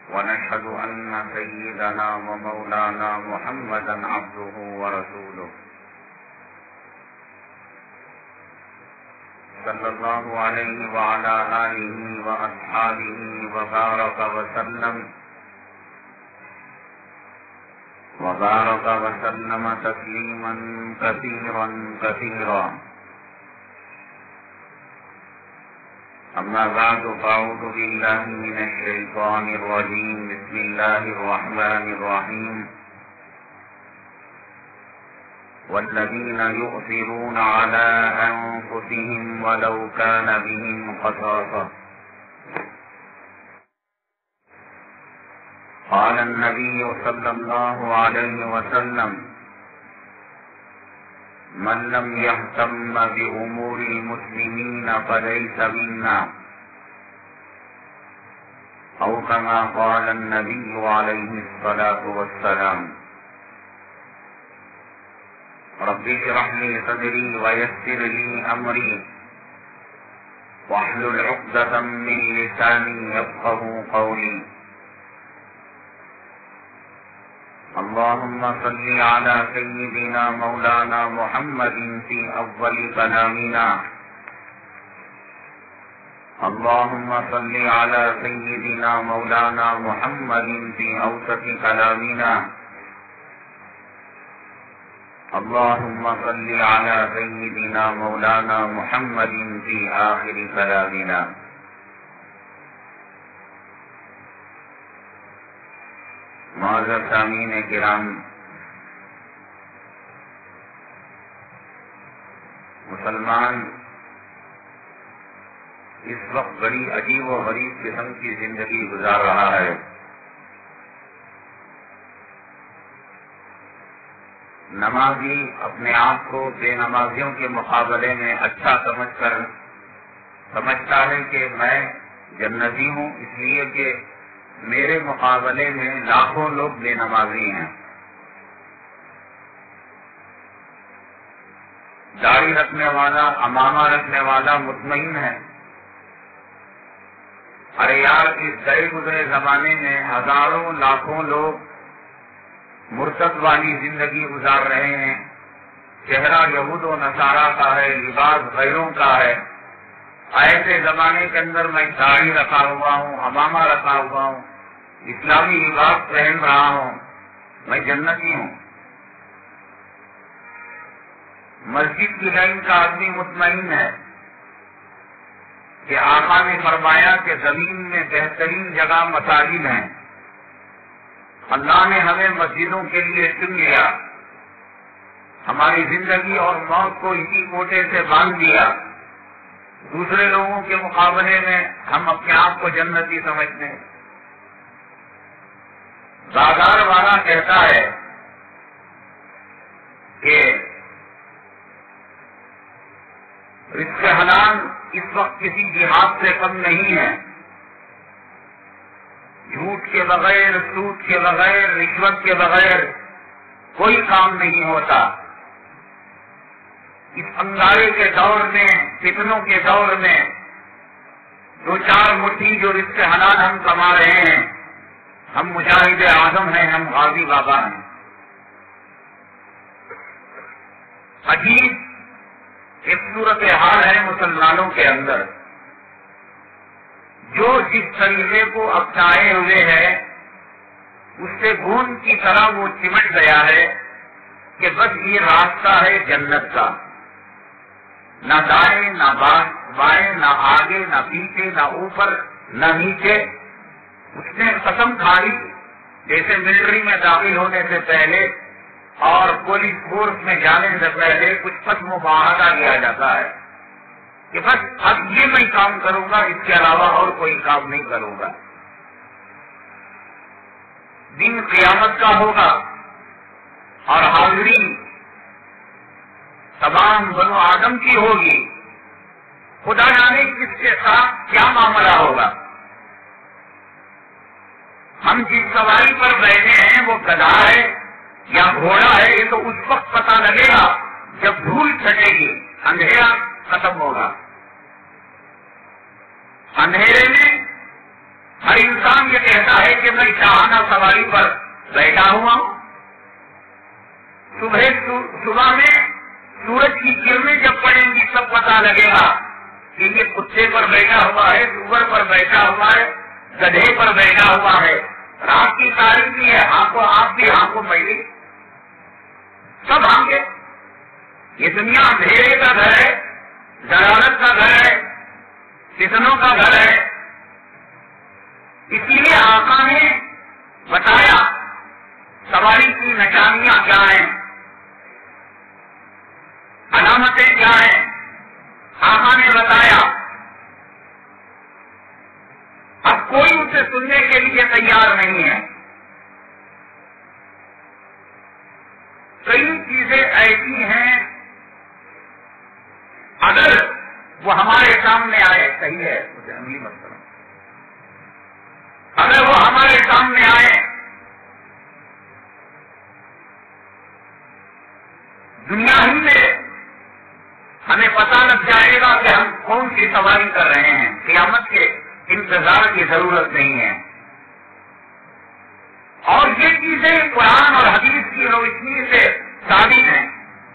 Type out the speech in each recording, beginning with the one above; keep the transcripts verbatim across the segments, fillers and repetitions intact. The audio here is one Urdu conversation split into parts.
ونشهد أن سيدنا ومولانا محمدا عبده ورسوله صلى الله عليه وعلى آله وأصحابه وبارك وسلم وبارك وسلم تسليما كثيرا كثيرا. أما بعد فأعوذ بالله من الشيطان الرجيم. بسم الله الرحمن الرحيم. والذين يؤثرون على أنفسهم ولو كان بهم خصاصة. قال النبي صلى الله عليه وسلم: من لم يهتم بأمور المسلمين فليس منا، أو كما قال النبي عليه الصلاة والسلام. رب اشرح لي صدري ويسر لي أمري واحلل عقدة من لساني يفقهوا قولي. اللهم صل على سيدنا مولانا محمد في أول كلامنا. اللهم صل على سيدنا مولانا محمد في أوسط كلامنا. اللهم صل على سيدنا مولانا محمد في آخر كلامنا. معزز سامعین کرام، مسلمان اس وقت بڑی عجیب و غریب قسم کی زندگی گزار رہا ہے. نمازی اپنے آپ کو بے نمازیوں کے مقابلے میں اچھا سمجھ کر سمجھتا ہے کہ میں جنتی ہوں، اس لیے کہ میرے مقابلے میں لاکھوں لوگ بے نمازی ہیں. داڑھی رکھنے والا، امامہ رکھنے والا مطمئن ہے. ارے یار، اس گئے گزرے زمانے میں ہزاروں لاکھوں لوگ مرتد والی زندگی گزار رہے ہیں. چہرہ یہود و نصارہ کا ہے، لباس غیروں کا ہے. ایسے زمانے کے اندر میں داڑھی رکھا ہوا ہوں، امامہ رکھا ہوا ہوں، اسلامی لباس پہن رہا ہوں، میں جنتی ہوں. مسجد کی لائن کا آدمی مطمئن ہے کہ آقا نے فرمایا کہ زمین میں بہترین جگہ مساجد ہیں. اللہ نے ہمیں مسجدوں کے لیے چن لیا، ہماری زندگی اور موت کو اسی کوٹے سے باندھ دیا. دوسرے لوگوں کے مقابلے میں ہم اپنے آپ کو جنتی سمجھتے ہیں. بازار والا کہتا ہے کہ رزق حلال اس وقت کسی جہاد سے کم نہیں ہے. جھوٹ کے بغیر، سود کے بغیر، رشوت کے بغیر کوئی کام نہیں ہوتا. اس انگارے کے دور میں، فتنوں کے دور میں دو چار مٹھی جو رزق حلال ہم کما رہے ہیں، ہم مجاہد اعظم ہیں، ہم غازی بابا ہیں. عجیب ایک صورت حال ہے مسلمانوں کے اندر. جو جس طریقے کو اپنائے ہوئے ہے اس سے گون کی طرح وہ چمٹ گیا ہے کہ بس یہ راستہ ہے جنت کا. نہ دائیں نہ بائیں، نہ آگے نہ پیچھے، نہ اوپر نہ نیچے. اس نے قسم کھائی جیسے ملٹری میں داخل ہونے سے پہلے اور پولیس فورس میں جانے سے پہلے کچھ قسم و معاہدہ لیا جاتا ہے کہ بس اب یہ میں کام کروں گا، اس کے علاوہ اور کوئی کام نہیں کروں گا. دن قیامت کا ہوگا اور حاضری تمام بنو آدم کی ہوگی. خدا جانے کس کے ساتھ کیا معاملہ ہوگا. ہم جس سواری پر بیٹھے ہیں وہ گدھا ہے یا گھوڑا ہے، یہ تو اس وقت پتہ لگے گا جب دھول چھٹے گی، اندھیرا ختم ہوگا. اندھیرے میں ہر انسان یہ کہتا ہے کہ میں شاہانہ سواری پر بیٹھا ہوا ہوں. صبح صبح میں سورج کی کرنیں جب پڑیں گی تب پتا لگے گا کہ یہ کتے پر بیٹھا ہوا ہے, سور پر بیٹھا ہوا ہے, گدھے پر بیٹھا ہوا ہے. رات کی تاریخی ہے, آنکھوں آپ بھی آنکھوں میں بھی سب ہم گے. یہ دنیا اندھیرے کا گھر ہے, ضرورت کا گھر ہے, فتنوں کا گھر ہے. اسی لیے آقا نے بتایا سواری کی نشانیاں کیا ہیں, علامتیں کیا ہیں. آقا نے بتایا. اب کوئی اسے سننے کے لیے تیار نہیں ہے. کئی چیزیں ایسی ہیں اگر وہ ہمارے سامنے آئے, صحیح ہے مجھے عملی مت کرو, اگر وہ ہمارے سامنے آئے دنیا ہی میں ہمیں پتہ لگ جائے گا کہ ہم کون سی سواری کر رہے ہیں. قیامت کے انتظار کی ضرورت نہیں ہے. اور یہ چیزیں قرآن اور حدیث کی روشنی سے ثابت ہیں.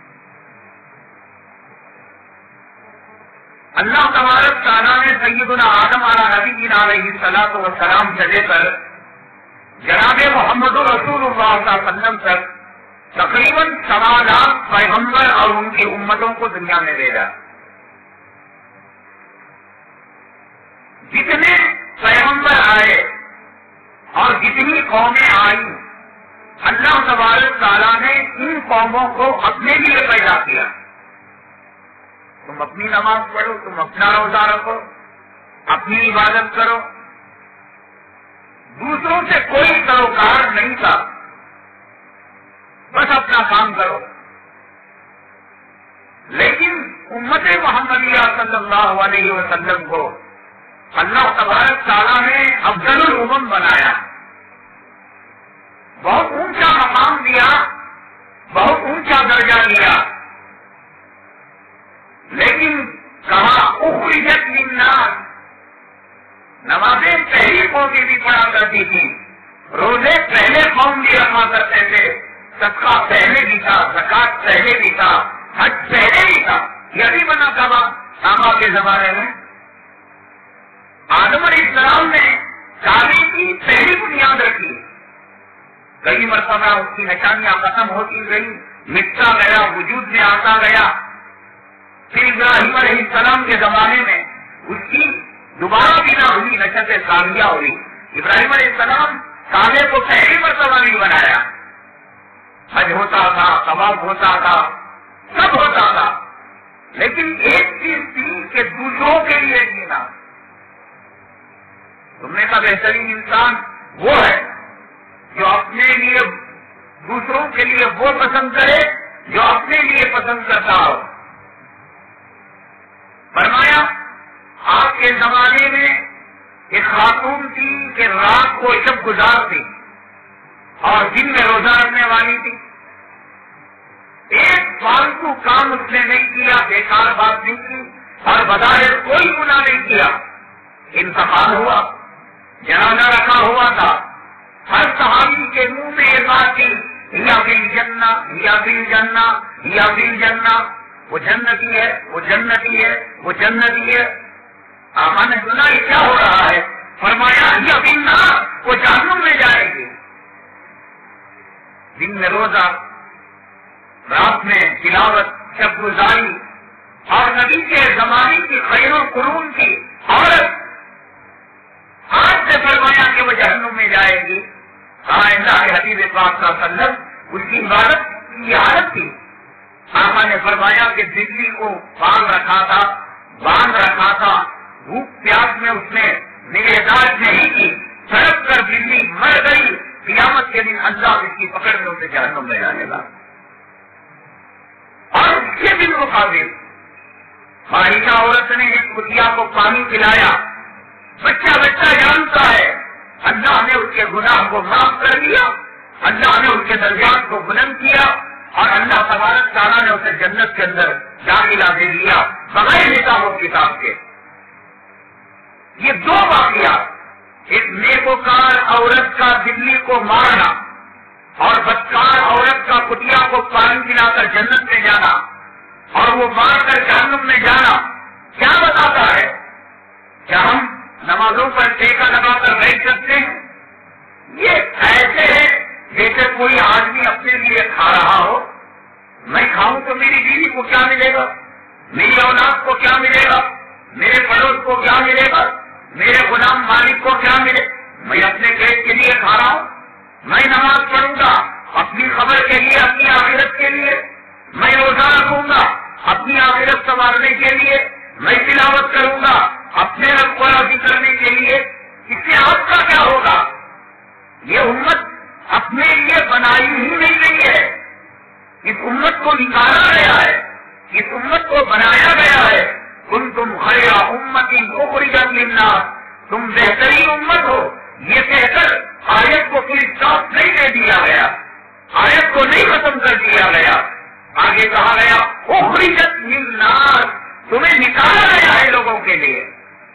اللہ تبارک تعالیٰ نے سیدنا آدم علیہ نبی علیہ الصلوۃ والسلام سے لے کر جناب محمد رسول اللہ صلی اللہ علیہ وسلم تک تقریباً سوا لاکھ پیغمبر اور ان کی امتوں کو دنیا میں بھیجا. جتنے پیغمبر آئے اور جتنی قومیں آئیں, اللہ تبارک تعالیٰ نے ان قوموں کو اپنے لیے پیدا کیا. تم اپنی نماز پڑھو, تم اپنا روزہ رکھو, اپنی عبادت کرو, دوسروں سے کوئی سروکار نہیں تھا, بس اپنا کام کرو. لیکن امت محمدیہ صلی اللہ علیہ وسلم کو اللہ تبارک تعالیٰ نے افضل الامم بنایا, بہت اونچا مقام دیا, بہت اونچا درجہ دیا. لیکن کہا اخرجت للناس, نمازیں پہلی قوم بھی پڑھا کرتی تھی, روزے پہلے قوم بھی رکھا کرتے تھے, صدقہ پہلے بھی تھا, زکات پہلے بھی تھا, حج پہلے بھی تھا. یہ بھی بنا کہا آقا کے زمانے میں. آدم علیہ السلام نے کعبے کی پہلی بنیاد رکھی. کئی مرتبہ اس کی نشانیاں ختم ہوتی گئی, مٹتا گیا, وجود میں آتا گیا. پھر ابراہیم علیہ السلام کے زمانے میں اس کی دوبارہ بنا ہوئی, نشت ثانیہ ہوئی. ابراہیم علیہ السلام کعبے کو پہلی مرتبہ نہیں بنایا, حج ہوتا تھا, طواف ہوتا تھا, سب ہوتا تھا, لیکن ایک چیز تھی کہ دوسروں کے لیے جینا. تم نے کہا بہترین انسان وہ ہے جو اپنے لیے دوسروں کے لیے وہ پسند کرے جو اپنے لیے پسند کرتا ہو. فرمایا آپ کے زمانے میں ایک خاتون تھی کہ رات کو شب گزارتی اور دن میں روزہ رکھنے والی تھی. ایک فالتو کام اس نے نہیں کیا, بیکار بات نہیں کی, اور بظاہر کوئی گناہ نہیں کیا. انتقال ہوا, جنازہ رکھا ہوا تھا. ہر صحابی کے منہ میں یہ بات تھی, یا فل جنہ یا فل جنہ یا فل جنہ, وہ جنتی ہے, وہ جنتی ہے, وہ جنتی ہے. آقا نے سنا یہ کیا ہو رہا ہے, فرمایا یا فل نار, وہ جہنم میں جائے گی. دن میں روزہ, رات میں تلاوت, شب گزاری, اور نبی کے زمانے کی خیر و قرون کی عورت آج سے فرمایا کہ وہ جہنم میں جائے گی. کہا اللہ کے حبیب پاک صلی اللہ علیہ وسلم اس کی عبادت کی عادت تھی. آقا نے فرمایا کہ بجلی کو باندھ رکھا تھا, باندھ رکھا تھا, بھوک پیاس میں اس نے نگہداشت نہیں کی, سڑک کر بجلی مر گئی. قیامت کے دن اللہ اس کی پکڑ میں اسے جہنم میں جانے گا. اور اس کے بالمقابل فاحشہ عورت نے ایک کتیا کو پانی پلایا. بچہ بچہ جانتا ہے, اللہ نے اس کے گناہ کو معاف کر دیا, اللہ نے اس کے درجات کو بلند کیا, اور اللہ تبارک تعالیٰ نے اسے جنت کے اندر داخلہ دے دیا بغیر حساب و کتاب کے. یہ دو واقعات, ایک نیک نیکوکار عورت کا بلی کو مارنا اور بدکار عورت کا کٹیا کو پانی پلا کر جنت میں جانا اور وہ مار کر جہنم میں جانا کیا بتاتا ہے؟ کیا ہم نمازوں پر ٹیکا لگا کر بیٹھ سکتے ہیں؟ یہ ایسے ہے جیسے کوئی آدمی اپنے لیے کھا رہا ہو. میں کھاؤں تو میری بیوی کو کیا ملے گا, میری اولاد کو کیا ملے گا, میرے پڑوس کو کیا ملے گا, میرے غلام مالک کو کیا ملے؟ میں اپنے پیٹ کے لیے کھا رہا ہوں. میں نماز پڑھوں گا اپنی خبر کے لیے, اپنی آخرت کے لیے. میں روزہ رکھوں گا اپنی آخرت سنوارنے کے لیے. میں تلاوت کروں گا اپنے رب کو راضی کرنے کے لیے. اس سے آپ کا کیا ہوگا؟ یہ امت اپنے لیے بنائی ہی نہیں گئی ہے. اس امت کو نکالا گیا ہے, اس امت کو بنایا گیا ہے. کنتم خیر امت اخرجت للناس, تم بہترین امت ہو. یہ کہہ کر آیت کو پھر اسٹاپ نہیں دے دیا گیا, آیت کو نہیں ختم کر دیا گیا. آگے کہا گیا اخرجت للناس, تمہیں نکالا گیا ہے لوگوں کے لیے.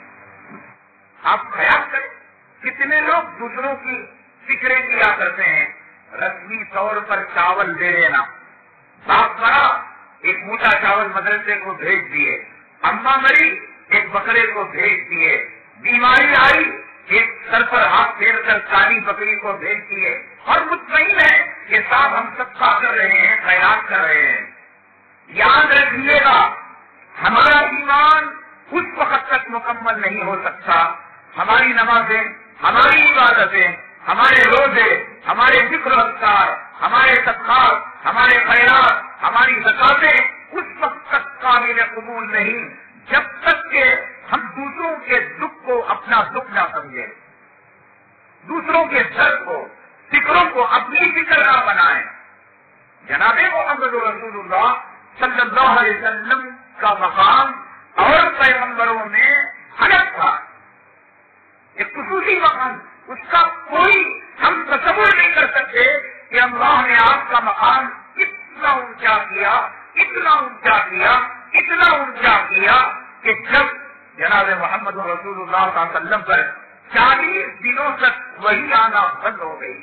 آپ خیال کریں کتنے لوگ دوسروں کی فکریں کیا کرتے ہیں. رسمی طور پر چاول دے دینا, باپ مرا ایک موٹا چاول مدرسے کو بھیج دیے, اماں مری ایک بکرے کو بھیج دیے, بیماری آئی ایک سر پر ہاتھ پھیر کر کالی بکری کو بھیج دیے, اور مطمئن ہے کہ صاحب ہم سب کا کر رہے ہیں, خیرات کر رہے ہیں. یاد رکھیے گا ہمارا ایمان اس وقت تک مکمل نہیں ہو سکتا. ہماری نمازیں, ہماری عبادتیں, ہمارے روزے, ہمارے ذکر و اذکار, ہمارے صدقات, ہمارے خیرات, ہماری زکاتیں اس وقت تک قابل قبول نہیں جب تک کہ ہم دوسروں کے دکھ کو اپنا دکھ نہ سمجھیں, دوسروں کے درد کو, فکروں کو اپنی فکر نہ بنائیں. جناب محمد رسول اللہ صلی اللہ علیہ وسلم کا مقام اور پیغمبروں میں الگ تھا, ایک خصوصی مقام. اس کا کوئی ہم تصور نہیں کر سکتے کہ اللہ نے آپ کا مقام اتنا اونچا کیا, اتنا اونچا کیا, اتنا اونچا کیا کہ جب جناب محمد رسول اللہ صلی اللہ علیہ وسلم پر چالیس دنوں تک وہی آنا بند ہو گئی.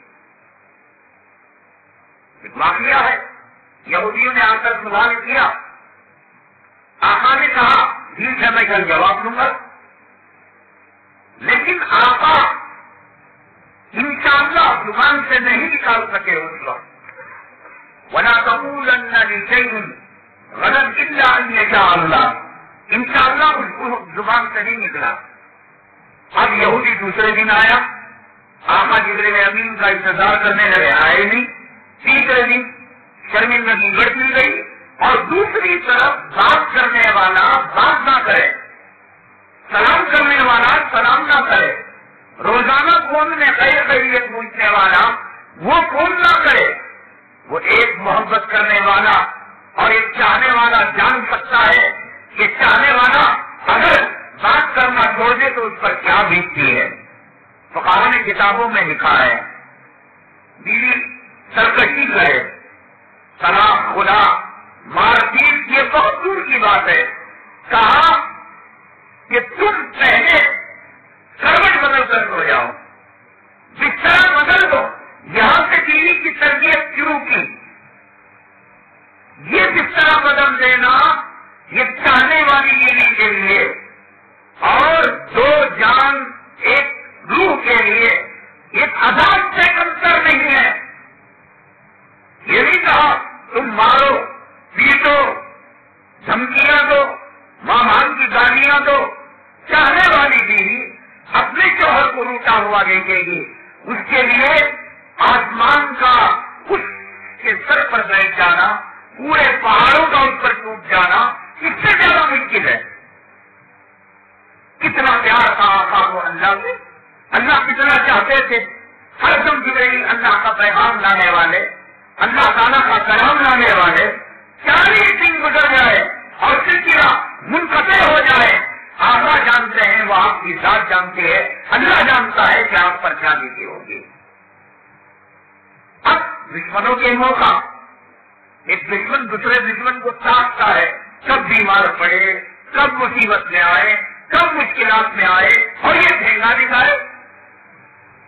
ایک واقعہ ہے, یہودیوں نے آ کر سوال کیا, آقا نے کہا ٹھیک ہے میں کل جواب دوں گا, لیکن آقا انشاءاللہ زبان سے نہیں نکال سکے اس وقت. وَلَا تَقُولَنَّ لِشَيْءٍ غَدًا إِلَّا أَن يَشَاءَ اللَّهُ, انشاءاللہ اس کو زبان سے نہیں نکلا. اب یہودی دوسرے دن آیا, آقا جبریل امین کا انتظار کرنے لگے, آئے نہیں. تیسرے دن شرمندگی بڑھتی گئی, اور دوسری طرف بات کرنے والا بات نہ کرے, سلام کرنے والا سلام نہ کرے, روزانہ فون میں خیر خیریت پوچھنے والا وہ فون نہ کرے. وہ ایک محبت کرنے والا اور ایک چاہنے والا جان سکتا ہے کہ چاہنے والا اگر بات کرنا چھوڑ دے تو اس پر کیا بیتتی ہے. فقہاء نے کتابوں میں لکھا ہے بیوی سرکشی کرے, طلاق خدا, مار پیٹ, یہ بہت دور کی بات ہے. کہا کہ تم پہلے کروٹ بدل کر سو جاؤ, بستر بدل دو. یہاں سے بیوی کی تربیت شروع کی. یہ بستر بدل دینا یہ چاہنے والی بیوی کے لیے, اور دو جان ایک روح کے لیے ایک عذاب سے کمتر نہیں ہے. یہ نہیں کہا تم مارو, پیٹو, دھمکیاں دو, ماں بہن کی گالیاں دو. چاہنے والی بیوی اپنے شوہر کو روٹا ہوا دیکھے گی, اس کے لیے آسمان کا اس کے سر پر بیٹھ جانا, پورے پہاڑوں کا اس پر ٹوٹ جانا اس سے زیادہ مشکل ہے. کتنا پیار تھا آقا کو اللہ سے, اللہ کتنا چاہتے تھے. ہر دم جبریل اللہ کا پیغام لانے والے, اللہ تعالیٰ کا کلام لانے والے. چالیس دن گزر جائے اور سلسلہ منقطع ہو جائے, آقا جانتے ہیں, وہ آپ کی ذات جانتے ہیں, اللہ جانتا ہے کہ آپ پر کیا بیتی ہوگی. اب دشمنوں کے موقع, ایک دشمن دوسرے دشمن کو تاکتا ہے, کب بیمار پڑے, کب مصیبت میں آئے, کب مشکلات میں آئے, اور یہ ٹھنگا دکھائے.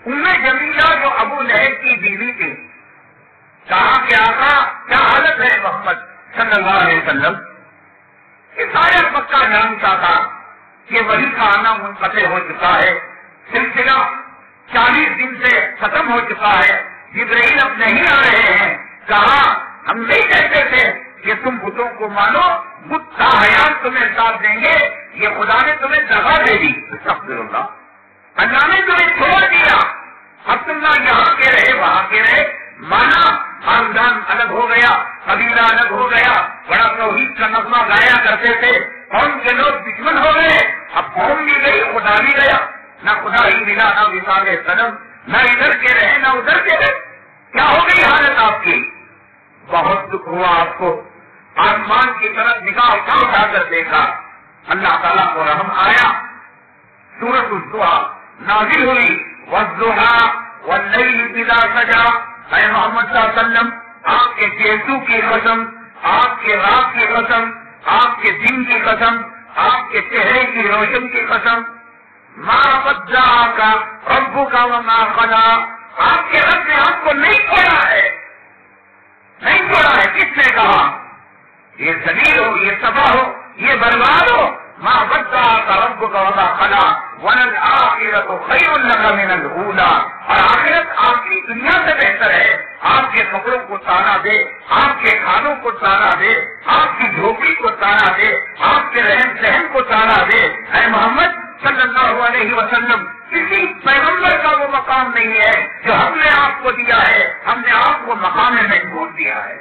ام جمیلہ جو ابو لہب کی بیوی تھی، کہا کہ آقا کیا حالت ہے محمد صلی اللہ علیہ وسلم؟ یہ سارا مکہ جانتا تھا کہ وہی کا آنا منقطع ہو چکا ہے، سلسلہ چالیس دن سے ختم ہو چکا ہے، جبرائیل اب نہیں آ رہے ہیں۔ کہا ہم نہیں کہتے تھے کہ تم بتوں کو مانو، بت کا حیات تمہیں ساتھ دیں گے، یہ خدا نے تمہیں دغا دے دی، استغفر اللہ، اللہ نے تمہیں چھوڑ دیا، اب تم نہ یہاں کے رہے وہاں کے رہے، مانا خاندان الگ ہو گیا، قبیلہ الگ ہو گیا، بڑا توحید کا نغمہ گایا کرتے تھے، قوم کے لوگ دشمن ہو گئے، اب قوم بھی گئی خدا بھی گیا، نہ خدا ہی ملا نہ وصال صنم، نہ ادھر کے رہے نہ ادھر کے رہے، کیا ہو گئی حالت آپ کی؟ بہت دکھ ہوا آپ کو، آسمان کی طرف نگاہ اٹھا اٹھا کر دیکھا، اللہ تعالیٰ کو رحم آیا، سورۃ الضحیٰ نازل ہوئی، والضحیٰ واللیل اذا سجا، اے محمد صلی اللہ علیہ وسلم آپ کے جیسو کی قسم، آپ کے رات کی قسم، آپ کے دن کی قسم، آپ کے چہرے کی روشن کی قسم، ما ودعک ربک وما قلی، آپ کے رب نے آپ کو نہیں چھوڑا ہے، نہیں چھوڑا ہے، کس نے کہا؟ یہ ذلیل ہو، یہ تباہ ہو، یہ برباد ہو، ما ودعک ربک وما قلی وللآخرۃ خیر لک من الاولی، اور آخرت آپ کی دنیا سے بہتر ہے، آپ کے کپڑوں کو تانا دے، آپ کے کھانوں کو تانا دے، آپ کی جھوپڑی کو تانا دے، آپ کے رہن سہن کو تانا دے، اے محمد صلی اللہ علیہ وسلم کسی پیغمبر کا وہ مقام نہیں ہے جو ہم نے آپ کو دیا ہے، ہم نے آپ کو مقام محمود دیا ہے۔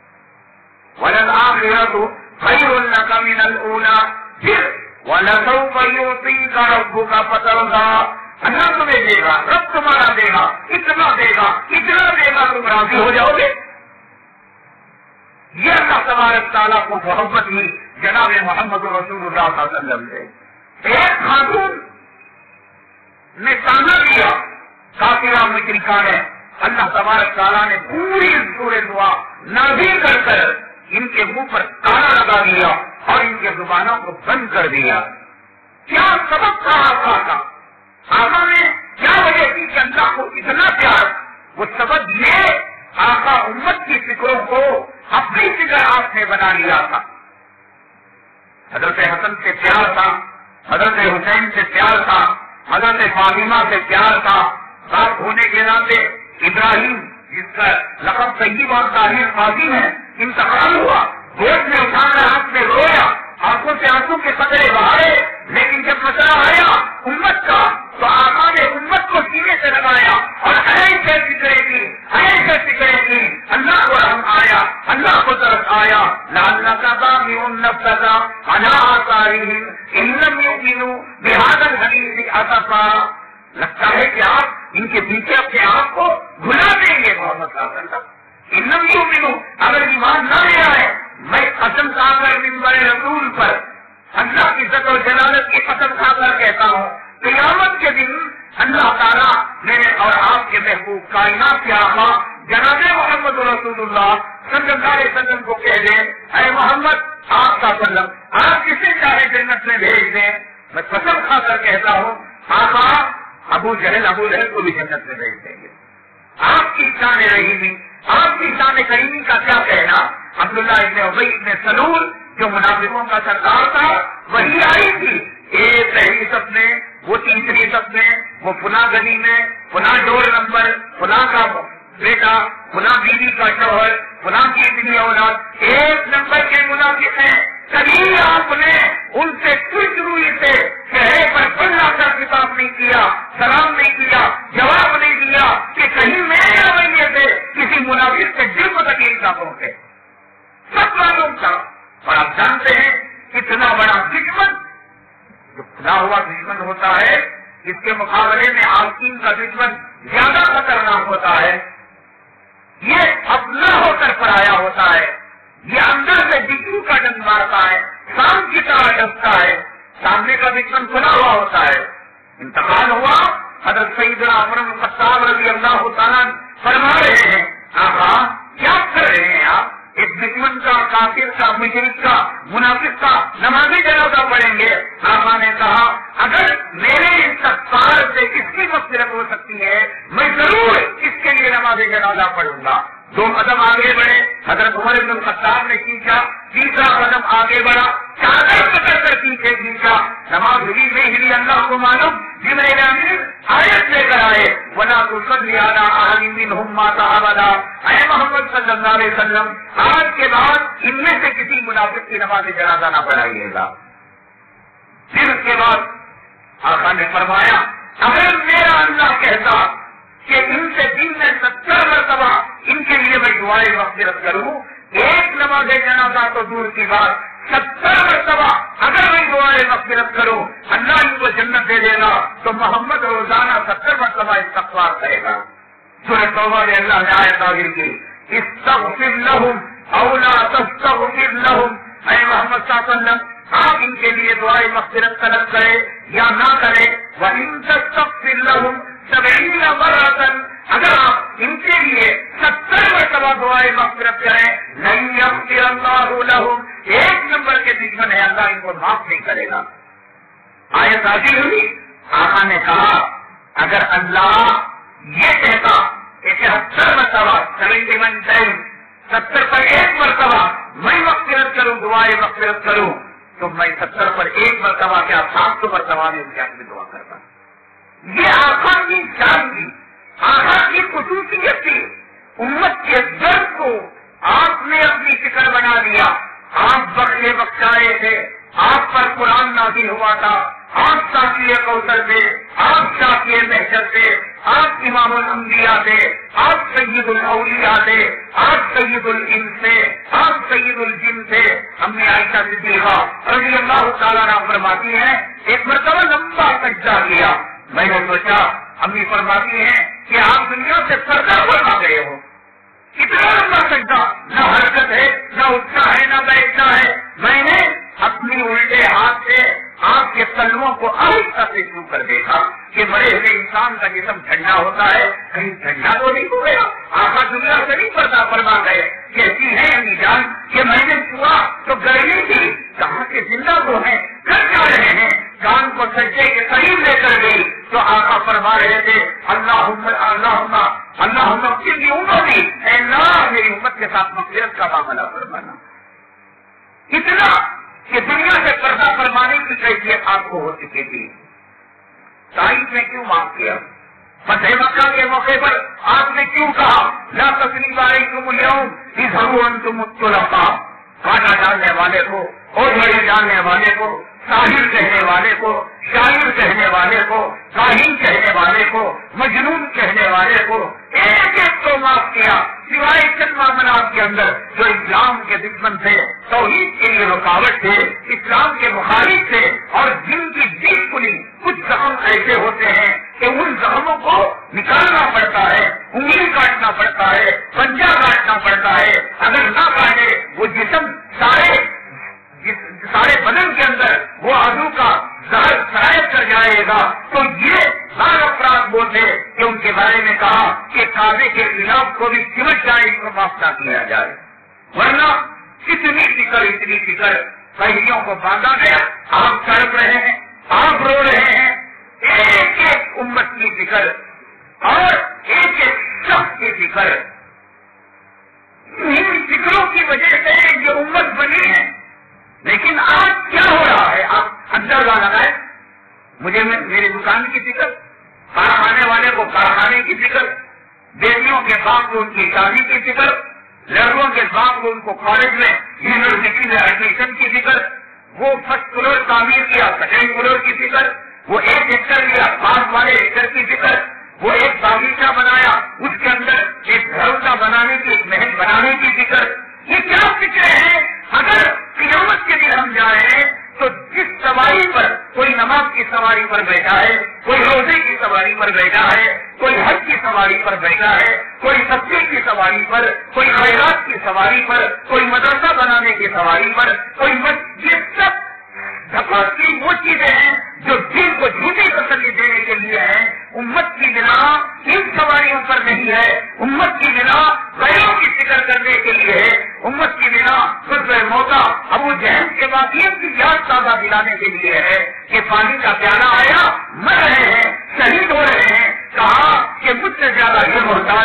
وَلَلْآخِرَةُ خَيْرٌ لَكَ مِنَ الْأُولَى، پھر وَلَسَوْفَ يُعْطِيكَ رَبُّكَ فَتَرْضَىٰ، اللہ تمہیں دے گا، رب تمہارا دے گا، اتنا دے گا، اتنا دے گا، تم راضی ہو جاؤ گے۔ یہ اللہ تبارک تعالیٰ کو محبت ہوئی جناب محمد رسول اللہ صلی اللہ علیہ وسلم سے۔ ایک خاتون نے تانا دیا کافرہ مشرکہ نے، اللہ تبارک تعالیٰ نے پوری سورہ دعا نازل کر کر ان کے منہ پر تالا لگا دیا اور ان کے زبانوں کو بند کر دیا۔ کیا سبب تھا آقا کا؟ آقا نے کیا وجہ تھی کہ اللہ کو اتنا پیار؟ وہ سبب یہ آقا امت کی فکروں کو اپنی فکر آپ نے بنا لیا تھا۔ حضرت حسن سے پیار تھا، حضرت حسین سے پیار تھا، حضرت فاطمہ سے پیار تھا، ساتھ ہونے کے ناطے ابراہیم جس کا لقب طیب اور طاہر قاسم ہے انتقال ہوا، گوشت میں اٹھانا ہاتھ میں رویا، آنکھوں سے آنسو کے قطرے بہائے، لیکن جب مسئلہ آیا امت کا تو آقا نے امت کو سینے سے لگایا اور ایسے فکرے کی ایسے فکرے کی، اللہ کو رحم آیا، اللہ کو طرف آیا، لعلک باخع نفسک علی آثارہم ان لم یؤمنوا بہذا الحدیث اسفا، لگتا ہے کہ آپ ان کے پیچھے اپنے آپ کو بھلا دیں گے محمد صلی اللہ علیہ وسلم۔ ان لم یؤمنوا، اگر ایمان نہ لے آئے، میں قسم کھا کر منبر رسول پر اللہ کی عزت و جلالت کی قسم کھا کر کہتا ہوں، قیامت کے دن اللہ تعالیٰ میرے اور آپ کے محبوب کائنات کے آقا جناب محمد رسول اللہ صلی اللہ علیہ وسلم کو کہہ دیں، اے محمد آپ کا سلم، آپ کسے چاہے جنت میں بھیج دیں، میں قسم کھا کر کہتا ہوں آقا ابو جہل ابو لہب کو بھی جنت میں بھیج دیں گے۔ آپ کی شان رحیمی، آپ کی شان کریمی کا کیا کہنا؟ عبداللہ ابن ابی ابن سلول جو منافقوں کا سردار تھا، وہی آئی تھی، ایک پہلی سب میں، وہ تیسری سب میں، وہ فلاں گلی میں، فلاں ڈور نمبر، فلاں کا بیٹا، فلاں بیوی کا شوہر، فلاں کی اتنی اولاد، ایک نمبر کے منافق ہیں۔ کبھی آپ نے ان سے خوش روئی سے چہرے پر پل لا کر خطاب نہیں کیا، سلام نہیں کیا، جواب نہیں دیا کہ کہیں میرے رویے سے کسی منافق سے دل کو تکلیف نہ پہنچے، سب معلوم تھا۔ اور آپ جانتے ہیں اتنا بڑا دشمن جو کھلا ہوا دشمن ہوتا ہے، اس کے مقابلے میں آسین کا دشمن زیادہ خطرناک ہوتا ہے، یہ اپنا ہو کر پرایا ہوتا ہے، یہ اندر سے بجلی کا ڈنگ مارتا ہے، شام کی طرح ڈستا ہے، سامنے کا دشمن کھلا ہوا ہوتا ہے۔ انتقال ہوا، حضرت سیدنا عمر بن الخطاب رضی اللہ تعالیٰ فرما رہے ہیں، آقا کیا کر رہے ہیں آپ؟ ایک دشمن کا، کافر کا، مشرک کا، منافق کا نمازی جنازہ پڑھیں گے؟ آقا نے کہا اگر میرے استغفار سے اس کی مغفرت ہو سکتی ہے، میں ضرور اس کے لیے نماز جنازہ پڑھوں گا. دو قدم آگے بڑھے، حضرت عمر بن الخطاب نے کھینچا، تیسرا قدم آگے بڑھا، چادر پکڑ کر پیچھے کھینچا، نماز ہوئی نہیں ہوئی اللہ کو معلوم. جبرائیل امین آیت لے کر آئے، وَلَا تُصَلِّ عَلَىٰ أَحَدٍ مِّنْهُم مَّاتَ أَبَدًا. اے محمد صلی اللہ علیہ وسلم، آج کے بعد ان میں سے کسی منافق کی نماز جنازہ نہ پڑھائیے گا. پھر اس کے بعد آقا نے فرمایا، اگر میرا اللہ کہتا کہ ان سے دن میں ستر مرتبہ ان کے لیے میں دعائیں مغفرت کروں، ایک نماز جنازہ تو دور کی بات، ستر مرتبہ اگر میں دعائیں مغفرت کروں اللہ ان کو جنت دے دے گا، تو محمد روزانہ ستر مرتبہ استغفار کرے گا. سورہ توبہ میں اللہ نے آیت نازل کی، استغفر لہم او لا تستغفر لہم. اے محمد صلی اللہ علیہ وسلم، آپ ان کے لیے دعائیں مغفرت طلب کرے یا نہ کرے، وَإِن تَسْتَغْفِرْ لَهُمْ سَبْعِينَ مَرَّةً، اگر آپ ان کے لیے ستر مرتبہ دعائیں مغفرت کریں، لَن يَغْفِرَ اللَّهُ لَهُمْ، ایک نمبر کے دشمن ہے، اللہ ان کو معاف نہیں کرے گا. آیت نازل ہوئی، آقا نے کہا اگر اللہ یہ کہتا کہ ستر مرتبہ سیونٹی ون ٹائم ستر پر ایک مرتبہ میں مغفرت کروں، دعائیں مغفرت کروں، تو میں ستر پر ایک مرتبہ کیا سات سو مرتبہ میں ان کے حق میں دعا کرتا. یہ آقا کی شان تھی، آقا کی خصوصیت تھی. امت کے درد کو آپ نے اپنی فکر بنا لیا. آپ بخشے بخشائے تھے، آپ پر قرآن نازل ہوا تھا، آپ ساقی کوثر تھے، آپ ساقی محشر تھے، آپ امام الانبیاء تھے، آپ سید الاولیاء تھے، آپ سید الانس تھے، آپ سید الجن تھے. امی عائشہ صدیقہ رضی اللہ تعالیٰ عنہا فرماتی ہیں، ایک مرتبہ لمبا سجدہ کیا. میں نے سوچا، امی فرماتی ہیں کہ آپ دنیا سے پردہ فرما گئے ہو، اتنا لمبا سجدہ، نہ حرکت ہے، نہ اٹھنا ہے، نہ بیٹھنا ہے. میں نے اپنی الٹے ہاتھ سے آپ کے تلووں کو آہستہ سے چھو کر دیکھا کہ مرے ہوئے انسان کا جسم ٹھنڈا ہوتا ہے، کہیں ٹھنڈا تو نہیں ہو گیا. آقا دنیا سے نہیں پردہ فرما گئے. کیسی ہے امی جان کہ میں نے چھوا تو گرمی تھی، کہاں کے زندہ تو ہیں، کر جا رہے ہیں. کان کو سجدے کے قریب لے کر گئی تو آقا فرما رہے تھے، اللہم اللہم اللہم اغفر لی امتی، اے اللہ میری امت کے ساتھ مغفرت کا معاملہ فرمانا. اتنا کہ دنیا سے پردہ فرمانے کی کیفیت آپ کو ہو چکی تھی. سائنس نے کیوں معاف کیا؟ فتح مکہ کے موقع پر آپ نے کیوں کہا لا تثریب علیکم اليوم اذهبوا انتم الطلقاء؟ کاٹا ڈالنے والے کو، اور بڑے ڈالنے والے کو، ساحر کہنے والے کو، شاعر کہنے والے کو، کاہن کہنے والے کو، مجنون کہنے والے کو، ایک ایک کو معاف کیا، سوائے چند معاملات کے اندر جو اسلام کے دشمن تھے، توحید کے لیے رکاوٹ تھے، اسلام کے مخالف تھے، اور جن کی جیت کھلی. کچھ زخم ایسے ہوتے ہیں کہ ان زخموں کو نکالنا پڑتا ہے، انگلی کاٹنا پڑتا ہے، پنجہ کاٹنا پڑتا ہے. اگر نہ کاٹے وہ جسم سارے سارے بدن کے اندر وہ عدو کا زہر سرائب کر جائے گا. تو یہ بعض افراد بولتے کہ ان کے بارے میں کہا کہ کعبے کے خلاف کو بھی سمٹ جائے، اس کو معاف نہ کیا جائے. ورنہ کتنی فکر اتنی فکر پہلیوں کو باندھا گیا. آپ تڑپ رہے ہیں، آپ رو رہے ہیں، ایک ایک امت کی فکر اور ایک ایک شخص کی فکر. ان فکروں کی وجہ سے یہ امت بنی ہے. لیکن آج کیا ہو رہا ہے؟ آپ اندر لگائے، مجھے میری دکان کی فکر، کارخانے والے کو کارخانے کی فکر، بیٹیوں کے باپ کو ان کی شادی کی فکر، لڑکوں کے باپ کو ان کو کالج میں یونیورسٹی میں ایڈمیشن کی فکر، وہ فرسٹ فلور تعمیر کیا سیکنڈ فلور کی فکر، وہ ایک ایکڑ لیا پانچ والے ایکڑ کی فکر، وہ ایک باغیچہ بنایا اس کے اندر ایک گھر بنانے کی، ایک محل بنانے کی فکر. یہ کیا فکر ہے؟ اگر قیامت کے دن ہم جائیں تو جس سواری پر کوئی نماز کی سواری پر بیٹھا ہے، کوئی روزے کی سواری پر بیٹھا ہے، کوئی حج کی سواری پر بیٹھا ہے، کوئی سبزی کی سواری پر، کوئی خیرات کی سواری پر، کوئی مدرسہ بنانے کی سواری پر، کوئی مت، یہ سب دفعت کی وہ چیزیں ہیں جو دل کو جھوٹی تسلی دینے کے لیے ہیں. امت کی بنا ان سواریوں پر نہیں ہے، امت کی بنا غیروں کی فکر کرنے کے لیے ہے، امت کی بنا خود موتا ابو جہل کے واقعات کی یاد تازہ دلانے کے لیے ہے کہ پانی کا پیالہ آیا، مر رہے ہیں، شہید ہو رہے ہیں،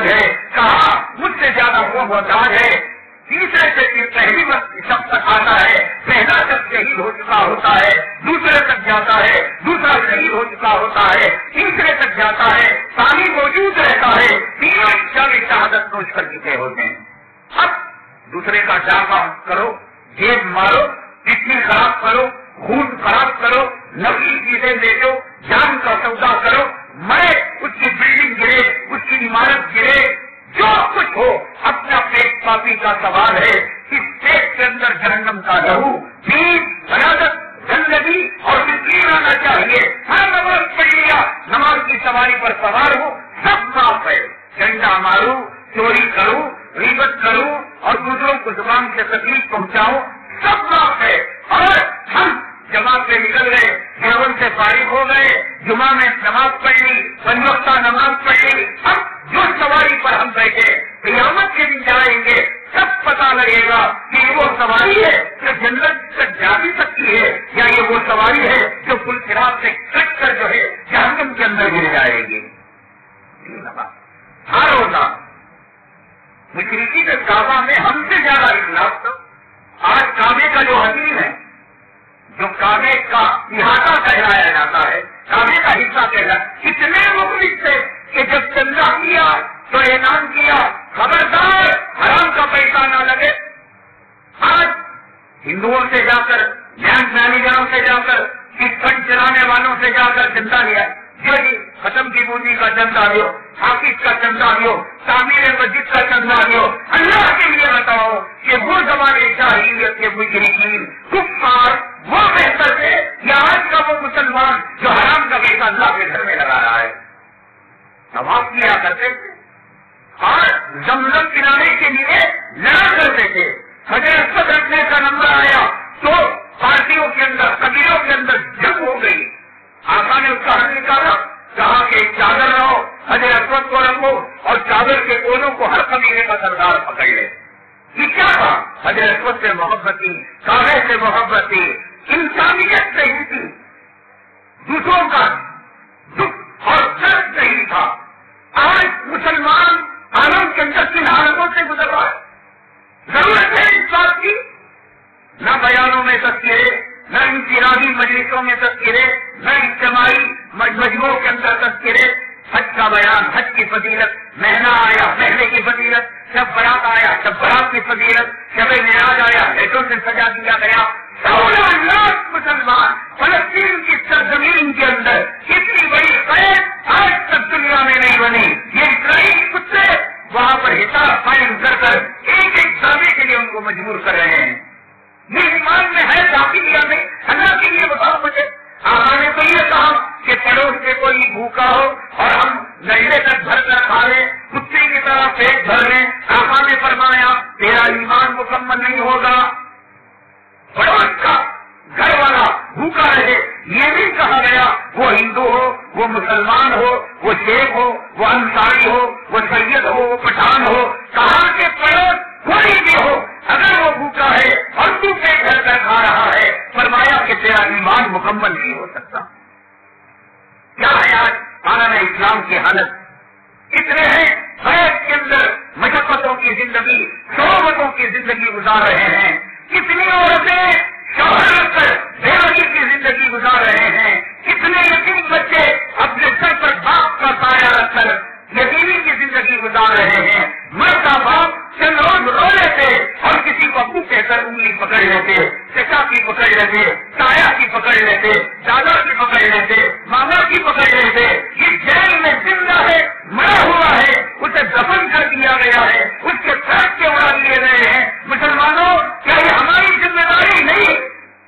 الگ ہے، کہا مجھ سے زیادہ وہ محتاج ہے. تیسرے سے پہلی وقت شب تک آتا ہے، پہلا شخص شہید ہو چکا ہوتا ہے، دوسرے تک جاتا ہے، دوسرا شہید ہو چکا ہوتا ہے، تیسرے تک جاتا ہے، پانی موجود رہتا ہے، تینوں شب شہادت نوش کر چکے ہوتے ہیں. اب دوسرے کا ڈاکہ کرو، جیب مارو، کڈنی خراب کرو، خون خراب کرو، نقلی چیزیں بیچو، جان کا سودا کرو، میں اس کی بلڈنگ گرے، اس کی عمارت گرے، جو کچھ ہو اپنا پیٹ پاپی کا سوال ہے. اس پیٹ کے اندر جہنم کا لہو، پیٹ، بنادت، گندگی اور مسکین آنا چاہیے. ہر نماز پڑھ لیا، نماز کی سواری پر سوار ہو، سب معاف ہے. ڈنڈا ماروں، چوری کروں، غیبت کروں اور دوسروں کو زبان سے تکلیف پہنچاؤں، سب معاف ہے. اور ہم جماعت سے نکل گئے، دیوبند سے فارغ ہو گئے، جمعہ میں نماز پڑھ لی، پنجوقتہ نماز پڑھ لی. اب جو سواری پر ہم بیٹھے قیامت کے دن جائیں گے، سب پتا لگے گا کہ یہ وہ سواری ہے جو جنت تک جا بھی سکتی ہے یا یہ وہ سواری ہے جو پل صراط سے کٹ کر جو ہے جہنم کے اندر گر جائے گی. ہر ہوگا مشرقی کے کعبہ میں ہم سے زیادہ اخلاص تو آج کعبے کا جو حدیث ہے، جو کعبے کا احاطہ کہلایا جاتا ہے، کعبے کا حصہ کہلایا، اتنے مخلص تھے کہ جب چندہ کیا تو اعلان کیا خبردار حرام کا پیسہ نہ لگے. آج ہندوؤں سے جا کر، بینک مینیجروں سے جا کر، چٹ فنڈ چلانے والوں سے جا کر چندہ لیا، جو جی ختم کی بوندی کا چندہ لو، حافظ کا چندہ لو، تعمیر مسجد کا چندہ لو. اللہ کے لیے بتاؤ کہ وہ زمانے جاہلیت کے مجرمین کفار وہ بہتر تھے یا آج کا وہ مسلمان جو حرام کا پیسہ اللہ کے گھر میں لگا رہا ہے؟ طواف کیا کرتے تھے اور زمزم پلانے کے لیے لڑا کرتے تھے. حضرت اسود رکھنے کا نمبر آیا تو پارٹیوں کے اندر، قبیلوں کے اندر جنگ ہو گئی. آقا نے اس کا حل نکالا، کہا کہ ایک چادر لاؤ، حضرت اسود کو رکھو اور چادر کے کونوں کو ہر قبیلے کا سردار پکڑ لے. یہ کیا تھا؟ حضرت اسود سے محبت تھی، کعبے سے محبت تھی، انسانیت نہیں تھی، دوسروں کا دکھ اور درد نہیں تھا. آج مسلمان عالم کے اندر کن حالتوں سے گزر رہا ہے؟ ضرورت ہے اس بات کی. نہ بیانوں میں تذکرے، نہ انفرادی مجلسوں میں تذکرے، نہ اجتماعی مجموعوں کے اندر تذکرے. حج کا بیان، حج کی فضیلت، مہینہ آیا مہینے کی فضیلت، شب برات آیا شب برات کی فضیلت، شب معراج آیا بیٹوں سے سجا دیا گیا. سولہ لاکھ مسلمان فلسطین کی سرزمین کے اندر اتنی بڑی قید آج تک دنیا میں نہیں بنی. یہ اسرائیل کتے وہاں پر حساب قائم کر کر ایک ایک دعوے کے لیے ان کو مجبور کر رہے ہیں. یہ ایمان میں ہے داخل یا نہیں؟ اللہ کے لیے بتاؤ مجھے. آقا نے تو یہ کہا کہ پڑوس سے کوئی بھوکا ہو اور ہم نہلے تک بھر کر کھا لیں، کتے کی طرح پیٹ بھر لیں. آقا نے فرمایا تیرا ایمان مکمل نہیں ہوگا. پڑوس کا گھر والا بھوکا رہے یہ بھی کہا گیا، وہ ہندو ہو، وہ مسلمان ہو، وہ شیخ ہو، وہ انصاری ہو، وہ سید ہو، وہ پٹھان ہو. کہاں کے پڑوس کوئی بھی ہو اگر وہ بھوکا ہے اور تو پیٹ بھر کر کھا رہا ہے، فرمایا کہ تیرا ایمان مکمل نہیں ہو سکتا. کیا ہے آج عالم اسلام کی حالت؟ کتنے ہیں حیات کے اندر مشقتوں کی زندگی، صعوبتوں کی زندگی گزار رہے ہیں. کتنی عورتیں شوہر رکھ کر بیوی کی زندگی گزار رہے ہیں. کتنے یتیم بچے اپنے سر پر باپ کا سایہ رکھ کر یتیمی کی زندگی گزار رہے ہیں. مرد کا باپ چند روز رو لیتے اور کسی کو ابو کہہ کر انگلی پکڑ لیتے، چچا کی پکڑ لیتے، تایا کی پکڑ لیتے، دادا کی پکڑ لیتے، ماما کی پکڑ لیتے. یہ جیل میں زندہ ہے، مرا ہوا ہے، اسے دفن کر دیا گیا ہے، اس کے سر کے اڑا لیے گئے ہیں. مسلمانوں کیا یہ ہماری ذمہ داری نہیں؟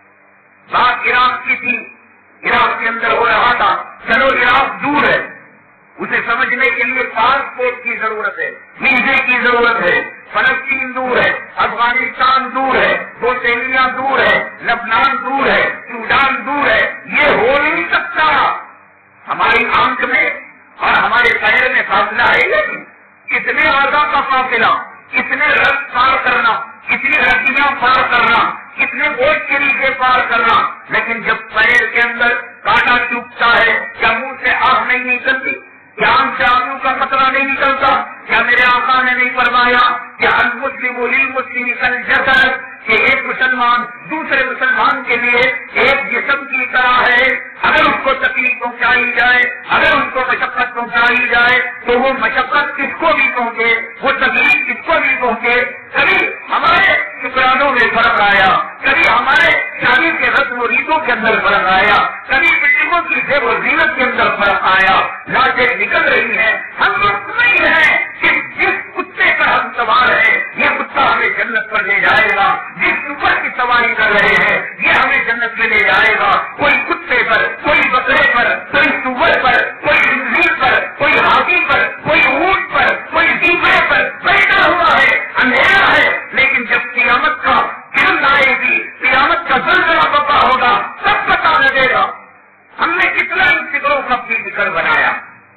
بات عراق کی تھی، عراق کے اندر ہو رہا تھا. چلو عراق دور ہے، اسے سمجھنے کے لیے پاسپورٹ کی ضرورت ہے، ویزے کی ضرورت ہے. فلسطین دور ہے، افغانستان دور ہے، بوسنیا دور ہے، لبنان دور ہے، سوڈان دور ہے. یہ ہو نہیں سکتا. ہماری آنکھ میں اور ہمارے شہر میں فاصلہ ہے لیکن کتنے آزا کا فاصلہ، کتنے رقص پار کرنا، کتنی ردیاں پار کرنا، کتنے ووٹ کے نیچے پار کرنا. لیکن جب پیر کے اندر کانٹا چوبتا ہے، کیا منہ سے آہ نہیں نکلتی؟ کیا آنکھ سے آنسو کا قطرہ نہیں نکلتا؟ کیا کیا میرے آقا نے نہیں فرمایا کہ المسلم للمسلم کالجسد، کہ ایک مسلمان دوسرے مسلمان کے لیے ایک جسم کی طرح ہے، اگر اس کو تکلیف پہنچائی جائے، اگر اس کو مشقت پہنچائی جائے تو وہ مشقت کس کو بھی پہنچے، وہ تکلیف کس کو بھی پہنچے۔ کبھی ہمارے شکرانوں میں فرق آیا، کبھی ہمارے شادی کے رسم و ریتوں کے اندر فرق آیا، کبھی بلڈنگوں کی زیب و زینت کے اندر فرق آیا، لاشیں نکل رہی ہیں، ہم مطمئن ہیں کہ جس کتے پر ہم سوار ہیں یہ کتا ہمیں جنت پر لے جائے گا، جس اوپر کی سواری کر رہے ہیں یہ ہمیں جنت میں لے جائے گا۔ کوئی کتے پر، کوئی بکرے پر، کوئی سور پر، کوئی خنزیر پر، کوئی ہاتھی پر، کوئی اونٹ پر، کوئی دیپڑے پر بیٹھا ہوا ہے، اندھیرا ہے، لیکن جب قیامت کا کرن آئے گی، قیامت کا زلزلہ برپا ہوگا، سب پتہ لگے گا ہم نے کتنا ان فکروں کا اپنی فکر بنایا۔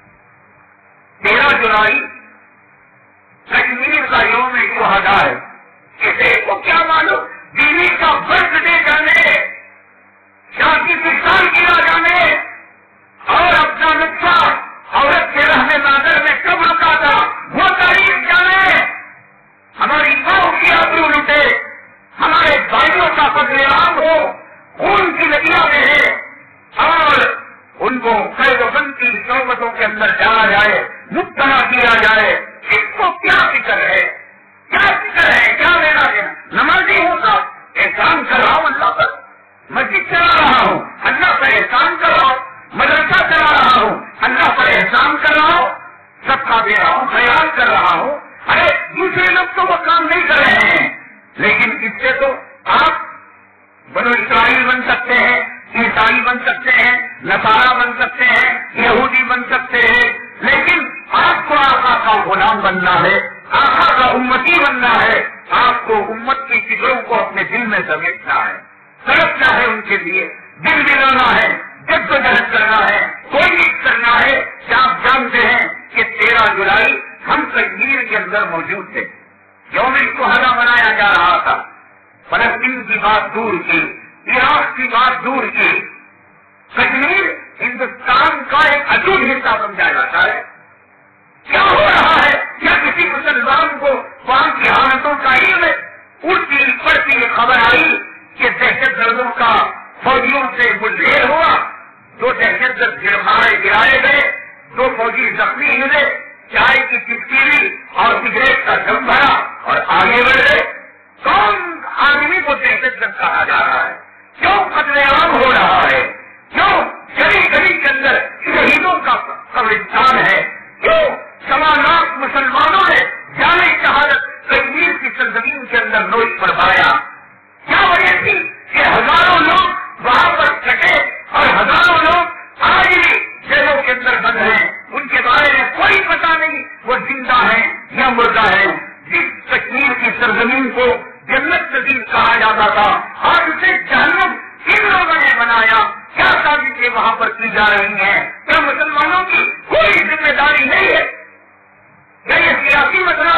تیرہ جولائی کشمیر کا یوم شہدا ہے، کسی کو کیا معلوم بیوی کا برتھ ڈے جانے، شادی کی سالگرہ جانے، اور اپنا نقصہ عورت کے رہنے نادر میں کب رکا تھا وہ تاریخ جانے، ہماری ماں کی آبرو لوٹے، ہمارے بھائیوں کا قتل عام ہو، خون کی ندیاں بہے اور ان کو قید و بند کی صحبتوں کے اندر ڈالا جائے، مبتلا کیا جائے۔ اس کو کیا فکر ہے، کیا فکر ہے، کیا لینا دینا؟ نمازی ہوں تو احسان کر رہا ہوں اللہ پر، مسجد چلا رہا ہوں اللہ پر احسان کر رہا ہوں، مدرسہ چلا رہا ہوں اللہ پر احسان کر رہا ہوں، سب کا دے رہا ہوں، خیال کر رہا ہوں۔ ارے دوسرے لوگ تو وہ کام نہیں کر رہے ہیں، لیکن اس سے تو آپ بنو اسرائیل بن سکتے ہیں، عیسائی بن سکتے ہیں، نصارہ بن سکتے ہیں، یہودی بن سکتے ہیں، لیکن آپ کو آقا کا غلام بننا ہے، آقا کا امتی بننا ہے، آپ کو امت کی فکروں کو اپنے دل میں سمیٹنا ہے، تڑپنا ہے ان کے لیے، دل دلانا ہے، جد و جہد کرنا ہے، کوشش کرنا ہے۔ کیا آپ جانتے ہیں کہ تیرہ جولائی ہم کشمیر کے اندر موجود تھے، یوم شہدا منایا جا رہا تھا، فلسطین کی بات دور کی، عراق کی بات دور کی، کشمیر ہندوستان کا ایک اٹوٹ حصہ سمجھا جاتا ہے۔ کیا ہو رہا ہے؟ کیا کسی مسلمان کو وہاں کی حالتوں کا علم ہے؟ اڑتی پڑتی خبر آئی کہ دہشت گردوں کا فوجیوں سے مٹھبیڑ ہوا، دو دہشت گرد گرمائے گرائے گئے، دو فوجی زخمی ہوئے، چائے کی چسکی اور سگریٹ کا دم بھرا اور آگے بڑھ گئے۔ کون آدمی کو دہشت گرد کہا جا رہا ہے؟ کیوں قتل عام ہو رہا ہے؟ کیوں گلی گلی کے اندر شہیدوں کا قبرستان ہے؟ کیوں سوا لاکھ مسلمانوں نے جانے شہادت کشمیر کی سرزمین کے اندر نوش فرمایا؟ کیا وجہ تھی کہ ہزاروں لوگ وہاں پر کٹے اور ہزاروں لوگ آج بھی جیلوں کے اندر بند ہیں، ان کے بارے میں کوئی پتہ نہیں وہ زندہ ہے یا مردہ ہے۔ جس کشمیر کی سرزمین کو جنت نصیب کہا جاتا تھا، آج اسے جہنم کن لوگوں نے بنایا؟ کیا سازشیں وہاں پر کی جا رہی ہیں؟ کیا مسلمانوں کی کوئی ذمہ داری نہیں ہے؟ کیا یہ سیاسی مسئلہ؟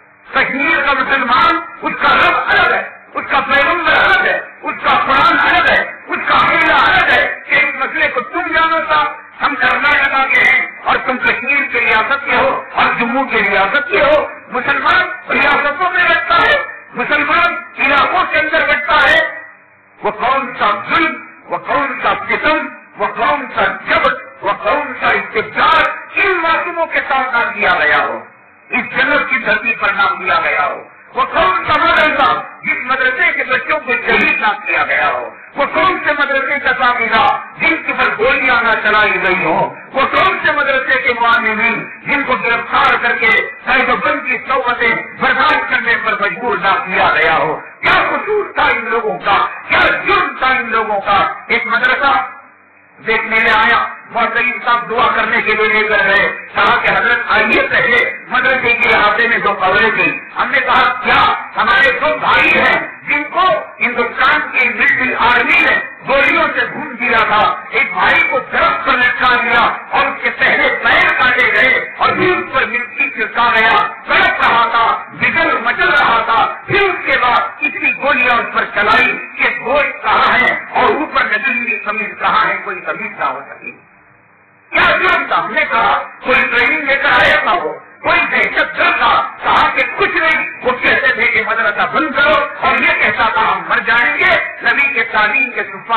کشمیر کا مسلمان، اس کا رب الگ ہے، اس کا پیغمبر الگ ہے، اس کا قرآن الگ ہے، اس کا عقیدہ الگ ہے کہ اس مسئلے کو تم جانو تھا، ہم کرناٹکا کے ہیں اور تم کشمیر کے ریاست کے ہو اور جموں کے ریاست کے ہو۔ مسلمان ریاستوں میں رہتا ہے، مسلمان علاقوں کے اندر بٹتا ہے، وہ کون سا ظلم، وہ کون سا ستم، وہ کون سا جبر، وہ کون سا استبداد ان معصوموں کے ساتھ نہ کیا گیا ہو، اس جنت کی دھرتی پر نہ کیا گیا ہو، وہ کون سا مدرسہ جس مدرسے کے بچوں کو شہید نہ کیا گیا ہو، وہ کون سے مدرسے کا ساتھیہ جن کے پر گولیاں نہ چلائی گئی ہو، وہ کون سے مدرسے کے معلمین جن کو گرفتار کر کے قید و بند کی صحبتیں برداشت کرنے پر مجبور نہ کیا گیا ہو۔ کیا قصور تھا ان لوگوں کا، کیا جرم تھا ان لوگوں کا؟ ایک مدرسہ دیکھنے میں آیا، معترین صاحب دعا کرنے کے لیے لے کر گئے، کہا کہ حضرت آئیے پہلے مدرسے کے احاطے میں دو قبریں تھی۔ ہم نے کہا کیا؟ ہمارے دو بھائی ہیں جن کو ہندوستان کی ملٹری آرمی نے گولیوں سے بھون دیا تھا، ایک بھائی کو درخت پر لٹکا دیا اور اس کے پہلے پیر کاٹے گئے اور پھر اس پر مٹی چھڑکا گیا، تڑپ رہا تھا، بگڑ مچل رہا تھا، پھر اس کے بعد اتنی گولیاں اس پر چلائی کہ گوشت کہاں ہے اور اوپر نظر کی قمیض کہاں ہے، کوئی قمیض نہ ہو سکی۔ کیا جرم تھا؟ ہم نے کہا کوئی ٹریننگ لے کر آیا تھا، وہ کوئی دہشت گرد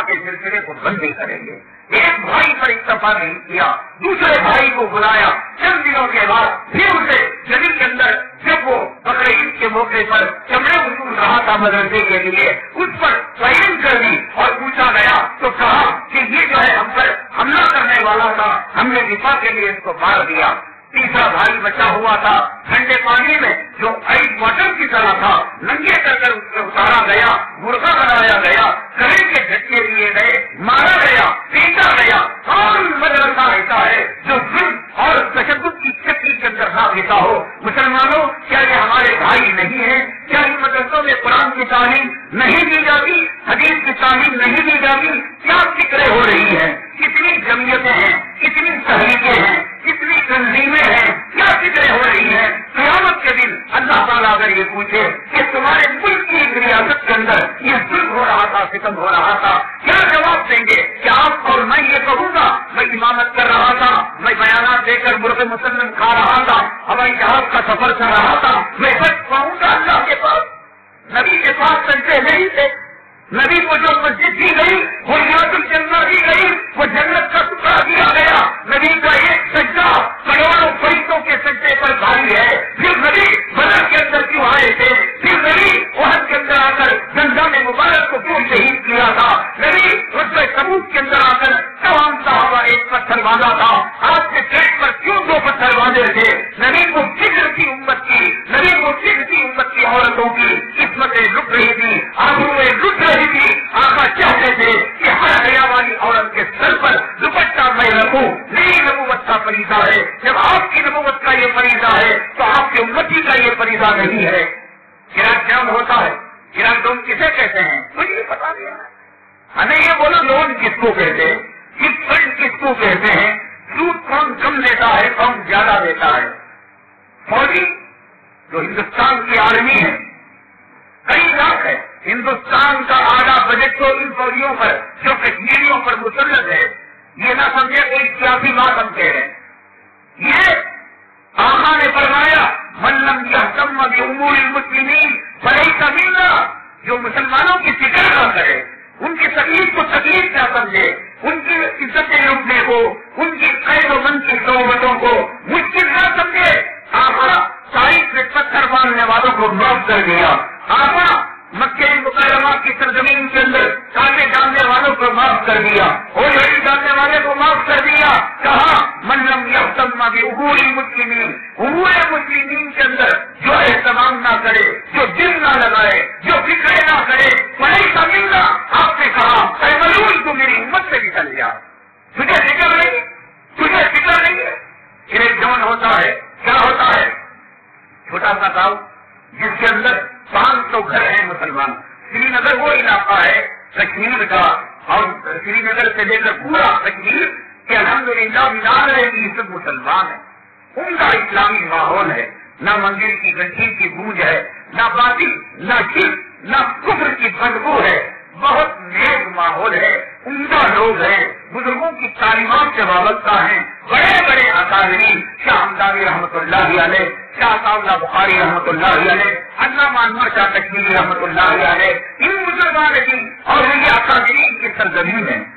کے سلسلے کو بند نہیں کریں گے. ایک بھائی پر اکتفا نہیں کیا, دوسرے بھائی کو بلایا. چند دنوں کے بعد پھر اسے گلی کے اندر جب وہ بقر عید کے موقع پر چمڑے وصول رہا تھا مدرسے کے لیے, اس پر تعین کر دی اور پوچھا گیا تو کہا کہ یہ جو ہے ہم پر حملہ کرنے والا تھا, ہم نے دفاع کے لیے اس کو مار دیا. تیسرا بھائی بچا ہوا تھا ٹھنڈے پانی میں جو آئس واٹر کی طرح تھا, ننگے کر کر اس کو اتارا گیا, مرغا بنایا گیا, کرے کے جھٹکے لیے گئے, مارا گیا, پیٹا گیا. کون مدرسہ ایسا ہے جو ظلم اور تشدد کی چکی کے اندر نہ پیتا ہو؟ مسلمانوں, کیا یہ ہمارے بھائی نہیں ہیں؟ کیا ان مدرسوں میں قرآن کی تعلیم نہیں دی جاتی, حدیث کی تعلیم نہیں دی جاتی؟ کیا فکریں ہو رہی ہیں؟ کتنی جمعیتیں ہیں, کتنی تحریکیں ہیں, کتنی تنظیمیں ہیں, کیا فکریں ہو رہی ہیں؟ قیامت کے دن اللہ تعالیٰ اگر یہ پوچھے کہ تمہارے ملک کی ایک ریاست کے اندر یہ ظلم ہو رہا تھا, ستم ہو رہا تھا, کیا جواب دیں گے؟ کیا آپ اور میں یہ کہوں گا میں امامت کر رہا تھا, میں بیانات دے کر مرغ مسلم کھا رہا تھا, ہوائی جہاز کا سفر کر رہا تھا, میں سچ پاؤں گا اللہ کے پاس؟ نبی کے پاس سجدے نہیں تھے. نبی کو جو مسجد دی گئی, وہ ریاض الجنہ دی گئی, وہ جنت کا ٹکڑا دیا گیا. نبی کا ایک سجدہ کروڑوں فرشتوں کے سجدے پر بھاری ہے. پھر نبی بدر کے اندر کیوں آئے تھے؟ پھر نبی احد کے اندر آ کر زمزم مبارک کو کیوں شہید کیا تھا؟ نبی غزوہ تبوک کے اندر آ کر تمام صحابہ ایک پتھر باندھا تھا, آپ کے پیٹ پر کیوں دو پتھر باندھے تھے؟ نبی کو فکر تھی امت کی, نبی کو فکر تھی امت کی عورتوں کی, قسمتیں لٹ رہی تھی, آبروئیں لٹ رہی تھی. آقا چاہتے تھے کہ ہر حیا والی عورت کے سر پر دوپٹہ میں رکھوں. میری نبوت کا فریضہ ہے. جب آپ کی نبوت کا یہ فریضہ ہے تو آپ کی امتی کا یہ فریضہ نہیں ہے. گراج ڈاؤن ہوتا ہے, گراج ڈاؤن کسے کہتے ہیں مجھے پتا نہیں ہے. ہمیں یہ بولو لون کس کو کہتے ہیں, چٹ فنڈ کس کو کہتے ہیں, سود کون کم دیتا ہے کون زیادہ دیتا ہے؟ فوجی جو ہندوستان کی آرمی ہے کئی لاکھ ہے, ہندوستان کا آدھا بجٹ تو ان فوجیوں پر جو کشمیریوں پر مسلط ہے. یہ نہ سمجھے کوئی سیاسی بات ہم کہہ رہے ہیں. یہ آقا نے فرمایا من لم یہتم بامور المسلمین فلیس منا, جو مسلمانوں کی فکر نہ کرے, ان کی تکلیف کو تکلیف نہ سمجھے, ان کی عزتیں لوٹنے کو, ان کی قید و بند کی صحبتوں کو مشکل نہ سمجھے. آقا تاریخ میں پتھر باندھنے والوں کو معاف کر دیا. آقا مکہ مکرمہ کی سرزمین کے اندر کانٹے ڈالنے والوں کو معاف کر دیا, اور لڑی ڈالنے والے کو معاف کر دیا. کہا من لم یہتم بامور المسلمین, امور مسلمین کے اندر جو اہتمام نہ کرے, جو دل نہ لگائے, جو فکرے نہ کرے, فلیس منا. آپ نے کہا اے ملعون تو میری امت سے نکل جا. تجھے فکر نہیں, تجھے فکر نہیں ہے. ایک جوان ہوتا ہے, کیا ہوتا ہے, چھوٹا سا گاؤں جس کے اندر پانچ سو گھر ہیں مسلمان. سری نگر وہ علاقہ ہے کشمیر کا, اور سری نگر سے لے کر پورا کشمیر کہ الحمدللہ ملال رہے گی سب مسلمان ہیں. عمدہ اسلامی ماحول ہے, نہ مندر کی گھنٹی کی گونج ہے, نہ باطل, نہ شرک, نہ کفر کی بدبو ہے. بہت نیک ماحول ہے, عمدہ لوگ ہیں, بزرگوں کی تعلیمات سے وابستہ ہیں. بڑے بڑے اکابرین, شاہ ہمدانی رحمۃ اللہ علیہ, شاہ صاحب بخاری رحمۃ اللہ علیہ, علامہ انور شاہ کشمیری رحمۃ اللہ علیہ, ان مسلمان کی اور یہ اکابرین کی سرزمین ہے.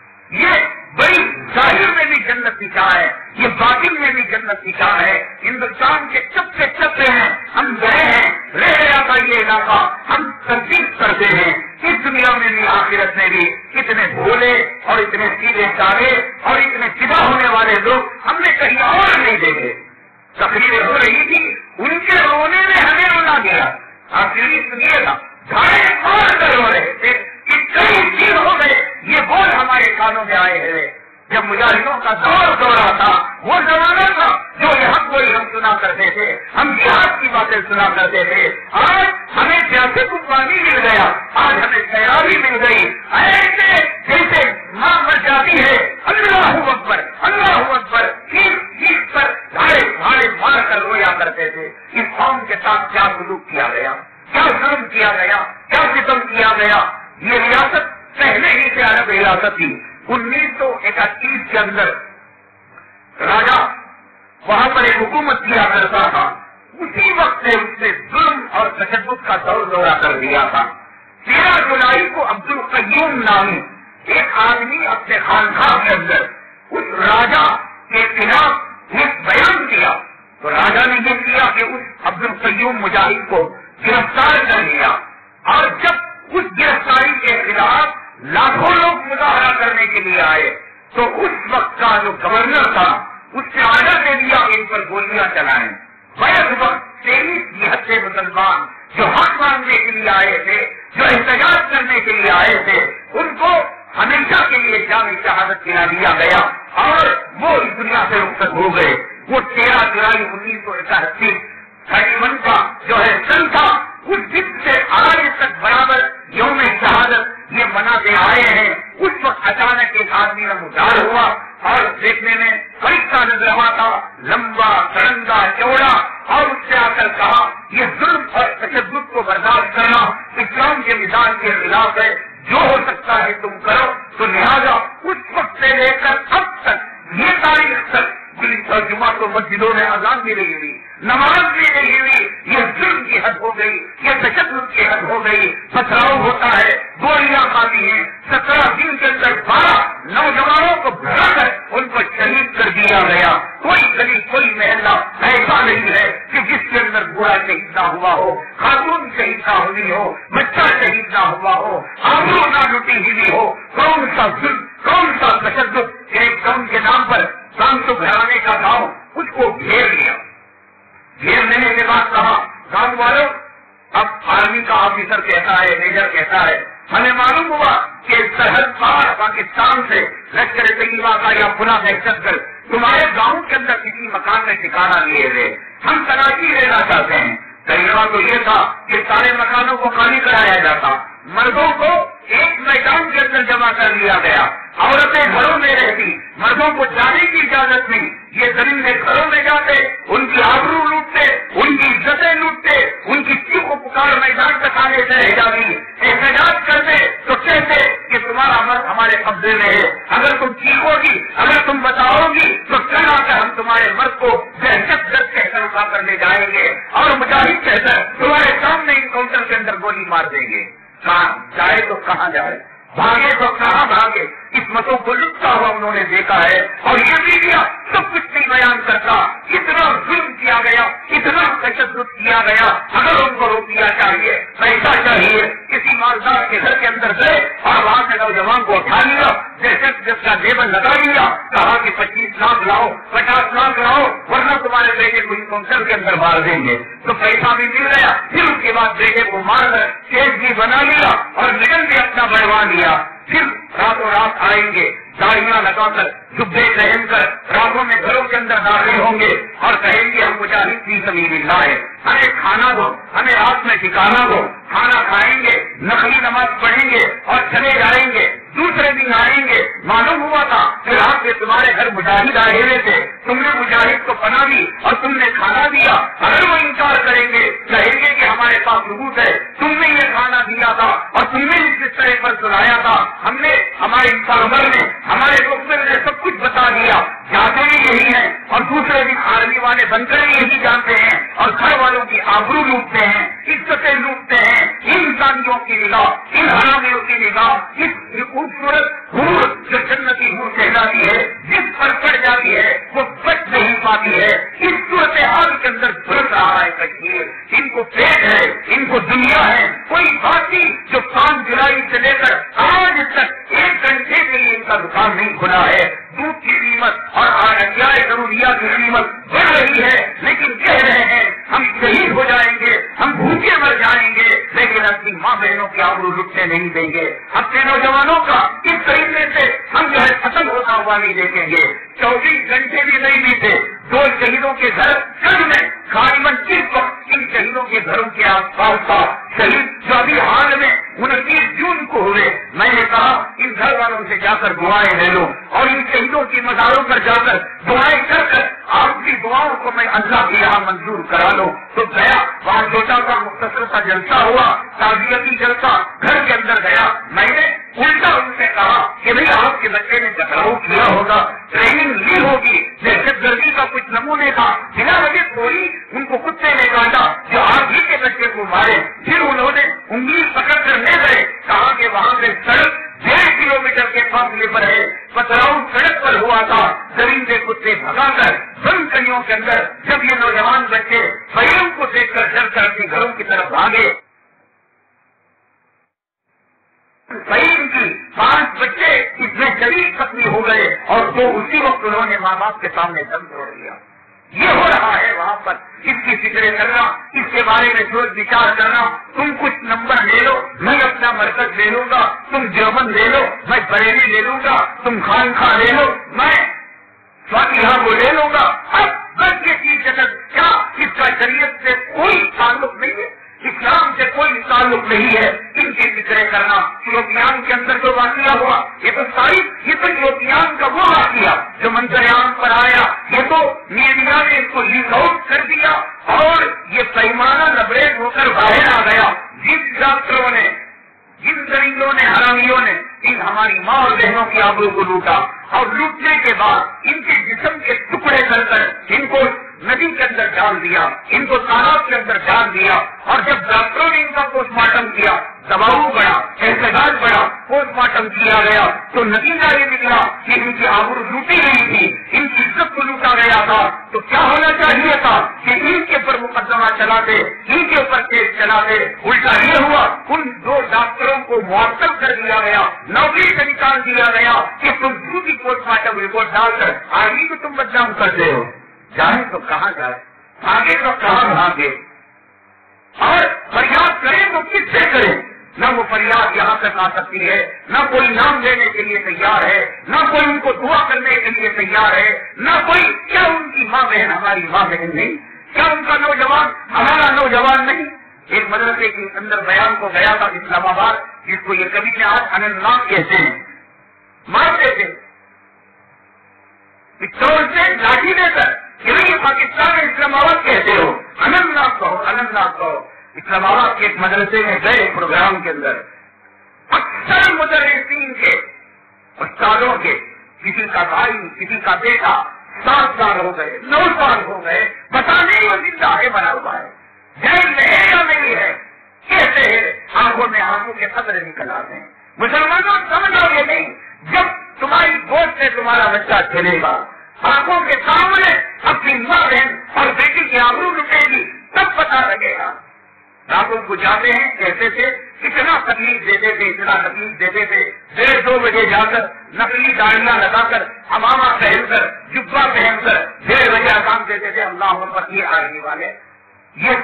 یہ بڑی ظاہر میں بھی جنت نکاح ہے, یہ باطن میں بھی جنت نکاح ہے. ہندوستان کے چپے چپے ہیں, ہم گئے ہیں, رہ گیا تھا یہ علاقہ, ہم تصدیق کرتے ہیں. اس دنیا میں بھی آخرت میں بھی اتنے بھولے اور اتنے سیدھے چالے اور اتنے سیدھا ہونے والے لوگ ہم نے کہیں اور نہیں دیکھے. تقریریں ہو رہی تھی, ان کے رونے نے ہمیں رونا دیا. آپ یہ سنیے گا, دھاڑے مار کر رو رہے تھے کہ کئی دن ہو گئے یہ بول ہمارے کانوں میں آئے ہوئے. جب مجاہدوں کا دور دورہ تھا, وہ زمانہ تھا جو یہ حق کوئی ہم سنا کرتے تھے, ہم جہاد کی باتیں سنا کرتے تھے. آج ہمیں جیسے کو پانی مل گیا, آج ہمیں سیرابی مل گئی. ایسے جیسے ماں مر جاتی ہے, اللہ اکبر اللہ اکبر چیخ چیخ پر دھاڑے دھاڑے مار کر رویا کرتے تھے. اس قوم کے ساتھ کیا سلوک کیا گیا, کیا ظلم کیا گیا, کیا ستم کیا گیا. یہ ریاست پہلے ہی سے الگ ریاست تھی. انیس سو اکتیس کے اندر راجا وہاں پر ایک حکومت کیا کرتا تھا, اسی وقت سے اس نے ظلم اور تشدد کا دور دورہ کر دیا تھا. تیرہ جولائی کو عبد القیوم نامی ایک آدمی اپنے خانقاہ کے اندر اس راجا کے خلاف ایک بیان کیا تو راجا نے یہ کیا کہ اس عبد القیوم مجاہد کو گرفتار کر لیا، اور جب اس گرفتاری کے خلاف لاکھوں لوگ مظاہرہ کرنے کے لیے آئے تو اس وقت کا جو گورنر تھا اس سے آرڈر دے دیا کہ ان پر گولیاں چلائیں۔ بیک وقت تیئیس نہتے مسلمان جو حق مانگنے کے لیے آئے تھے، جو احتجاج کرنے کے لیے آئے تھے، ان کو ہمیشہ کے لیے جام شہادت دلا دیا گیا اور وہ اس دنیا سے رخصت ہو گئے۔ وہ تیرہ جولائی انیس سو اکہتر تھرٹی ون کا جو ہے سن تھا، اس دن سے آج تک برابر یوم شہادت یہ مناتے آئے ہیں۔ اس وقت اچانک ایک آدمی نمودار ہوا اور دیکھنے میں فرشتہ نظر آتا تھا، لمبا سڑنگا چوڑا، اور اس سے آ کر کہا یہ ظلم اور تشدد کو برداشت کرنا اسلام کے مزاج کے خلاف ہے، جو ہو سکتا ہے تم کرو۔ تو لہٰذا اس وقت سے لے کر اب تک یہ تاریخ تک اور جمعہ کو مسجدوں میں اذان بھی نہیں ہوئی، نماز بھی نہیں ہوئی، یہ ظلم کی حد ہو گئی، یہ تشدد کی حد ہو گئی۔ پتھراؤ ہوتا ہے، گولیاں کھاتی ہیں، سترہ دن کے اندر بارہ نوجوانوں کو بھرا کر ان کو شہید کر دیا گیا۔ کوئی گلی کوئی محلہ ایسا نہیں ہے کہ جس کے اندر بوڑھا شہید نہ ہوا ہو، خاتون شہید نہ ہوئی ہو، بچہ شہید نہ ہوا ہو، آبرو نہ لوٹی ہوئی ہو۔ کون سا ظلم، کون سا تشدد، ایک قوم کے نام پر سانسو گھرانے کا گاؤں اس کو گھیر لیا۔ گھیر لینے کے بعد کہا گاؤں والوں، اب آرمی کا آفیسر کہتا ہے، میجر کہتا ہے، ہمیں معلوم ہوا کہ سرحد پار پاکستان سے لشکر طیبہ کا یا پناہ دہشت گرد تمہارے گاؤں کے اندر کسی مکان میں ٹھکانا لیے ہوئے، ہم تلاشی لینا چاہتے ہیں۔ طریقہ تو یہ تھا کہ سارے مکانوں کو خالی کرایا جاتا، مردوں کو ایک میدان کے اندر جمع کر لیا گیا، عورتیں گھروں میں رہتی، مردوں کو جانے کی اجازت نہیں، یہ زمین کے گھروں میں جاتے، ان کی آبرو لوٹتے، ان کی عزتیں لوٹتے، ان کی چیخ و پکار میدان تک آنے سے احتجاجی احتجاج کرتے تو کہتے کہ تمہارا مرد ہمارے قبضے میں ہے، اگر تم چیخو گی، اگر تم بتاؤ گی تو کل آ کر ہم تمہارے مرد کو دہشت گرد کہہ کر اٹھا کر لے جائیں گے اور مجاہد کہہ کر تمہارے سامنے انکاؤنٹر کے اندر گولی مار دیں گے۔ کہاں جائے تو کہاں جائے، بھاگے تو کہاں بھاگے۔ قسمتوں کو لٹتا ہوا انہوں نے دیکھا ہے، اور یہ میڈیا سب کچھ نہیں بیان کرتا۔ اتنا ظلم کیا گیا، اتنا تشدد کیا گیا۔ اگر ان کو روپیہ چاہیے، پیسہ چاہیے، کسی مالدار کے گھر کے اندر گئے اور وہاں کے نوجوان کو اٹھا لیا، دہشت گرد کا لیبل لگا لیا، کہا کہ پچیس لاکھ لاؤ، پچاس لاکھ لاؤ، ورنہ تمہارے بیٹے کو انکاؤنٹر کے اندر مار دیں گے۔ تو پیسہ بھی مل گیا، پھر اس کے بعد بیٹے کو مار کر کیس بھی بنا لیا اور نگل بھی اپنا بڑھوا لیا۔ پھر راتوں رات آئیں گے، داڑیاں لگا کر، جبے پہن کر، راتوں میں گھروں کے اندر داخل ہوں گے اور کہیں گے ہم مجاہد فی سبیل اللہ ہے، ہمیں کھانا دو، ہمیں رات میں ٹھکانا دو۔ کھانا کھائیں گے، نقلی نماز پڑھیں گے اور چلے جائیں گے۔ دوسرے دن آئیں گے، معلوم ہوا تھا کہ رات میں تمہارے گھر مجاہد آئے ہوئے تھے، تم نے مجاہد کو پناہ دی اور تم نے کھانا دیا۔ اگر وہ انکار کریں گے، کہیں گے کہ ہمارے پاس ثبوت ہے، تم نے یہ کھانا دیا تھا اور تم نے اس بسترے پر سلایا تھا، ہم نے، ہمارے انفارمر نے، ہمارے ڈاکٹر نے سب کچھ بتا دیا۔ جاتے بھی یہی ہے اور دوسرے دن آرمی والے بن کر یہی جانتے ہیں اور گھر والوں کی آبرو لوٹتے ہیں، عزتیں لوٹتے ہیں۔ انسانیوں کی نگاہ، ان حرامیوں کی نگاہ، اس خوبصورت حور جو جنتی حور کہلاتی ہے، جس پر پڑ جاتی ہے وہ بچ نہیں پاتی ہے۔ اس صورتحال کے اندر بھر رہا ہے کشمیر، ان کو پیٹ ہے، ان کو دنیا ہے۔ کوئی بھارتی جو پانچ جولائی سے لے کر آج تک ایک گھنٹے کے لیے ان کا دکان نہیں کھلا ہے۔ دودھ کی قیمت اور اشیاء ضروریات کی قیمت بڑھ رہی ہے، لیکن کہہ رہے ہیں ہم شہید ہو جائیں گے، ہم بھوکے مر جائیں گے، لیکن اپنی ماں بہنوں کی آبرو لٹنے نہیں دیں گے۔ اپنے نوجوانوں کا اس طریقے سے ہم جو ہے ختم ہوتا ہوا نہیں دیکھیں گے۔ چوبیس گھنٹے بھی نہیں بیتے، دو شہیدوں کے گھر جنگ میں غالباً کس وقت ان شہیدوں کے گھروں کے آس پاس تھا شہید جو ابھی حال میں انتیس جون کو ہوئے۔ میں نے کہا ان گھر والوں سے جا کر دعائیں لے لو اور ان شہیدوں کی مزاروں پر جا کر دعائیں کر کر آپ کی دعاؤں کو میں اللہ کے یہاں منظور کرا لو۔ تو گیا وہاں چھوٹا کا مختصر سا جلسہ ہوا، تعزیتی جلسہ، گھر کے اندر گیا۔ میں نے الٹا ان سے کہا کہ بھائی آپ کے بچے نے ٹکراؤ کیا ہوگا، ٹریننگ لی ہوگی، دہشت گردی کا کچھ نمونے تھا، بنا وجہ کوئی ان کو کتے نے کاٹا جو آپ ہی کے بچے کو مارے۔ پھر انہوں نے انگلی پکڑ کر لے گئے، کہا کہ وہاں سے سڑک ڈیڑھ کلو میٹر کے گلیوں کے اندر جب یہ نوجوان بچے فیلم کو دیکھ کر ڈر کر اپنے گھروں کی طرف بھاگے، فیلم کی پانچ بچے اس میں شدید زخمی ہو گئے اور تو اسی وقت انہوں نے ماں باپ کے سامنے دم توڑ دیا. یہ ہو رہا ہے وہاں پر. اس کی فکر کرنا، اس کے بارے میں سوچ وچار کرنا. تم کچھ نمبر لے لو، میں اپنا مرکز لے لوں گا، تم دیوبند لے لو، میں بریلی لے لوں گا، تم خانقاہ لے لو، میں فاتحہ کو لے لوں گا. اب بس یہ چیز جگت کیا اس کا شریعت سے کوئی تعلق نہیں ہے، اسلام سے کوئی تعلق نہیں ہے. ان کی فکر کرنا. یوپیان کے اندر جو واقعہ ہوا، یہ تو ساری یہ تو یوپیان کا وہ واقعہ جو منظریان پر آیا، یہ تو میڈیا نے اس کو لیک آؤٹ کر دیا اور یہ پیمانہ لبریز ہو کر باہر آ گیا. جن ڈاکٹروں نے، جن درندوں نے، حرامیوں نے ان ہماری ماں اور بہنوں کی آبرو کو لوٹا اور لوٹنے کے بعد ان کے جسم کے ٹکڑے کر کر ان کو ندی کے اندر ڈال دیا، ان کو تالاب کے اندر ڈال دیا. اور جب ڈاکٹروں نے ان کا پوسٹ مارٹم کیا، دباؤ بڑھا، احتجاج بڑھا، پوسٹ مارٹم کیا گیا تو نتیجہ یہ نکلا کہ ان کی آبرو لوٹی گئی تھی، ان کی عزت کو لوٹا گیا تھا. تو کیا ہونا چاہیے تھا کہ ان کے اوپر مقدمہ چلاتے، ان کے اوپر کیس چلاتے. الٹا یہ ہوا، ان دو ڈاکٹروں کو معطل کر دیا گیا، نوکری سے نکال دیا گیا کہ تم جھوٹی پوسٹ مارٹم رپورٹ ڈال کر آئی کو تم بدنام کرتے ہو. جائیں تو کہاں جائے، آگے تو کہاں بھاگے، اور فریاد کریں تو کس سے کریں. نہ وہ فریاد یہاں تک آ سکتی ہے، نہ کوئی نام لینے کے لیے تیار ہے، نہ کوئی ان کو دعا کرنے کے لیے تیار ہے، نہ کوئی. کیا ان کی ماں بہن ہماری ماں بہن نہیں؟ کیا ان کا نوجوان ہمارا نوجوان نہیں؟ ایک مدرسے کے اندر بیان کو گیا تھا اسلام آباد، جس کو یہ کبھی نے آج اننت ناگ کہتے ہیں. مارتے تھے پستول سے، لاٹھی دے کر. یہ پاکستان اسلام آباد کہتے ہو، اننت ناگ کہو، اننت ناگ کہو. اسلام آباد کے ایک مدرسے میں گئے پروگرام کے اندر، اکثر مدرسین کے، استادوں کے، کسی کا بھائی، کسی کا بیٹا سات سال ہو گئے، نو سال ہو گئے، پتا نہیں وہ زندہ ہے بنا ہوا ہے، جیل میں ہے یا نہیں ہے. کہتے ہیں آنکھوں میں آنکھوں کے قطرے نکل آتے ہیں. مسلمانوں سمجھو یہ نہیں، جب تمہاری گود سے تمہارا بچہ چلے گا، آنکھوں کے سامنے اپنی ماں بہن اور بیٹی کی آبرو لٹے گی، تب پتا لگے گا. راتوں کو جاتے ہیں کہتے تھے، اتنا تکلیف دیتے تھے، اتنا تکلیف دیتے تھے. ڈیڑھ دو بجے جا کر نقلی داڑیاں لگا کر، امامہ پہن کر، جبہ پہن کر ڈیڑھ بجے اذان دیتے تھے. اللہ اکبر. یہ آرمی والے، یہ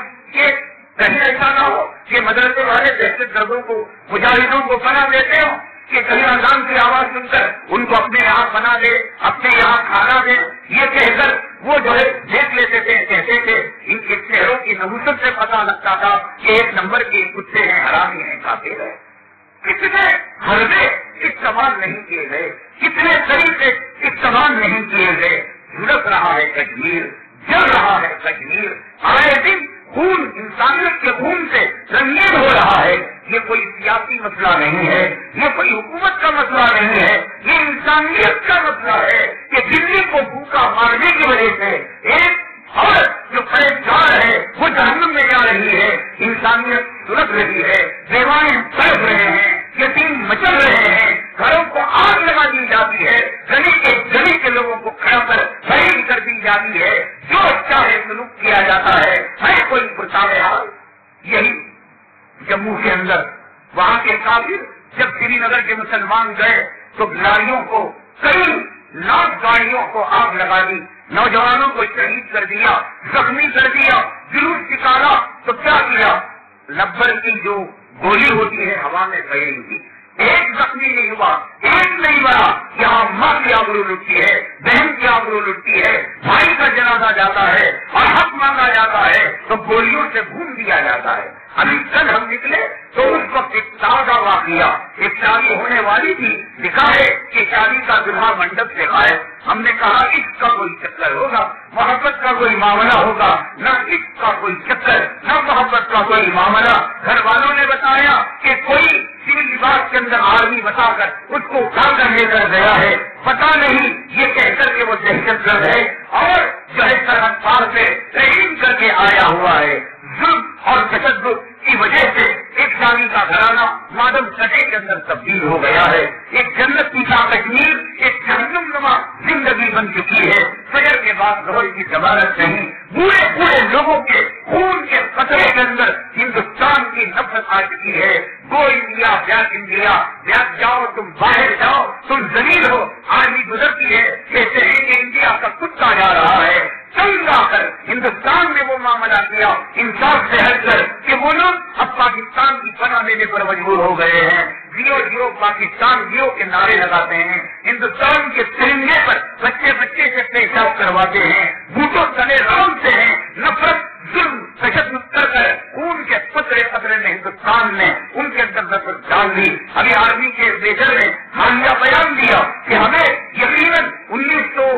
کہیں ایسا نہ ہو کہ مدرسے والے دہشت گردوں کو، مجاہدوں کو پناہ دیتے ہو کہ کہیں اذان کی آواز سن کر ان کو اپنے یہاں بنا دے، اپنے یہاں کھانا دے. یہ کہہ کر وہ جو ہے دیکھ لیتے تھے، کہتے تھے. ان کے چہروں کی نحوست سے پتا لگتا تھا کہ ایک نمبر کے کتے ہیں، حرامی ہیں، کافر ہیں. کتنے حربے استعمال نہیں کیے گئے، کتنے طریقے استعمال نہیں کیے گئے. جھلس رہا ہے کشمیر، جل رہا ہے کشمیر. آئے دن خون انسانیت کے خون سے رنگین ہو رہا ہے. یہ کوئی سیاسی مسئلہ نہیں ہے، یہ کوئی حکومت کا مسئلہ نہیں ہے، یہ انسانیت کا مسئلہ ہے کہ دلی کو بھوکا مارنے کی وجہ سے ایک عورت جو پریشان ہے وہ جہنم میں جا رہی ہے. انسانیت سلگ رہی ہے، بیوائیں تڑپ رہے ہیں، یتیم مچل رہے ہیں، گھروں کو آگ لگا دی جاتی ہے، گلی کے گلی کے لوگوں کو کھڑا کر شہید کر دی جاتی ہے، جو چاہے سلوک کیا جاتا ہے. ہے کوئی پرتاوے حال. یہی جموں کے اندر وہاں کے کافر جب سری نگر کے مسلمان گئے تو گاڑیوں کو، کئی لاکھ گاڑیوں کو آگ لگا دی، نوجوانوں کو شہید کر دیا، زخمی کر دیا، جلوس نکالا. تو کیا کیا؟ لبر کی جو گولی ہوتی ہے ہوا میں پھیلی تھی. ایک زخمی نہیں ہوا، ایک نہیں بڑا. یہاں ماں کی آبرو لٹتی ہے، بہن کی آبرو لٹتی ہے، بھائی کا جنازہ جاتا ہے اور حق مانگا جاتا ہے تو گولیوں سے بھون دیا جاتا ہے. ابھی کل ہم نکلے تو اس وقت ایک تازہ واقعہ، ایک شادی ہونے والی تھی، لکھا ہے کہ شادی کا دلہا منڈپ سے آئے. ہم نے کہا اس کا کوئی چکر ہوگا، محبت کا کوئی معاملہ ہوگا. نہ اس کا کوئی چکر، نہ محبت کا کوئی معاملہ. گھر والوں نے بتایا کہ کوئی سول لباس کے اندر آرمی بتا کر اس کو اٹھا کر لے کر گیا ہے. پتا نہیں یہ کہہ کر کے وہ دہشت گرد ہے اور جو ہے سرحد پار سے ٹریننگ کر کے آیا ہوا ہے. ظلم اور تشدد کی وجہ سے ایک شادی کا گھرانہ مادم سٹے کے اندر تبدیل ہو گیا ہے. ایک جنت کی کشمیر ایک جہنم نما زندگی بن چکی ہے. فجر کے بعد ظہر کی ضمانت نہیں. بوڑھے بوڑھے لوگوں کے خون کے قطرے کے اندر ہندوستان کی نفرت آ چکی ہے. Go India back India, back جاؤ تم باہر جاؤ, تم ذلیل ہو. آج گزرتی ہے کہتے ہیں کہ انڈیا کا کتا جا رہا ہے. چنگا کر ہندوستان میں وہ معاملہ کیا انصاف سے ہٹ کر کہ وہ لوگ اب پاکستان کی پناہ لینے پر مجبور ہو گئے ہیں. جیو جیو پاکستان جیو کے نعرے لگاتے ہیں. ہندوستان کے ترنگے پر بچے بچے سے پیشاب کرواتے ہیں. بوٹوں تلے رونتے ہیں. نفرت ظلم تشدد کر کر خون کے قطرے قطرے میں ہندوستان نے ان کے اندر نفرت ڈال دی. ابھی آرمی کے میجر نے حالیہ بیان دیا کہ ہمیں یقیناً انیس سو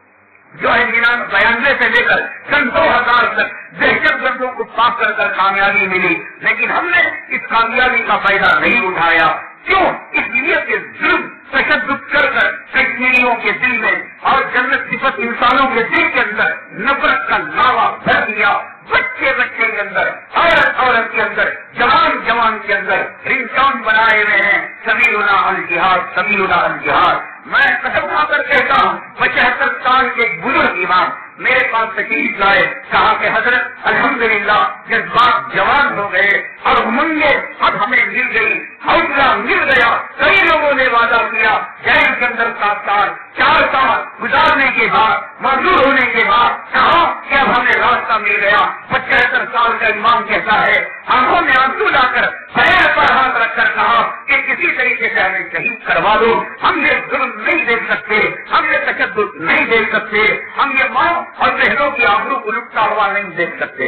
جو ہے بیانوے سے لے کر سن دو ہزار تک دہشت گردوں کو پاک کر کر کامیابی ملی, لیکن ہم نے اس کامیابی کا فائدہ نہیں اٹھایا. کیوں؟ اس لیے کہ ظلم تشدد کر کر کشمیریوں کے دل میں اور جنت صفت انسانوں کے دل کے اندر نفرت کا لاوا بھر دیا. بچے بچے کے اندر, عورت عورت کے اندر, جوان جوان کے اندر رنگ ٹون بنائے ہوئے ہیں سبیلنا الجہاد, سبیلنا الجہاد. میں قسم کھا کر کہتا ہوں پچہتر سال کے بزرگ امام میرے پاس تشریف لائے, کہا کہ حضرت الحمدللہ جذبات جوان ہو گئے اور امنگیں اب ہمیں مل گئی, حوصلہ مل گیا. کئی لوگوں نے وعدہ کیا جیل کے اندر سات سال چار سال گزارنے کے بعد معذور ہونے کے بعد کہا کہ اب ہمیں راستہ مل گیا. پچہتر سال کا امام کہتا ہے آنکھوں میں آنسو لا کر پیر پر ہاتھ رکھ کر کہا کہ کسی طریقے سے ہمیں شہید کروا دو. ہم یہ ظلم نہیں دیکھ سکتے, ہم یہ تشدد نہیں دیکھ سکتے, ہم یہ ماں اور بہنوں کی آبرو کو لٹتا ہوا نہیں دیکھ سکتے.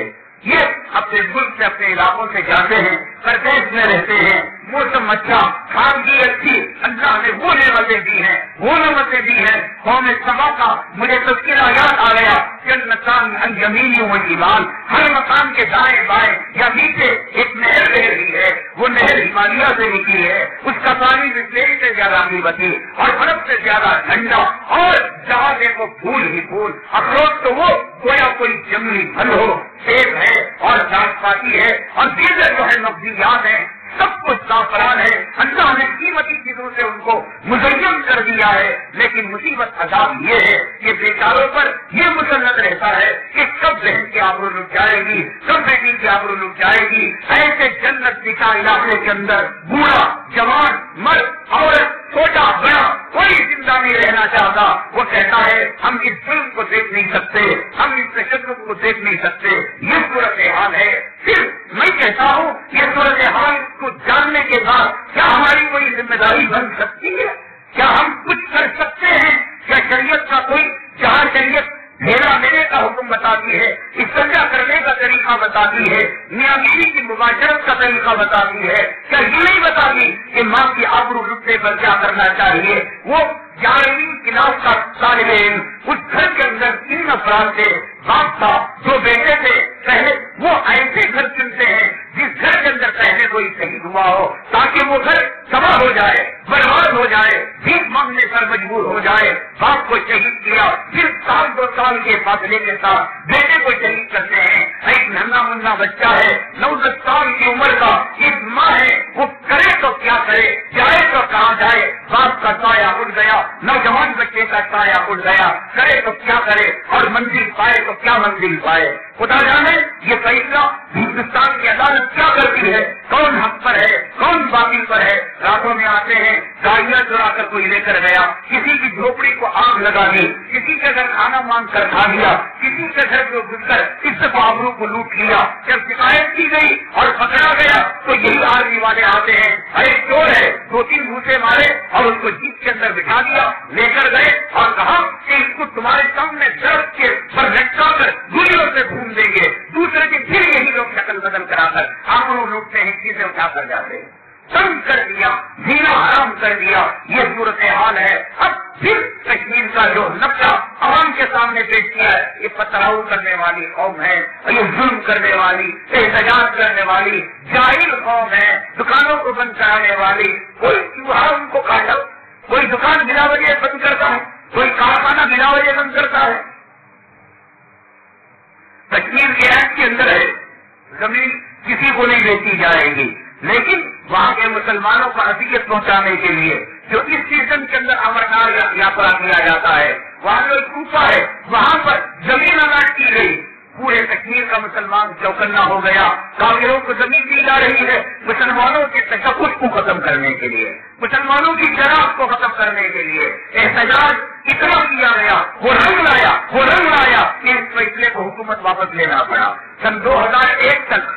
یہ اپنے ملک سے اپنے علاقوں سے جاتے ہیں, پردیش میں رہتے ہیں, موسم اچھا, خانگی اچھی, اللہ نے وہ نعمتیں دی ہیں وہ نعمتیں دی ہیں. قوم سبا کا مجھے تذکرہ یاد آ گیا. جنتان عن یمین و شمال, ہر مکان کے دائیں بائیں یا نیچے ایک نہر بہ رہی ہے. وہ نہر ہمالیہ سے نکلی ہے, اس کا پانی بسلیری سے زیادہ قیمتی اور برف سے زیادہ ٹھنڈا, اور جہاں دیکھو پھول ہی پھول. اخروٹ تو وہ گویا کوئی جنگلی پھل ہو, سیب ہے اور ناشپاتی ہے اور دیگر جو ہے نبضیات ہیں, سب کچھ زعفران ہے. اللہ نے قیمتی چیزوں سے ان کو مزین کر دیا ہے. لیکن مصیبت عذاب یہ ہے کہ بیچاروں پر یہ مسلط رہتا ہے کہ کب بہن کی آبرو لٹ جائے گی, کب بیٹی کی آبرو لٹ جائے گی. ایسے جنت دکھا علاقے کے اندر بوڑھا جوان مرد عورت چھوٹا بڑا کوئی زندہ نہیں رہنا چاہتا. وہ کہتا ہے ہم اس ظلم کو دیکھ نہیں سکتے, ہم اس تشدد کو دیکھ نہیں سکتے. یہ صورت حال ہے. پھر میں کہتا ہوں یہ صورت حال کو جاننے کے بعد کیا ہماری کوئی ذمہ داری بن سکتی ہے؟ کیا ہم کچھ کر سکتے ہیں؟ کیا شریعت کا کوئی, جہاں شریعت پھیلا لینے کا حکم بتاتی ہے, استنجا کرنے کا طریقہ بتاتی ہے, میاں بیوی کی مباشرت کا طریقہ بتاتی ہے, کیا یہ نہیں بتاتی کہ ماں کی آبرو لٹنے پر کیا کرنا چاہیے؟ وہ گیارہویں کلاس کا طالب علم, اس گھر کے اندر تین افراد تھے, باپ تھا, دو بیٹے تھے. پہلے وہ ایسے گھر چنتے ہیں جس گھر کے اندر پہلے کوئی شہید ہوا ہو تاکہ وہ گھر تباہ ہو جائے, برباد ہو جائے, بھیک مانگنے پر مجبور ہو جائے. باپ کو شہید کیا, پھر سال دو سال کے فاصلے کے ساتھ بیٹے کو شہید کرتے ہیں. ایک ننا منا بچہ ہے نو دس سال کی عمر کا, ایک ماں ہے, وہ کرے تو کیا کرے, جائے تو کہاں جائے. باپ کا سایہ اٹھ گیا, نوجوان بچے کا سایہ اٹھ گیا, کرے تو کیا کرے, اور منزل پائے تو کیا منزل پائے. خدا جانے یہ فیصلہ ہندوستان کی عدالت کیا کرتی ہے, کون حق پر ہے کون باطل پر ہے. راتوں میں آتے ہیں, گاڑیاں چرا کر کوئی لے کر گیا, کسی کی جھوپڑی کو آگ لگا دی, کسی کے گھر کھانا مانگ کر کھا لیا, کسی کے گھر کو گھس کر اس سے آبرو کو لوٹ لیا. جب شکایت کی گئی اور پکڑا گیا تو یہی آرمی والے آتے ہیں, ارے چور ہے, دو تین گھوسے مارے اور اس کو جیپ کے اندر بٹھا دیا, لے کر گئے اور کہا کہ اس کو تمہارے سامنے درد کے پر لٹکا کر گولیوں سے گھوم دیں گے. دوسرے دن پھر یہی لوگ شکل بدل کرا کر آبرو لوٹتے ہیں, چیزیں اٹھا کر جاتے ہیں. تنگ کر دیا, جینا حرام کر دیا. یہ صورت حال ہے. اب پھر کشمیر کا جو نقشہ عوام کے سامنے پیش کیا ہے, یہ پتھراؤ کرنے والی قوم ہے, یہ ظلم کرنے والی, احتجاج کرنے والی جاہل قوم ہے, دکانوں کو بند کرانے والی. کوئی تیوہار ان کو کاٹا, کوئی دکان بلا وجہ بند کرتا ہے, کوئی کارخانہ بلا وجہ بند کرتا ہے. کشمیر کے ایکٹ کے اندر ہے زمین کسی کو نہیں بیچی جائے گی, لیکن وہاں کے مسلمانوں کو اذیت پہنچانے کے لیے جو اس سیزن کے اندر امرناتھ یاترا کیا جاتا ہے, وہاں جو کوفہ ہے وہاں پر زمین الاٹ کی گئی. پورے کشمیر کا مسلمان چوکنا ہو گیا. کافروں کو زمین دی جا رہی ہے مسلمانوں کے تشدد کو ختم کرنے کے لیے, مسلمانوں کی شراب کو ختم کرنے کے لیے. احتجاج اتنا کیا گیا, وہ رنگ لایا وہ رنگ لایا کہ اس فیصلے کو حکومت واپس لینا پڑا. سن دو ہزار ایک تک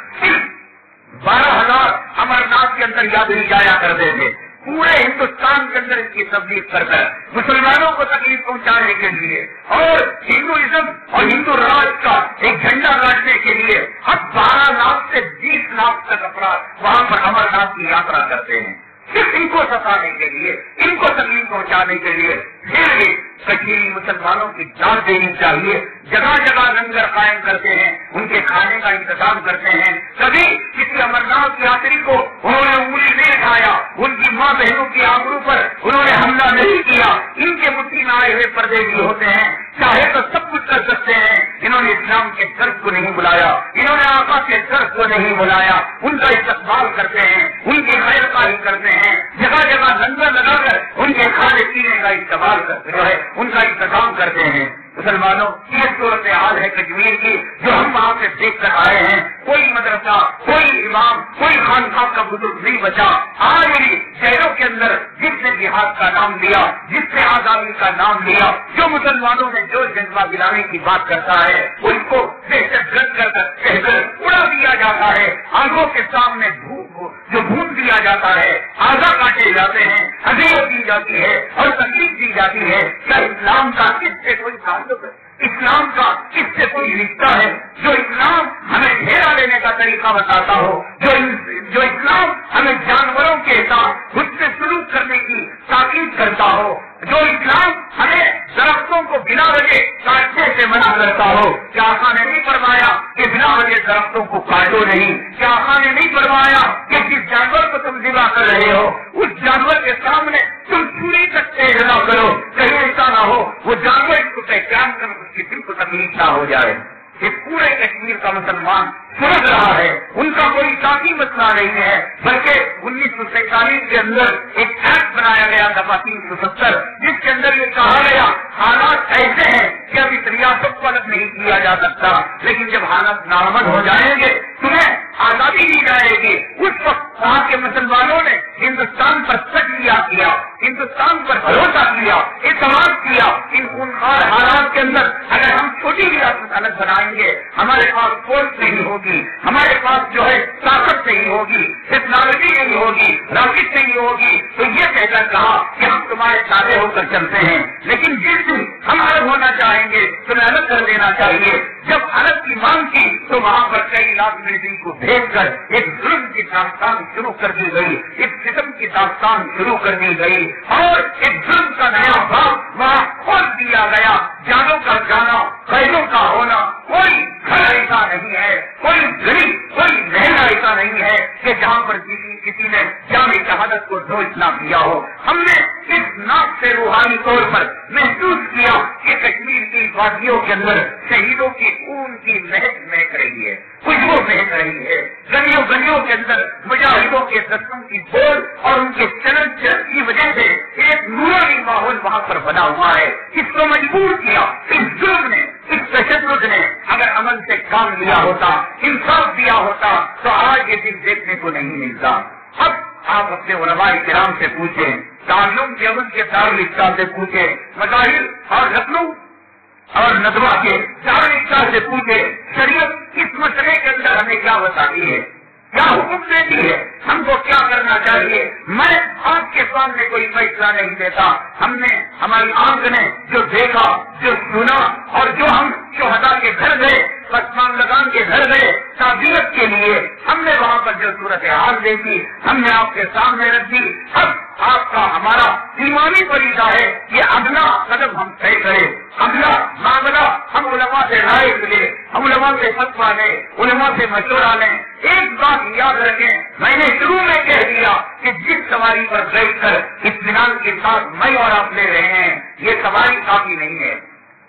صرف بارہ ہزار امرناتھ کے اندر یاتری جایا کرتے تھے. پورے ہندوستان کے اندر اس کی تبلیغ کر کر مسلمانوں کو تکلیف پہنچانے کے لیے اور ہندوازم اور ہندو راج کا ایک جھنڈا لڑنے کے لیے اب بارہ لاکھ سے بیس لاکھ تک افراد وہاں پر امرناتھ کی یاترا کرتے ہیں, صرف ان کو ستانے کے لیے, ان کو تکلیف پہنچانے کے لیے. پھر بھی کشمیری مسلمانوں کی جان دینی چاہیے. جگہ جگہ لنگر قائم کرتے ہیں, ان کے کھانے کا انتظام کرتے ہیں. کبھی کسی امرناتھ یاتری کو انہوں نے انگلی نہیں اٹھایا, ان کی ماں بہنوں کی آبرو پر انہوں نے حملہ نہیں کیا. ان کے مٹھی میں آئے ہوئے پردے بھی ہوتے ہیں, چاہے تو سب کچھ کر سکتے ہیں. انہوں نے اسلام کے درد کو نہیں بلایا, انہوں نے آقا کے درد کو نہیں بلایا. ان کا استقبال کرتے ہیں, ان کی خیر خواہی کرتے ہیں, جگہ جگہ لنگر لگا کر ان کے کھانے پینے کا استعمال کرتے جو ہے ان کا انتظام کرتے ہیں. مسلمانوں یہ صورت حال ہے کشمیر کی جو ہم وہاں سے دیکھ کر آئے ہیں. کوئی مدرسہ, کوئی امام, کوئی خانقاہ کا بزرگ نہیں بچا. آج بھی شہروں کے اندر جس نے جہاد کا نام لیا, جس نے آزادی کا نام لیا, جو مسلمانوں میں جو جذبہ دلانے کی بات کرتا ہے ان کو دہشت گرد کر کہہ کر اڑا دیا جاتا ہے. آنکھوں کے سامنے جو بھون دیا جاتا ہے, آزا کاٹے جاتے ہیں, اذیت دی جاتی ہے اور تکلیف دی جاتی ہے. کیا اسلام کا کس سے کوئی تعلق ہے؟ اسلام کا کس سے کوئی رشتہ ہے؟ جو اسلام ہمیں گھیرا لینے کا طریقہ بتاتا ہو, جو جو اسلام ہمیں جانوروں کے ساتھ خود سے سلوک کرنے کی تاکید کرتا ہو, جو اسلام ہمیں درختوں کو بنا وجہ کاٹنے سے منع کرتا ہو. کیا آقا نے نہیں فرمایا کہ بنا وجہ درختوں کو کاٹو نہیں؟ کیا آقا نے نہیں فرمایا کہ جس جانور کو تم ذبح کر رہے ہو اس جانور کے سامنے تم چھری تک تیز نہ کرو, کہیں ایسا نہ ہو وہ جانور کو پہچان کر اس کی دل کو تکلیف نہ ہو جائے. یہ پورے کشمیر کا مسلمان سمجھ رہا ہے, ان کا کوئی ذاتی مسئلہ نہیں ہے, بلکہ انیس سو سینتالیس کے اندر ایک ایکٹ بنایا گیا دفعہ تین سو ستر جس کے اندر یہ کہا گیا حالات ایسے ہیں کہ اب اس ریاست کو الگ نہیں کیا جا سکتا, لیکن جب حالات نامن ہو جائیں گے تمہیں آزادی دی جائے گی. اس وقت وہاں کے مسلمانوں نے ہندوستان پر تجزیہ کیا, ہندوستان پر بھروسہ کیا, اعتماد کیا. ان خونخوار حالات کے اندر اگر ہم چھوٹی ریاست الگ بنائیں گے, ہمارے پاس فورس نہیں ہوگی, ہمارے پاس جو ہے طاقت نہیں ہوگی, ٹیکنالوجی نہیں ہوگی, راکٹ نہیں ہوگی, تو یہ کہہ کر کہا کہ ہم تمہارے تابع ہو کر چلتے ہیں. لیکن جس دن ہم الگ ہونا چاہیں گے تمہیں الگ کر دینا چاہیے. جب الگ کی مانگ کی تو وہاں پر کئی لاکھ ملٹری کو بھیج کر ایک ظلم کی داستان شروع کر دی گئی, ایک ستم کی داستان شروع کر دی گئی اور ایک ظلم کا نیا باب وہاں کھول دیا گیا. جانوں کا جانا, قیدوں کا ہونا, کوئی گھر ایسا نہیں ہے, کوئی غریب, کوئی مہنگا ایسا نہیں ہے کہ جہاں پر کسی کسی نے جامع شہادت کو نوچ نہ کیا ہو. ہم نے اس ناک سے روحانی طور پر محسوس کیا کہ کشمیر کی وادیوں کے اندر شہیدوں کی خون کی مہک مہک رہی ہے, خوشبو مہک رہی ہے. گلیوں گلیوں کے اندر مجاہدوں کے دستوں کی بول اور ان کے چلن چلن کی وجہ سے ایک نورانی ماحول وہاں پر بنا ہوا ہے. اس کو مجبور کیا اس ظلم نے, اس تشدد نے. اگر عمل سے کام لیا ہوتا, انصاف دیا ہوتا تو آج یہ دن دیکھنے کو نہیں ملتا. اب آپ اپنے علماء کرام سے پوچھیں, تعلیم کے عمل کے دارالفتہ سے پوچھیں, مظاہر اور لکھنؤ اور ندوہ کے دارالفتہ سے پوچھیں, شریعت اس مسئلے کے اندر ہمیں کیا بتاتی ہے, کیا حکم دیتی ہے, ہم کو کیا کرنا چاہیے. میں آپ کے سامنے کوئی فیصلہ نہیں دیتا. ہم نے, ہماری آنکھ نے جو دیکھا, جو سنا اور جو ہم شہداء کے گھر گئے, پسمان لگان کے گھر گئے تعزیت کے لیے, ہم نے وہاں پر جو صورت حال دیکھی ہم نے آپ کے سامنے رکھ دی. اب آپ کا ہمارا ایمانی فریضہ ہے کہ اگلا قدم ہم طے کریں, اگلا معاملہ ہم علماء سے رائے لیں, ہم علماء سے فتویٰ لیں, علماء سے مشورہ لیں. ایک بات یاد رکھیں, میں نے شروع میں کہہ دیا کہ جس سواری پر بیٹھ کر اطمینان کے ساتھ میں اور آپ لے رہے ہیں یہ سواری کافی نہیں ہے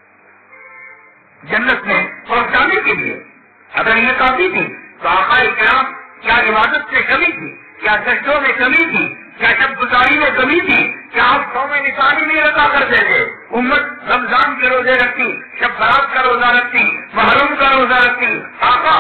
جنت میں پہنچانے کے لیے. اگر یہ کافی تھی تو آقا کرام کیا عبادت سے کمی تھی, کیا سجدوں میں کمی تھی, کیا شب گزاری میں کمی تھی, کہ آپ سو میں نثانی نہیں رکھا کرتے تھے؟ امت رمضان کے روزے رکھتی، شب برات کا روزہ رکھتی، محرم کا روزہ رکھتی، آقا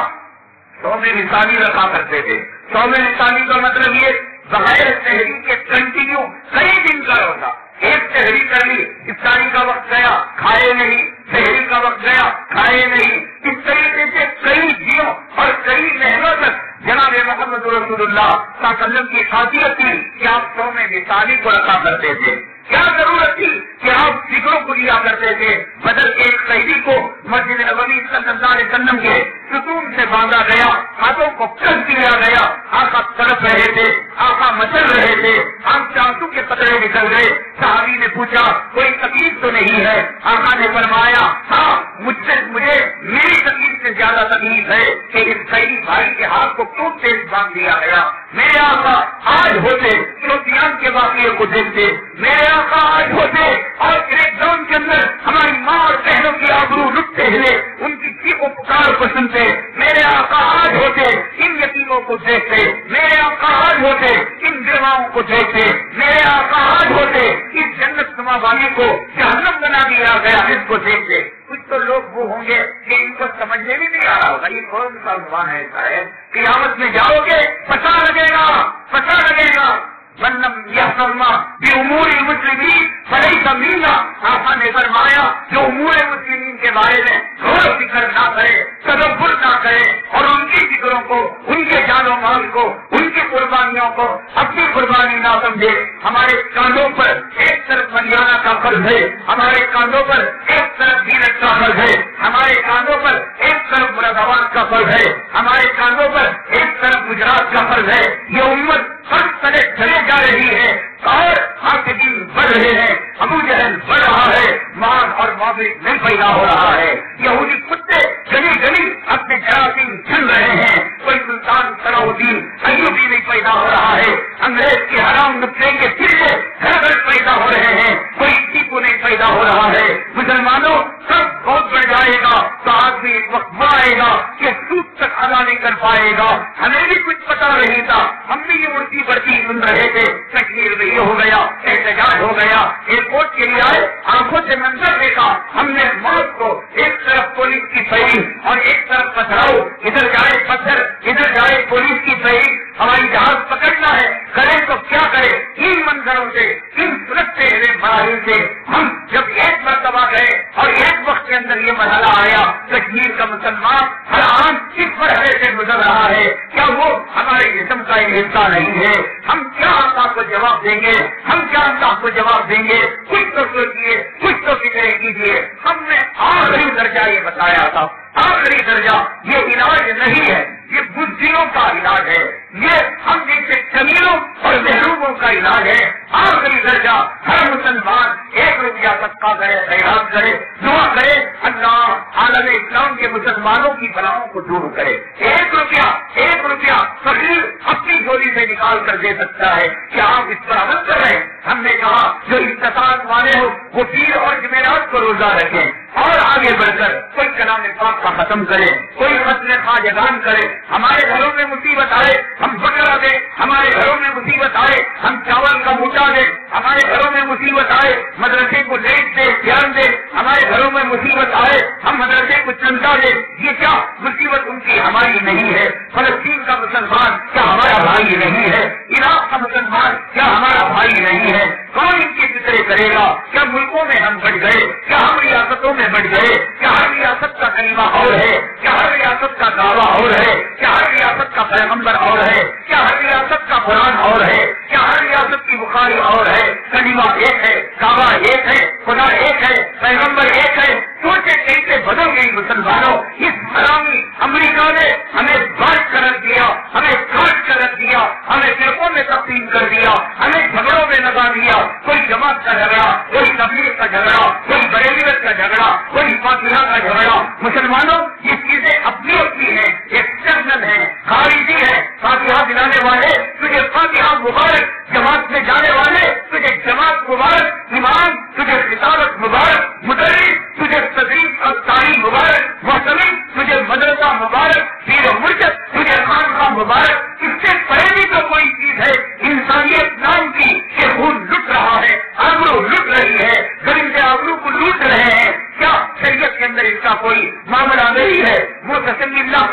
سو میں نثانی رکھا کرتے تھے۔ سو میں نثانی کا مطلب یہ بغیر سحری کے کنٹینیو کئی دن کا روزہ، ایک سحری کر لی، افطاری کا وقت گیا کھائے نہیں، سحری کا وقت گیا کھائے نہیں، اس طریقے سے کئی دنوں اور کئی مہینوں تک جناب محمد رسول اللہ صلی اللہ علیہ وسلم کی خاصیت تھی کہ آپ سو میں نثانی کو رکھا کرتے تھے۔ کیا ضرورت تھی کہ آپ فکروں کو لیا کرتے تھے؟ بدر کے ایک قیدی کو مسجد نبوی صلی اللہ علیہ وسلم کے ستون سے باندھا گیا، ہاتھوں کو کس دیا گیا، آقا تڑپ رہے تھے، آقا مچل رہے تھے، آنکھ سے آنسو کے قطرے نکل گئے۔ صحابی نے پوچھا کوئی تکلیف تو نہیں ہے؟ آقا نے فرمایا ہاں مجھ سے مجھے میری تکلیف سے زیادہ تکلیف ہے کہ اس قیدی بھائی کے ہاتھ کو کیوں تیز باندھ دیا گیا۔ میرے آقا آج ہوتے شوپیان کے واقعے کو دیکھتے، میرے آقا آج ہوتے اور ایک ڈاؤن کے اندر ہماری ماں اور بہنوں کی آبرو لٹتے ہوئے ان کی چیخ و پکار کو سنتے، میرے آقا آج ہوتے ان یتیموں کو دیکھتے، میرے آقا آج ہوتے ان بیواؤں کو دیکھتے، میرے آقا آج ہوتے اس جنت نما والے کو جہنم بنا دیا گیا اس کو دیکھتے۔ کچھ تو لوگ وہ ہوں گے کہ ان کو سمجھنے بھی نہیں آ رہا ہوگا یہ کون سا عنوان ہے صاحب، قیامت میں جاؤ گے پتا لگے گا، پتا لگے گا ونم یحرم بامور المسلمین فلیس منا۔ آقا نے فرمایا جو امور مسلمین کے بارے میں غور و فکر نہ کرے، تدبر نہ کرے اور ان کی فکروں کو، ان کے جان و مال کو، ان کی قربانیوں کو اپنی قربانی نہ سمجھے۔ ہمارے کاندھوں پر ایک طرف مریانہ کا فرض ہے، ہمارے کاندھوں پر ایک طرف دیرت کا فرض ہے، ہمارے کاندھوں پر ایک طرف مرادآباد کا فرض ہے، ہمارے کاندھوں پر ایک طرف گجرات کا فرض ہے۔ یہ امت فرض کرے چلے جا رہی ہے اور حاقدین بڑھ رہے ہیں، ابو جہل بڑھ رہا ہے، مان اور معاملات نہیں پیدا ہو رہا ہے، یہودی کتے گلی گلی اپنے جراثیم چل رہے ہیں، کوئی سلطان صلاح الدین ایوبی نہیں پیدا ہو رہا ہے، انگریز کے حرام نقطے کے سرے گھر گھر پیدا ہو رہے ہیں، کوئی ٹیپو نہیں پیدا ہو رہا ہے۔ مسلمانوں سب بہت بڑھ جائے گا تو آدمی ایک وقت وہ آئے گا کہ سود تک ادا نہیں کر پائے گا۔ ہمیں بھی کچھ پتا نہیں تھا، ہم بھی یہ اڑتی بڑھتی سن رہے تھے، کشمیر میں یہ ہو گیا، احتجاج ہو گیا، ایئرپورٹ کے لیے آئے، آنکھوں سے منظر دیکھا، ہم نے موت کو ایک طرف پولیس کی فیری اور ایک طرف پتھراؤ، ادھر جائے پتھر ادھر جائے پولیس کی فیری، ہوائی جہاز پکڑنا ہے، کرے تو کیا کرے؟ ان منظروں سے، ان سلگتے ہوئے مراحل سے ہم جب ایک مرتبہ گئے اور ایک وقت کے اندر یہ مرحلہ آیا، کشمیر کا مسلمان ہر آن کس مرحلے سے گزر رہا ہے، کیا وہ ہمارے جسم کا ایک حصہ نہیں ہے؟ ہم کیا اللہ کو جواب دیں گے؟ ہم کیا اللہ کو جواب دیں گے؟ کچھ تو سوچیے، کچھ تو فکر کیجیے۔ ہم نے آخری درجہ یہ بتایا تھا، آخری درجہ یہ علاج نہیں ہے، یہ بزدلوں کا علاج ہے، یہ ہم جیسے کمیلوں اور محروموں کا علاج ہے۔ آخری درجہ ہر مسلمان ایک روپیہ صدقہ کرے، خیرات کرے، دعا کرے، اللہ عالم اسلام کے مسلمانوں کی بلاؤں کو دور کرے۔ ایک روپیہ ایک روپیہ فقیر اپنی جھولی سے نکال کر دے سکتا ہے، کیا آپ اس پر عمل کر رہے ہیں؟ ہم نے کہا جو استطاعت والے ہو وہ پیر اور جمعرات کو روزہ رکھیں اور آگے بڑھ کر کوئی کلام پاک کا ختم کرے، کوئی ختم خواجگان کرے۔ ہمارے گھروں میں مصیبت آئے ہم بکرا دیں، ہمارے گھروں میں مصیبت آئے ہم چاول کا موٹا دیں، ہمارے گھروں میں مصیبت آئے مدرسے کو لیٹ دے دھیان دے، ہمارے گھروں میں مصیبت آئے ہم مدرسے کو چندا دے۔ یہ کیا مصیبت ان کی ہماری نہیں ہے؟ فلسطین کا مسلمان کیا ہمارا بھائی نہیں ہے؟ عراق کا مسلمان کیا ہمارا بھائی نہیں ہے؟ کون ان کی فکرے کرے گا؟ کیا ملکوں میں ہم بڑھ گئے؟ کیا ہم ریاستوں میں بڑھ گئے؟ کیا ہر ریاست کا کلمہ اور ہے؟ کیا ہر ریاست کا دعویٰ اور ہے؟ کیا ہر ریاست کا پیغمبر اور ہے؟ کیا ہر ریاست کا قرآن اور ہے؟ کیا ہر ریاست کی بخاری اور ہے؟ کلمہ ایک ہے، کعبہ ایک ہے، خدا ایک ہے، پیغمبر ایک ہے۔ سوچے کیسے بدل گئی مسلمانوں؟ اس حرامی امریکہ نے ہمیں بانٹ کر رکھ دیا، ہمیں کاٹ کر رکھ دیا، ہمیں فرقوں میں تقسیم کر دیا، ہمیں جھگڑوں میں لگا دیا۔ کوئی جماعت کا جھگڑا، کوئی تبلیغ کا جھگڑا، کوئی بریلیت کا جھگڑا، کوئی فاتحہ کا جھگڑا۔ مسلمانوں یہ چیزیں اپنی اپنی ہیں، ایکسٹرنل ہیں، خارجی ہیں۔ فاتحہ دلانے والے تجھے فاتحہ مبارک، جماعت میں جانے والے تجھے جماعت مبارک، امام تجھے رسالت مبارک، مدرس تجھے تدریس اور تعلیم مبارک، محتمل تجھے مدرسہ مبارک، پیر و مرشد تجھے خانقاہ مبارک۔ اس سے پہلے بھی تو کوئی چیز ہے انسانیت نام کی کہ خون لٹ رہا ہے،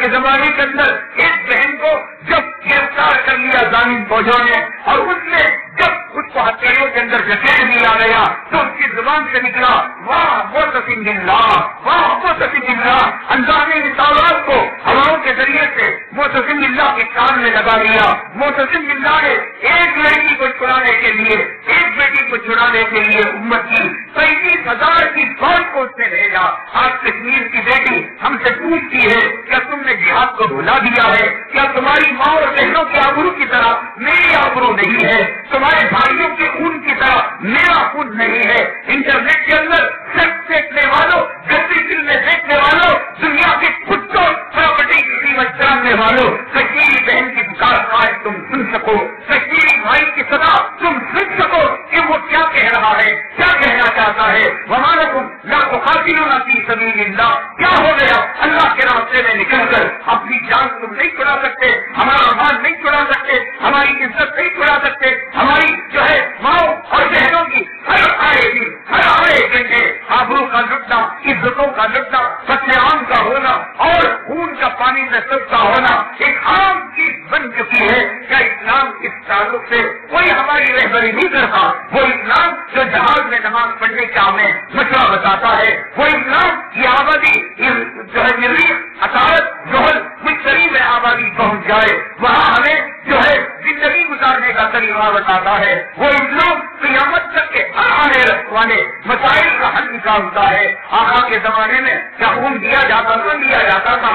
کے زمانے کے اندر ایک بہن کو جب گرفتار کر لیا ضابط فوجوں نے اور اس نے جب اس کو ہتھیلیوں کے اندر جکیٹ دیا گیا تو اس کی زبان سے نکلا واہ معتصم باللہ، واہ معتصم باللہ۔ اللہ نے اس آواز کو ہواؤں کے ذریعے سے معتصم باللہ کے کان میں لگا دیا۔ معتصم باللہ نے ایک لڑکی کو چھڑانے کے لیے، ایک بیٹی کو چھڑانے کے لیے امت کی پینتیس ہزار کی فوج کو اس نے بھیجا۔ آج کشمیر کی بیٹی ہم سے پوچھتی ہے کیا تم نے جہاد کو بھلا دیا ہے؟ کیا تمہاری ماں اور بہنوں کے آبرو کی طرح میری آبرو نہیں ہے؟ تمہارے بھائیوں کے خون کی طرح میرا خون نہیں ہے؟ انٹرنیٹ کے اندر سیکس دیکھنے والوں، گندی فلمیں دیکھنے والوں، دنیا کے کتوں پراپرٹی کی قیمت جاننے والوں، کشمیری بہن کی پکار آج تم سن سکو، کشمیری بھائی کی صدا تم سن سکو کہ وہ کیا کہہ رہا ہے، کیا کہنا چاہتا ہے۔ وَمَالَكُمْ لَا تُقَاتِلُونَ فِي سَبِيلِ اللَّهِ، کیا ہو گیا؟ اللہ کے راستے میں نکل کر اپنی جان تم نہیں چھڑا سکتے، ہمارا مال نہیں چھڑا سکتے، ہماری عزت نہیں چھڑا سکتے، ہماری جو ہے ماں اور بہنوں کی ہر آئے دن ہر آئے گھنٹے آبرو کا لٹنا، عزتوں کا لٹنا، قتل عام کا ہونا اور خون کا پانی میں سستا ہونا ایک عام چیز بن چکی ہے۔ کیا اسلام اس تعلق سے کوئی ہماری رہبری نہیں کرتا؟ وہ اسلام جو جہاز میں نماز پڑھنے کا ہمیں مشورہ بتاتا ہے، وہ اسلام یہ آبادی جو ہے مریخ اطارت جوہل مشتری میں آبادی پہنچ جائے وہاں ہمیں جو ہے زندگی گزارنے کا طریقہ بتاتا ہے، وہ اسلام قیامت تک کے ہر آنے والے مسائل کا حل نکالتا ہے۔ آقا کے زمانے میں کیا خون دیا جاتا تھا؟ دیا جاتا تھا۔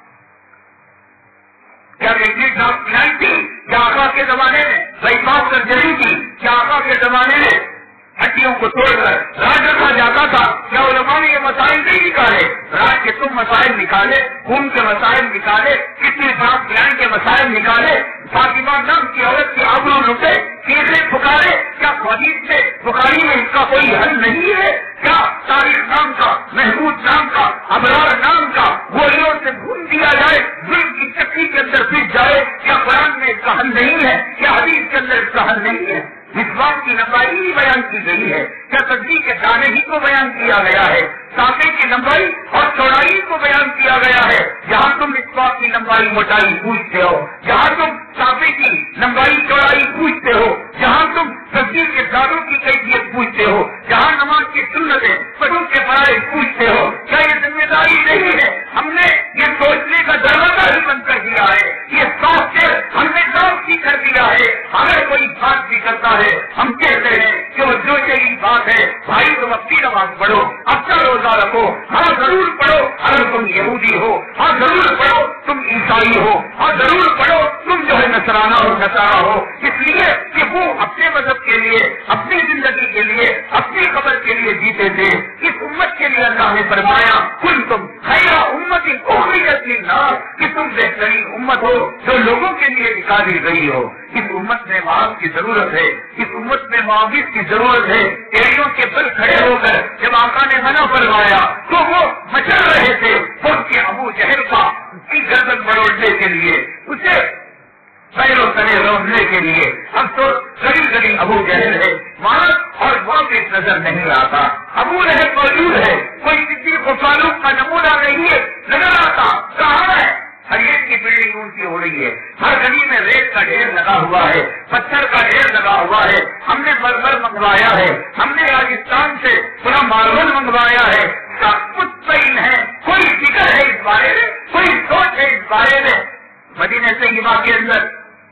کیا ریڈیٹ ڈاک پلائی تھی؟ کیا آقا کے زمانے میں بائی سرجری تھی؟ کیا آقا کے زمانے میں ہڈیوں کو توڑ کر راج رکھا جاتا تھا؟ کیا علماء نے یہ مسائل نہیں نکالے؟ راج کے تم مسائل نکالے، خون کے مسائل نکالے، کسی ڈاک پلان کے مسائل نکالے، فاطمہ نام کی عورت کی آبرو لٹے، کیسے پکارے؟ کیا حدیث سے بخاری میں اس کا کوئی حل نہیں ہے؟ کیا تاریخ نام کا، محمود نام کا، ابرار نام کا گولیوں سے بھون دیا جائے، ظلم کی چکی کے اندر پھر جائے؟ کیا قرآن میں اس کا حل نہیں ہے؟ کیا حدیث کے اندر اس کا حل نہیں ہے؟ مسواک کی لمبائی ہی بیان کی گئی ہے؟ کیا تسبیح کے دانے ہی کو بیان کیا گیا ہے؟ سانپے کی لمبائی اور چوڑائی کو بیان کیا گیا ہے؟ جہاں تم مسواک کی لمبائی موٹائی پوچھتے ہو، جہاں تم سانپے کی لمبائی چوڑائی پوچھتے ہو، جہاں تم تسبیح کے دانوں کی کیفیت پوچھتے ہو، جہاں نماز کی سنتیں پڑھوں کے فرائض پوچھتے ہو، کیا یہ ذمہ داری نہیں ہے؟ ہم نے یہ سوچنے کا دروازہ ہی بند کر دیا ہے، یہ سوچ کر ہم نے ڈاک ہی کر دیا ہے۔ اگر کوئی بات بھی کرتا ہے ہم کہتے ہیں کہ وہ جو یہی بات ہے بھائی تم اپنی نماز پڑھو، اپنا روزہ رکھو، ہاں ضرور پڑھو اگر تم یہودی ہو، ہاں ضرور پڑھو تم عیسائی ہو، ہاں ضرور پڑھو تم جو ہے نصرانہ ہو نصارہ ہو، اس لیے کہ وہ اپنے مذہب کے لیے، اپنی زندگی کے لیے، اپنی خبر کے لیے جیتے تھے۔ اس امت کے لیے اللہ نے فرمایا کل تم خیر امت اخرجت للناس، کہ تم بہترین امت ہو جو لوگوں کے لیے نکالی گئی ہو۔ اس امت میں معاذ کی ضرورت ہے، اس امت میں معاوض کی ضرورت ہے۔ ایڑیوں کے بل کھڑے ہو کر جب آقا نے منع فرمایا تو وہ مچل رہے تھے ان کے ابو جہل کا کی گردن بڑوڑنے کے لیے، اسے پیروں تلے روکنے کے لیے۔ اب تو گلی گلی ابو جہل ہے، معاذ اور واپس نظر نہیں آتا۔ ابو لہب موجود ہے، کوئی صدیق و فاروق کا نمونہ نہیں ہے نظر آتا، کہاں ہے؟ ہر ایک کی بلڈنگ اونچی ہو رہی ہے، ہر گلی میں ریت کا ڈھیر لگا ہوا ہے، پتھر کا ڈھیر لگا ہوا ہے، ہم نے مرمر منگوایا ہے، ہم نے راجستھان سے پورا ماربل منگوایا ہے، سب کچھ صحیح ہے، کوئی فکر ہے اس بارے میں، کوئی سوچ ہے اس بارے میں۔ مدینہ طیبہ کے اندر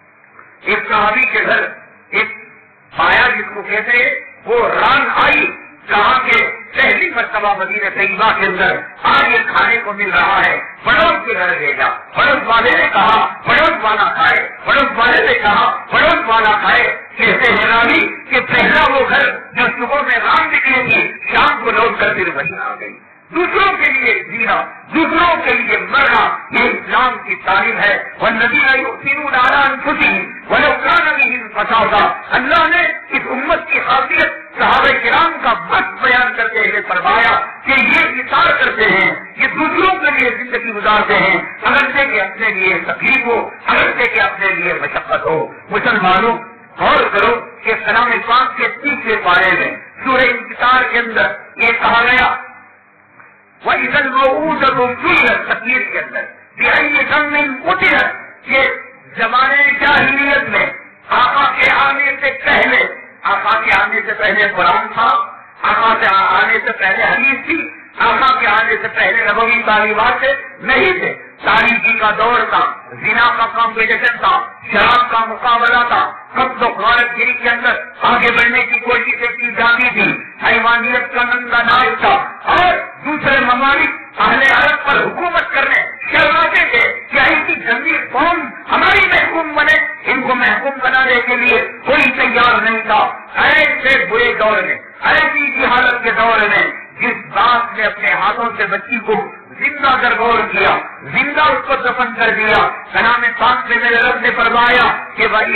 ایک صحابی کے گھر ایک پایا جس کو کہتے ہیں وہ ران آئی، کہاں کے پہلی مرتبہ مدینہ طیبہ کے اندر آج یہ کھانے کو مل رہا ہے، پڑوس کے گھر بھیجا، پڑوس والے نے کہا پڑوس والا کھائے، پڑوس والے نے کہا پڑوس والا کھائے۔ کہتے ہیں راوی کہ پہلا وہ گھر جو صبح میں رام نکلی تھی شام کو لوٹ کر پھر وہی آ گئی۔ دوسروں کے لیے جینا، دوسروں کے لیے مرنا، یہ اسلام کی تعلیم ہے۔ والذین یؤثرون علی انفسہم ولو کان بہم خصاصہ، اللہ نے اس امت کی خاصیت صحابہ کرام کا بس بیان کرتے ہوئے فرمایا کہ یہ اثار کرتے ہیں، یہ دوسروں کے لیے زندگی گزارتے ہیں، اگرچہ کہ اپنے لیے تکلیف ہو، اگرچہ کہ اپنے لیے مشقت ہو۔ مسلمانوں غور کرو کہ کلام پاک کے تیسرے پارے میں سورہ انفطار کے اندر یہ کہا گیا وَإِذَا الْمَوْءُودَةُ سُئِلَتْ، تقریر کے اندر بِأَيِّ ज़मीन कुतिलत, ये जमाने जाहिलियत में आका के आने से पहले, आका के आने से पहले कुरान था, आका के आने से पहले हदीस थी, आका के आने से पहले नबवी तालीमात नहीं थे। तारीखी का दौर था, जिना का कॉम्पिटिशन था, शराब का मुकाबला था, कब तो गिरी के अंदर आगे बढ़ने की कोशिश की जाती थी, हैवानियत का नंगा नाच था, और दूसरे ममालिक अहले अरब पर हुकूमत करने शर्माते थे कि ऐसी गंदी कौम हमारी महकूम बने, इनको महकूम बनाने के लिए कोई तैयार नहीं था। ऐसे बुरे दौर में, ऐसी जिहालत के दौर में जिस बाप ने अपने हाथों से बच्ची को जिंदा दरगोर किया, जिंदा उसको दफन कर दिया, कलाम पाक में मेरे रब ने फरमाया कि भाई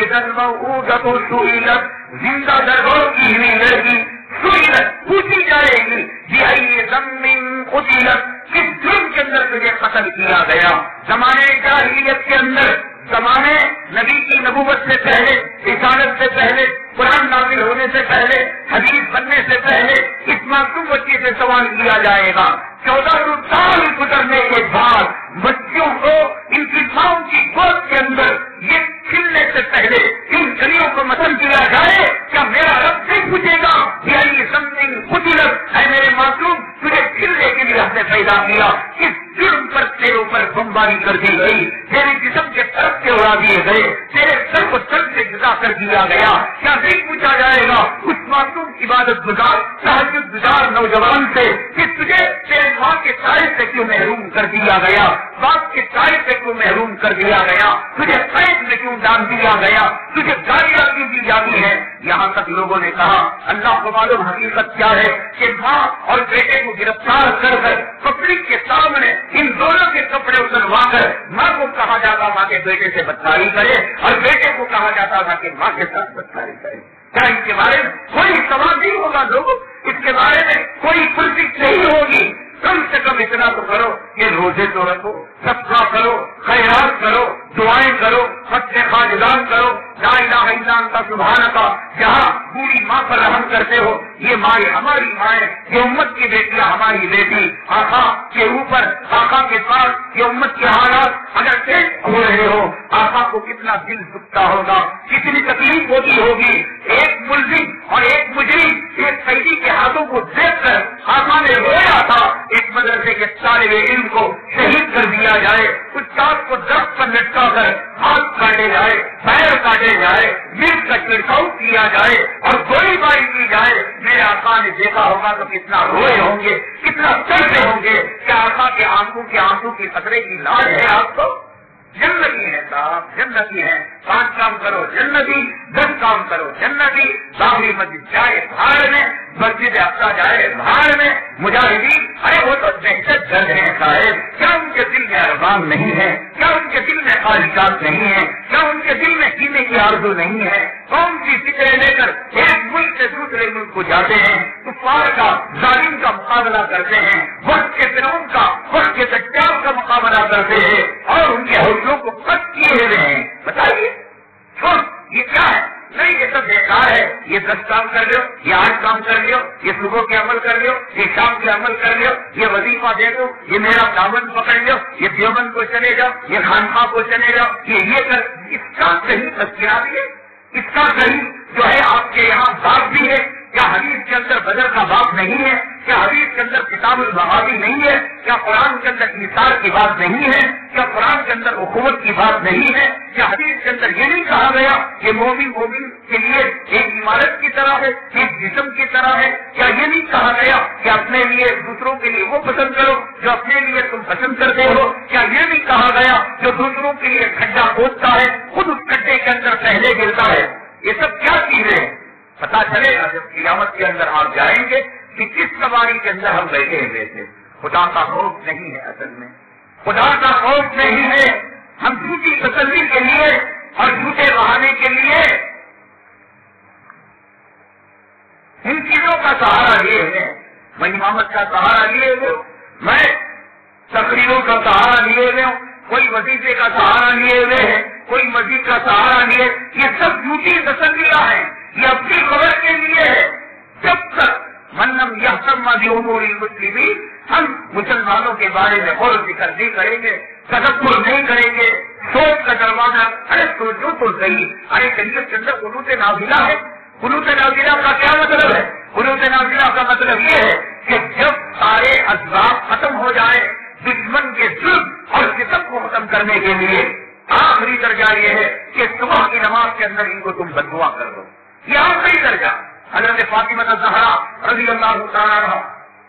तो सुईलत, जिंदा दरगोर की हुई लड़की सुईलत पूछी जाएगी, ये ज़मीन कुतिलत, किस जुर्म के अंदर तुझे कत्ल किया गया। जमाने जाहिलियत के अंदर, जमाने नबी की नबूवत से पहले, रिसालत से पहले, कुरान नाज़िल होने से पहले, हदीस बनने से पहले इस मासूम बच्चे से सवाल किया जाएगा। चौदह सौ साल गुजरने के बाद बच्चों को इनकी माँ की गोद के अंदर ये खिलने से पहले इन गलियों को मसल किया जाए, क्या मेरा रब नहीं पूछेगा यानी समथिंग कुतिलत है मेरे मासूम, तुझे खिलने के लिए हमने पैदा किया, इस जुर्म पर तेरे ऊपर बमबारी कर दी गई, तेरे जिस्म के तरफ से उड़ा दिए गए, तेरे सर को सर से जुदा कर दिया गया, क्या नहीं पूछा जाएगा उस मासूम इबादत गुजार तहज्जुद गुजार नौजवान से कि तुझे तेरे माँ के साए से क्यों महरूम कर दिया गया, बाप के साए से क्यों महरूम कर दिया गया, तुझे कैद में क्यों डाल दिया गया, तुझे गालियां क्यों दी जाती है। यहाँ तक लोगों ने कहा अल्लाह को मालूम हकीकत क्या है कि माँ और बेटे को गिरफ्तार कर कर पब्लिक के सामने इन दोनों के कपड़े उतरवा कर माँ को कहा जाता था कि बेटे से बदकारी करे और बेटे को कहा जाता था कि माँ के साथ बदकारी करे। क्या इसके बारे में कोई सवाल नहीं होगा लोगों, इसके बारे में कोई पुरसिक नहीं होगी। कम से कम इतना तो करो कि रोजे तो रखो, सबका करो, खैरात करो, दुआएं करो, सच्चे खाजदान करो, ला इलाहा इल्ला अंता सुब्हानका, जहाँ पूरी माँ पर रहम करते हो, ये माँ हमारी माँ है, ये उम्मत की बेटियां हमारी बेटी, आका के ऊपर आका के पास ये उम्मत के हालात अगर पेश हो रहे हो, आका को कितना दिल दुखता होगा, कितनी तकलीफ होती होगी। एक मुल्जिम और एक मुजरिम एक कैदी के हाथों को देख कर आका ने रोया था, एक मदरसे के तालिब इल्म को शहीद कर दिया जाए, उस्ताद को दर्द पर लटका कर हाथ काटे जाए, पैर काटे जाए, मिर्च का छिड़काव किया जाए और गोलीबारी की जाए। मेरे आका ने देखा होगा तो कितना रोए होंगे, कितना तड़पे होंगे। क्या आका के आंखों के आंसू की कतरे की लाज है आपको? जन्नती है साहब, जन्नती है। पांच काम करो जन्नती, दस काम करो जन्नती। बाबरी मस्जिद जाए भाड़ में, मस्जिद अक्सा जाए भाड़ में। मुजाहिदीन अरे वो तो दहशत गर्द है साहेब, क्या उनके दिल में अरमान नहीं है? क्या उनके दिल में ख्वाहिशात नहीं है? क्या उनके दिल में जीने की आरज़ू नहीं है? कौन सी फिक्रें लेकर एक मुल्क से दूसरे मुल्क को जाते हैं, कुफ्फार का जालिम का मुकाबला करते हैं, वक्त के फिरौन का, वक्त के दज्जाल का मुकाबला करते हैं और उनके हौसलों को कट किए हुए हैं। बताइए छोड़, ये क्या है? नहीं, ये सब बेकार है। ये दस काम कर लो, ये आठ काम कर लो, ये सुबह के अमल कर लो, ये शाम के अमल कर लो, ये वजीफा दे दो, ये मेरा दामन पकड़ लो, ये देवबंद को चले जाओ, ये खानखा को चले जाओ, ये ये कर। इसका सही तस्करा भी है, इसका सही जो है आपके यहाँ बाप भी है। क्या हदीस के अंदर बदर का बाप नहीं है? क्या हदीस के अंदर किताबुल बगावी नहीं है? क्या कुरान के अंदर इंसार की बात नहीं है? क्या कुरान के अंदर उखुवत की बात नहीं है? क्या हदीस के अंदर ये नहीं कहा गया कि मोमिन मोमिन के लिए एक इमारत की तरह है, एक जिस्म की तरह है? क्या ये नहीं कहा गया कि अपने लिए दूसरों के लिए वो पसंद करो जो अपने लिए तुम पसंद करते हो? क्या ये नहीं कहा गया जो दूसरों के लिए खड्डा खोदता है खुद उस खड्डे के अंदर पहले गिरता है? ये सब क्या चीजें हैं? पता चलेगा जब क़यामत के अंदर आप जाएंगे कि किस सवारी के अंदर हम बैठे हुए थे। खुदा का खौफ नहीं है, असल में खुदा का खौफ नहीं है। हम झूठी तसल्ली के लिए और झूठे बहाने के लिए इन चीजों का सहारा लिए हुए, मैं इमामत का सहारा लिए हुए, मैं तकरीरों का सहारा लिए हुए, कोई वजीफे का सहारा लिए हुए है, कोई मस्जिद का सहारा लिए। ये सब झूठी तसल्लियां हैं, ये अपनी खबर के लिए है। जब तक मन्नम यहतम मुस्लिमीन, हम मुसलमानों के बारे में गौर फिक्र नहीं करेंगे, تدبر نہیں کریں گے، سوچ کا دروازہ، ارے سوچو تو صحیح، ارے شریعت کے اندر قنوت نازلہ ہے. قنوت نازلہ کا کیا مطلب ہے؟ قنوت نازلہ کا مطلب یہ ہے کہ جب سارے اسباب ختم ہو جائے دشمن کے ظلم اور ستم کو ختم کرنے کے لیے، آخری درجہ یہ ہے کہ صبح کی نماز کے اندر ان کو تم بددعا کر دو. یہ آخری درجہ. حضرت فاطمہ الزہرا رضی اللہ تعالیٰ عنہا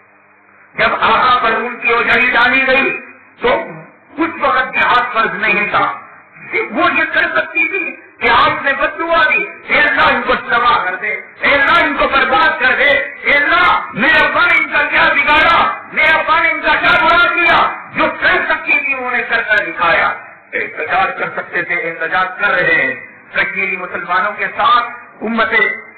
جب آقا پر ان کی اوجھائی ڈالی گئی تو اس وقت جہاد فرض نہیں تھا. وہ یہ کر سکتی تھی کہ آپ نے بددعا دی، اے اللہ ان کو تباہ کر دے، اے اللہ ان کو برباد کر دے، اے اللہ میرے ابا نے ان کا کیا بگاڑا، میرے ابا نے ان کا کیا برا کیا. جو کر سکتی تھی انہوں نے کر کر دکھایا. احتجاج کر سکتے تھے، احتجاج کر رہے ہیں. کشمیری مسلمانوں کے ساتھ امت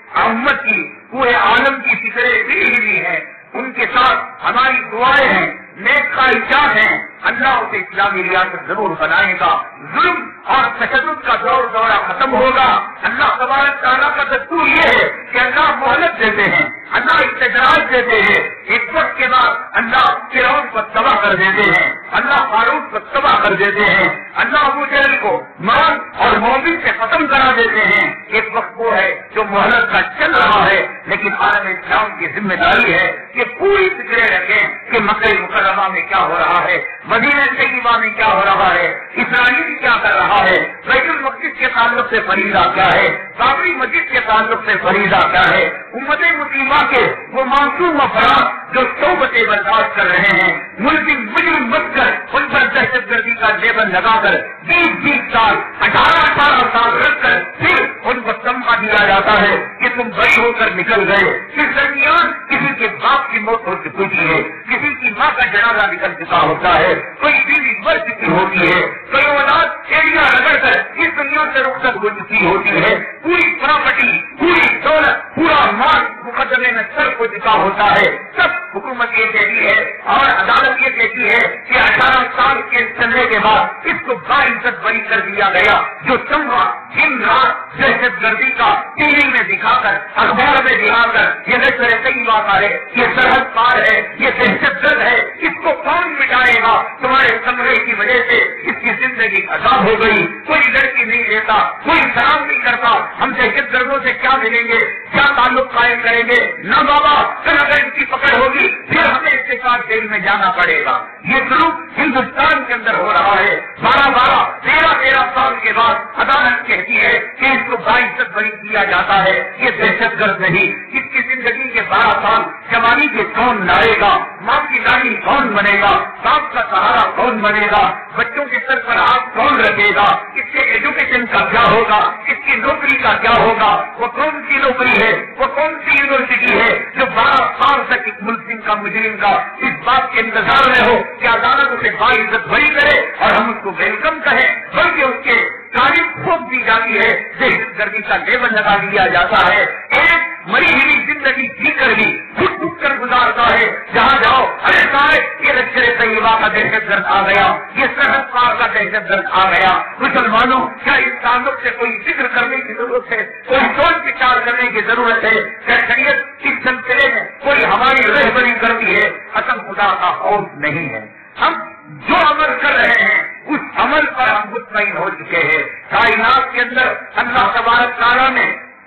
امت کی پورے عالم کی فکریں بھی ہوئی ہیں، ان کے ساتھ ہماری دعائیں ہیں، نیک خواہشات ہیں. اللہ اسے اسلامی ریاست ضرور بنائے گا. ظلم اور تشدد کا دور دورہ ختم ہوگا. اللہ تبارک تعالیٰ کا دستور یہ ہے کہ اللہ مہلت دیتے ہیں، اللہ احتجاج دیتے ہیں. ایک وقت کے بعد اللہ فرعون کو تباہ کر دیتے ہیں، اللہ فاروق کو تباہ کر دیتے ہیں، اللہ ابو جہل کو مان اور مومن سے ختم کرا دیتے ہیں. ایک وقت وہ ہے جو مہلت کا چل رہا ہے، لیکن عالم اسلام کی ذمہ داری ہے کہ پوری فکریں رکھیں کہ مکہ مکرمہ میں کیا ہو رہا ہے، مدینہ طیبہ میں کیا ہو رہا ہے، اسرائیل کیا کر رہا ہے، بیت المقدس کے تعلق سے فریضہ کیا ہے، بابری مسجد کے تعلق سے فریضہ کیا ہے. امت مسلمہ کے وہ معصوم افراد جو صحبتیں برداشت کر رہے ہیں، ملزم مجرم بن کر ان پر دہشت گردی کا لیبل لگا کر بیس بیس سال اٹھارہ اٹھارہ سال رکھ کر پھر ان کو تمغہ دیا جاتا ہے کہ تم بڑی ہو کر نکل گئے. اس درمیان کسی کے باپ کی موت ہو چکی ہے، کسی کی ماں کا جنازہ نکل چکا ہوتا ہے، کوئی بیوی مر چکی ہوتی ہے، کوئی اولاد ایریا رگڑ کر اس دنیا سے رخصت ہو چکی ہوتی ہے، پوری پراپرٹی پوری دولت پورا مال مقدمے میں صرف ہو چکا ہوتا ہے. سب حکومت یہ کہتی ہے اور عدالت یہ کہتی ہے کہ اٹھارہ سال کے چلنے کے بعد اس کو باعزت بری کر دیا گیا. جو تمغہ دن رات دہشت گردی کا ٹی وی میں دکھا کر اخبار میں دکھا کر یہ لشکر طیبہ کا ہے، یہ سرحد پار ہے، یہ دہشت گرد ہے، اس کو کون مٹائے گا؟ تمہارے کمرے کی وجہ سے اس کی زندگی عذاب ہو گئی. کوئی لڑکی نہیں دیتا، کوئی سلام نہیں کرتا. ہم دہشت گردوں سے کیا ملیں گے، کیا تعلق قائم کریں گے؟ نہ بابا، کل اگر ان کی پکڑ ہوگی پھر ہمیں اس کے ساتھ جیل میں جانا پڑے گا. یہ سلوک ہندوستان کے اندر ہو رہا ہے. بارہ بارہ تیرہ تیرہ سال کے بعد عدالت کہتی ہے کہ اس کو باعزت بری کیا جاتا ہے. یہ دہشت گرد نہیں. اس کی زندگی کے بارہ سال جوانی کے کون لائے گا؟ ماں کی دانی کون بنے گا؟ باپ کا سہارا کون بنے گا؟ بچوں کے سر پر ہاتھ کون رکھے گا؟ اس کے ایجوکیشن کا کیا ہوگا؟ اس کی نوکری کا کیا ہوگا؟ وہ کون سی نوکری ہے؟ وہ کون سی یونیورسٹی ہے جو بارہ سال تک ایک ملزم کا مجرم کا اس بات کے انتظار میں ہو کہ عدالت اسے باعزت بری کرے اور ہم اس کو ویلکم کہیں، بلکہ اس کے تعریف خوب دی جاتی ہے، دہشت گردی کا لیبل لگا دیا جاتا ہے. ایک مری ہوئی زندگی جی کر بھی خود خود کر گزارتا ہے. جہاں جاؤ ارے صاحب یہ لشکر طیبہ کا دہشت گرد آ گیا، یہ سرحد پار کا دہشت گرد آ گیا. مسلمانوں کیا اس تعلق سے کوئی فکر کرنے کی ضرورت ہے، کوئی سوچ وچار کرنے کی ضرورت ہے؟ کیا شریعت اس سلسلے میں کوئی ہماری رہبری کرتی ہے؟ قسم خدا کا خوف نہیں ہے. ہم جو عمل کر رہے ہیں اس عمل پر ہم مطمئن ہو چکے ہیں. کائنات کے اندر اللہ تبارک تعالیٰ نے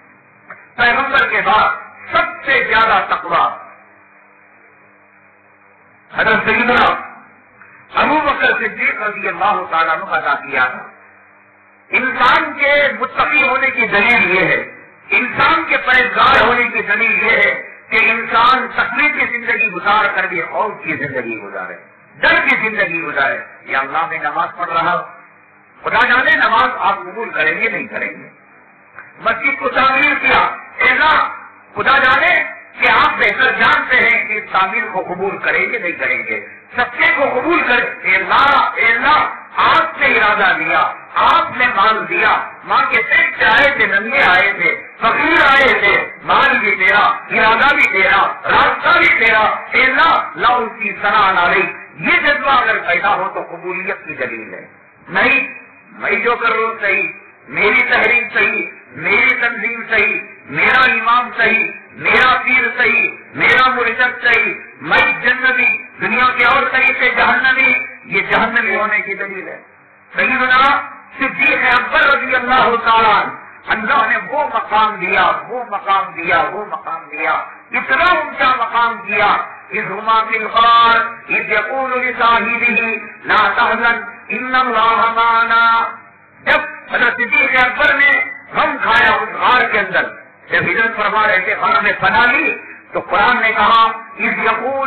پیغمبر کے بعد سب سے زیادہ تقویٰ حضرت سیدنا ابو بکر صدیق رضی اللہ تعالیٰ عنہ ادا کیا تھا. انسان کے متقی ہونے کی دلیل یہ ہے، انسان کے پرہیزگار ہونے کی دلیل یہ ہے کہ انسان تکلیف کی زندگی گزار کر بھی خوف کی زندگی گزارے، ڈر کی زندگی گزارے. یا اللہ میں نماز پڑھ رہا، خدا جانے نماز آپ قبول کریں گے نہیں کریں گے. مسجد کو تعمیر کیا، ایسا خدا جانے کہ آپ بہتر جانتے ہیں کہ اس تعمیر کو قبول کریں گے نہیں کریں گے. سچے کو قبول کریں. اللہ اللہ آپ نے ارادہ دیا، آپ نے مال دیا، ماں کے پیٹ سے آئے تھے، ننگے آئے تھے، فقیر آئے تھے، مال بھی تیرا، ارادہ بھی تیرا، راستہ بھی تیرا. اللہ لا اس کی صلاح نہ رہی. یہ جذبہ اگر پیدا ہو تو قبولیت کی دلیل ہے. نہیں میں جو کر رہا ہوں صحیح، میری تحریر صحیح، میری تنظیم صحیح، میرا امام صحیح، میرا پیر صحیح، میرا مرشد صحیح، میں جنتی دنیا کے اور طریقے جہنمی، یہ جہنمی ہونے کی دلیل ہے. سیدنا صدیق اکبر رضی اللہ تعالیٰ اللہ نے وہ مقام دیا وہ مقام دیا وہ مقام دیا اتنا اونچا مقام دیا. اذ ہما فی الغار اذ یقول لصاحبہ لا تحزن ان اللہ معنا. جب حضرت صدیق اکبر نے غم کھایا اس غار کے اندر، جب ہجرت فرما رہے تھے، غار میں پناہ لی، تو قرآن نے کہا اذ یقول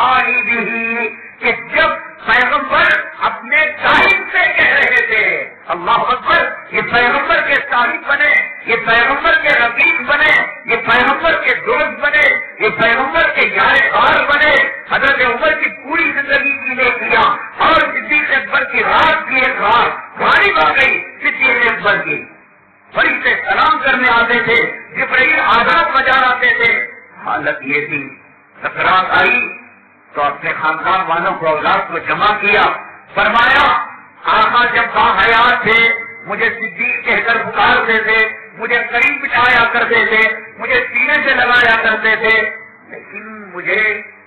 لصاحبہ کہ جب پیغمبر اپنے صاحب سے کہہ رہے تھے. اللہ اکبر. یہ پیغمبر کے صاحب بنے، یہ پیغمبر کے رفیق بنے، یہ پیغمبر کے دوست بنے، یہ پیغمبر کے یار غار بنے. حضرت عمر کی پوری زندگی کی نے کیا اور صدیق اکبر کی رات کی ایک رات غالب آ گئی صدیق اکبر کی. فرشتے سلام کرنے آتے تھے، جبرائیل آداب بجا لاتے تھے. حالت یہ تھی، سکرات آئی تو اپنے خاندان والوں کو، اولاد کو جمع کیا، فرمایا آقا جب باحیات تھے مجھے صدیق کہہ کر پکارتے تھے، مجھے قریب بٹھایا کرتے تھے، مجھے سینے سے لگایا کرتے تھے، لیکن مجھے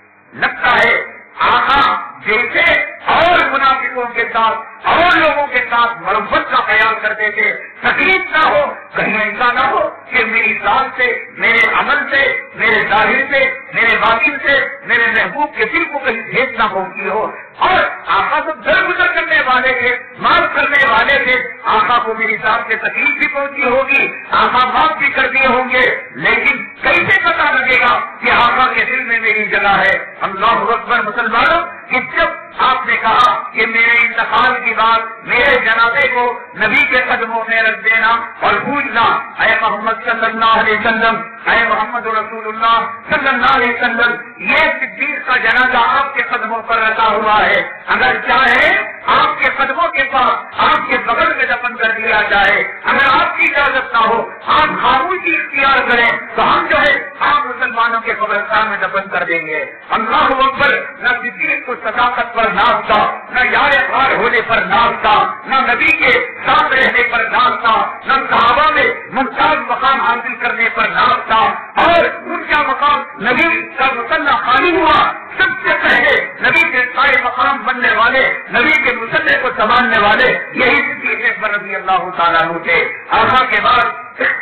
لگتا ہے آقا جیسے اور منافقوں کے ساتھ اور لوگوں کے ساتھ مرمت کا خیال کرتے تھے، تکلیف نہ ہو، کہیں ایسا نہ ہو کہ میری ذات سے، میرے عمل سے، میرے ظاہر سے، میرے باطن سے میرے محبوب کے دل کو کہیں ٹھیس نہ پہنچی ہو. اور آقا تو درگزر کرنے والے تھے، معاف کرنے والے تھے. آقا کو میری ذات سے تکلیف بھی پہنچی ہوگی، آقا معاف بھی کر دیے ہوں گے، لیکن کیسے پتا لگے گا کہ آقا کے دل میں میری جگہ ہے. اللہ اکبر. مسلمانوں کہ جب آپ نے کہا کہ میرے انتقال کی بات، میرے جنازے کو نبی کے قدموں میں رکھ دینا اور پوچھنا اے محمد صلی اللہ علیہ وسلم، اے محمد رسول اللہ صلی اللہ علیہ وسلم، یہ صدیق کا جنازہ آپ کے قدموں پر رکھا ہوا ہے، اگر چاہے آپ کے قدموں کے پاس آپ کے بغل میں دفن کر دیا جائے، اگر آپ کی اجازت نہ ہو آپ خاموشی اختیار کریں تو ہم جو ہے آپ مسلمانوں کے قبرستان میں دفن کر دیں گے. اللہ اکبر. نہ صدیق کو صداقت پر ناز تھا، نہ یار غار ہونے پر ناز تھا، نہ نبی کے ساتھ رہنے پر ناز تھا، نہ صحابہ میں ممتاز مقام حاصل کرنے پر ناز تھا. اور ان کا مقام نبی کا مسلح خالی ہوا، سب سے پہلے نبی کے سارے مقام بننے والے، نبی کے مسلح کو سنبھالنے والے یہی صدیق اکبر رضی اللہ تعالیٰ عنہ تھے. آقا کے بعد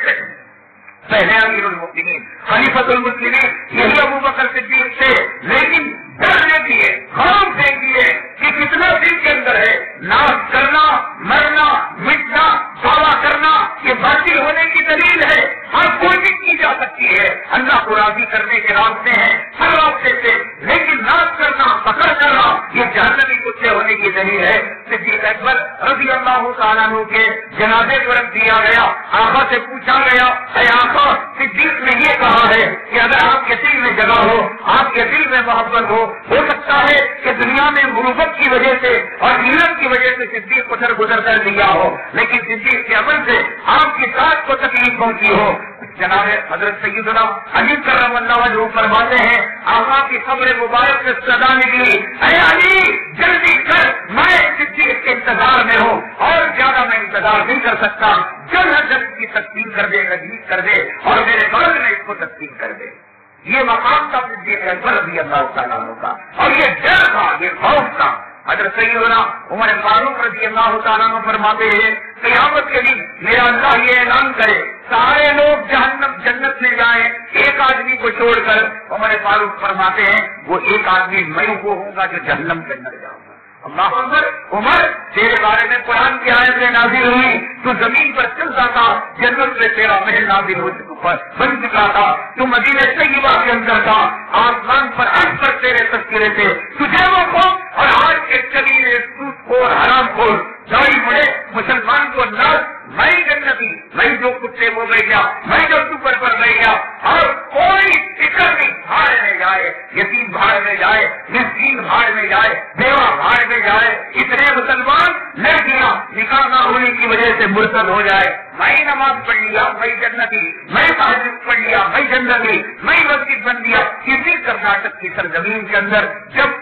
پہلے امیر المؤمنین خلیفۃ المسلمین یہی ابو بکر صدیق تھے، لیکن ڈر یہ دیے، خوف دے دیے کہ کتنا دل کے اندر ہے ناز کرنا، مرنا، مٹنا، دعویٰ کرنا یہ باطل ہونے کی دلیل ہے. ہر کوشش کی جا سکتی ہے، اللہ کو راضی کرنے کے راستے ہیں ہر راستے سے، لیکن ناز کرنا، فخر کرنا یہ جہنمی کتے ہونے کی دلیل ہے. صدیق اکبر رضی اللہ تعالیٰ عنہ کے جنازے کو رکھ دیا گیا. آقا سے پوچھا گیا اے آقا صدیق نے یہ کہا ہے کہ اگر آپ کے دل میں جگہ ہو، آپ کے دل میں محبت ہو ہو سکتا ہے کہ دنیا میں غربت کی وجہ سے اور محنت کی وجہ سے صدیق کو سر گزر کر دیا ہو، لیکن صدیق کے عمل سے آپ کی ذات کو تکلیف پہنچی ہو. جناب حضرت سیدنا علی کرم اللہ وجہہ فرماتے ہیں آقا کی قبر مبارک سے صدا نکلی اے علی جلدی کر، میں صدیق کے انتظار میں ہوں اور زیادہ میں انتظار نہیں کر سکتا، جلد از جلد کی تقسیم کر دے، رجیز کر دے اور میرے بغل میں اس کو تقسیم کر دے. یہ مقام تھا صدیق اکبر رضی اللہ تعالیٰ عنہ کا، اور یہ ڈر تھا، یہ خوف تھا. حضرت سیدنا عمر فاروق رضی اللہ تعالیٰ عنہ فرماتے ہیں قیامت کے دن میرا اللہ یہ اعلان کرے سارے لوگ جہنم جنت میں جائیں ایک آدمی کو چھوڑ کر، عمر فاروق فرماتے ہیں وہ ایک آدمی میں وہ ہوں گا جو جہنم کے اندر جاؤں گا. اللہ عمر عمر تیرے بارے میں قرآن کی آیتیں نازل ہوئی، تو زمین پر چلتا تھا، جنت میں تیرا محل نازل ہو چکا بن چکا تھا، تو مدینہ طیبہ کے اندر تھا، آسمان پر عرش پر تیرے تذکرے تھے، تجھے وہ قوم اور آج کے کبیرے سود خور حرام خور داڑھی مڑے مسلمان کو ناز میں جنتی، میں جو کتے وہ رہ گیا، میں جو سپر پر رہ گیا، اور کوئی فکر نہیں، بھاڑ میں جائے، یتیم بھاڑ میں جائے، مسکین بھاڑ میں جائے، بیوہ بھاڑ میں جائے. اتنے مسلمان لڑکیاں نکاح نہ ہونے کی وجہ سے مرتد ہو جائے، میں نماز پڑھ لیا میں جنتی، میں تہجد پڑھ لیا میں جنتی، میں مسجد بن دیا. کسی کرناٹک کی سرزمین کے اندر جب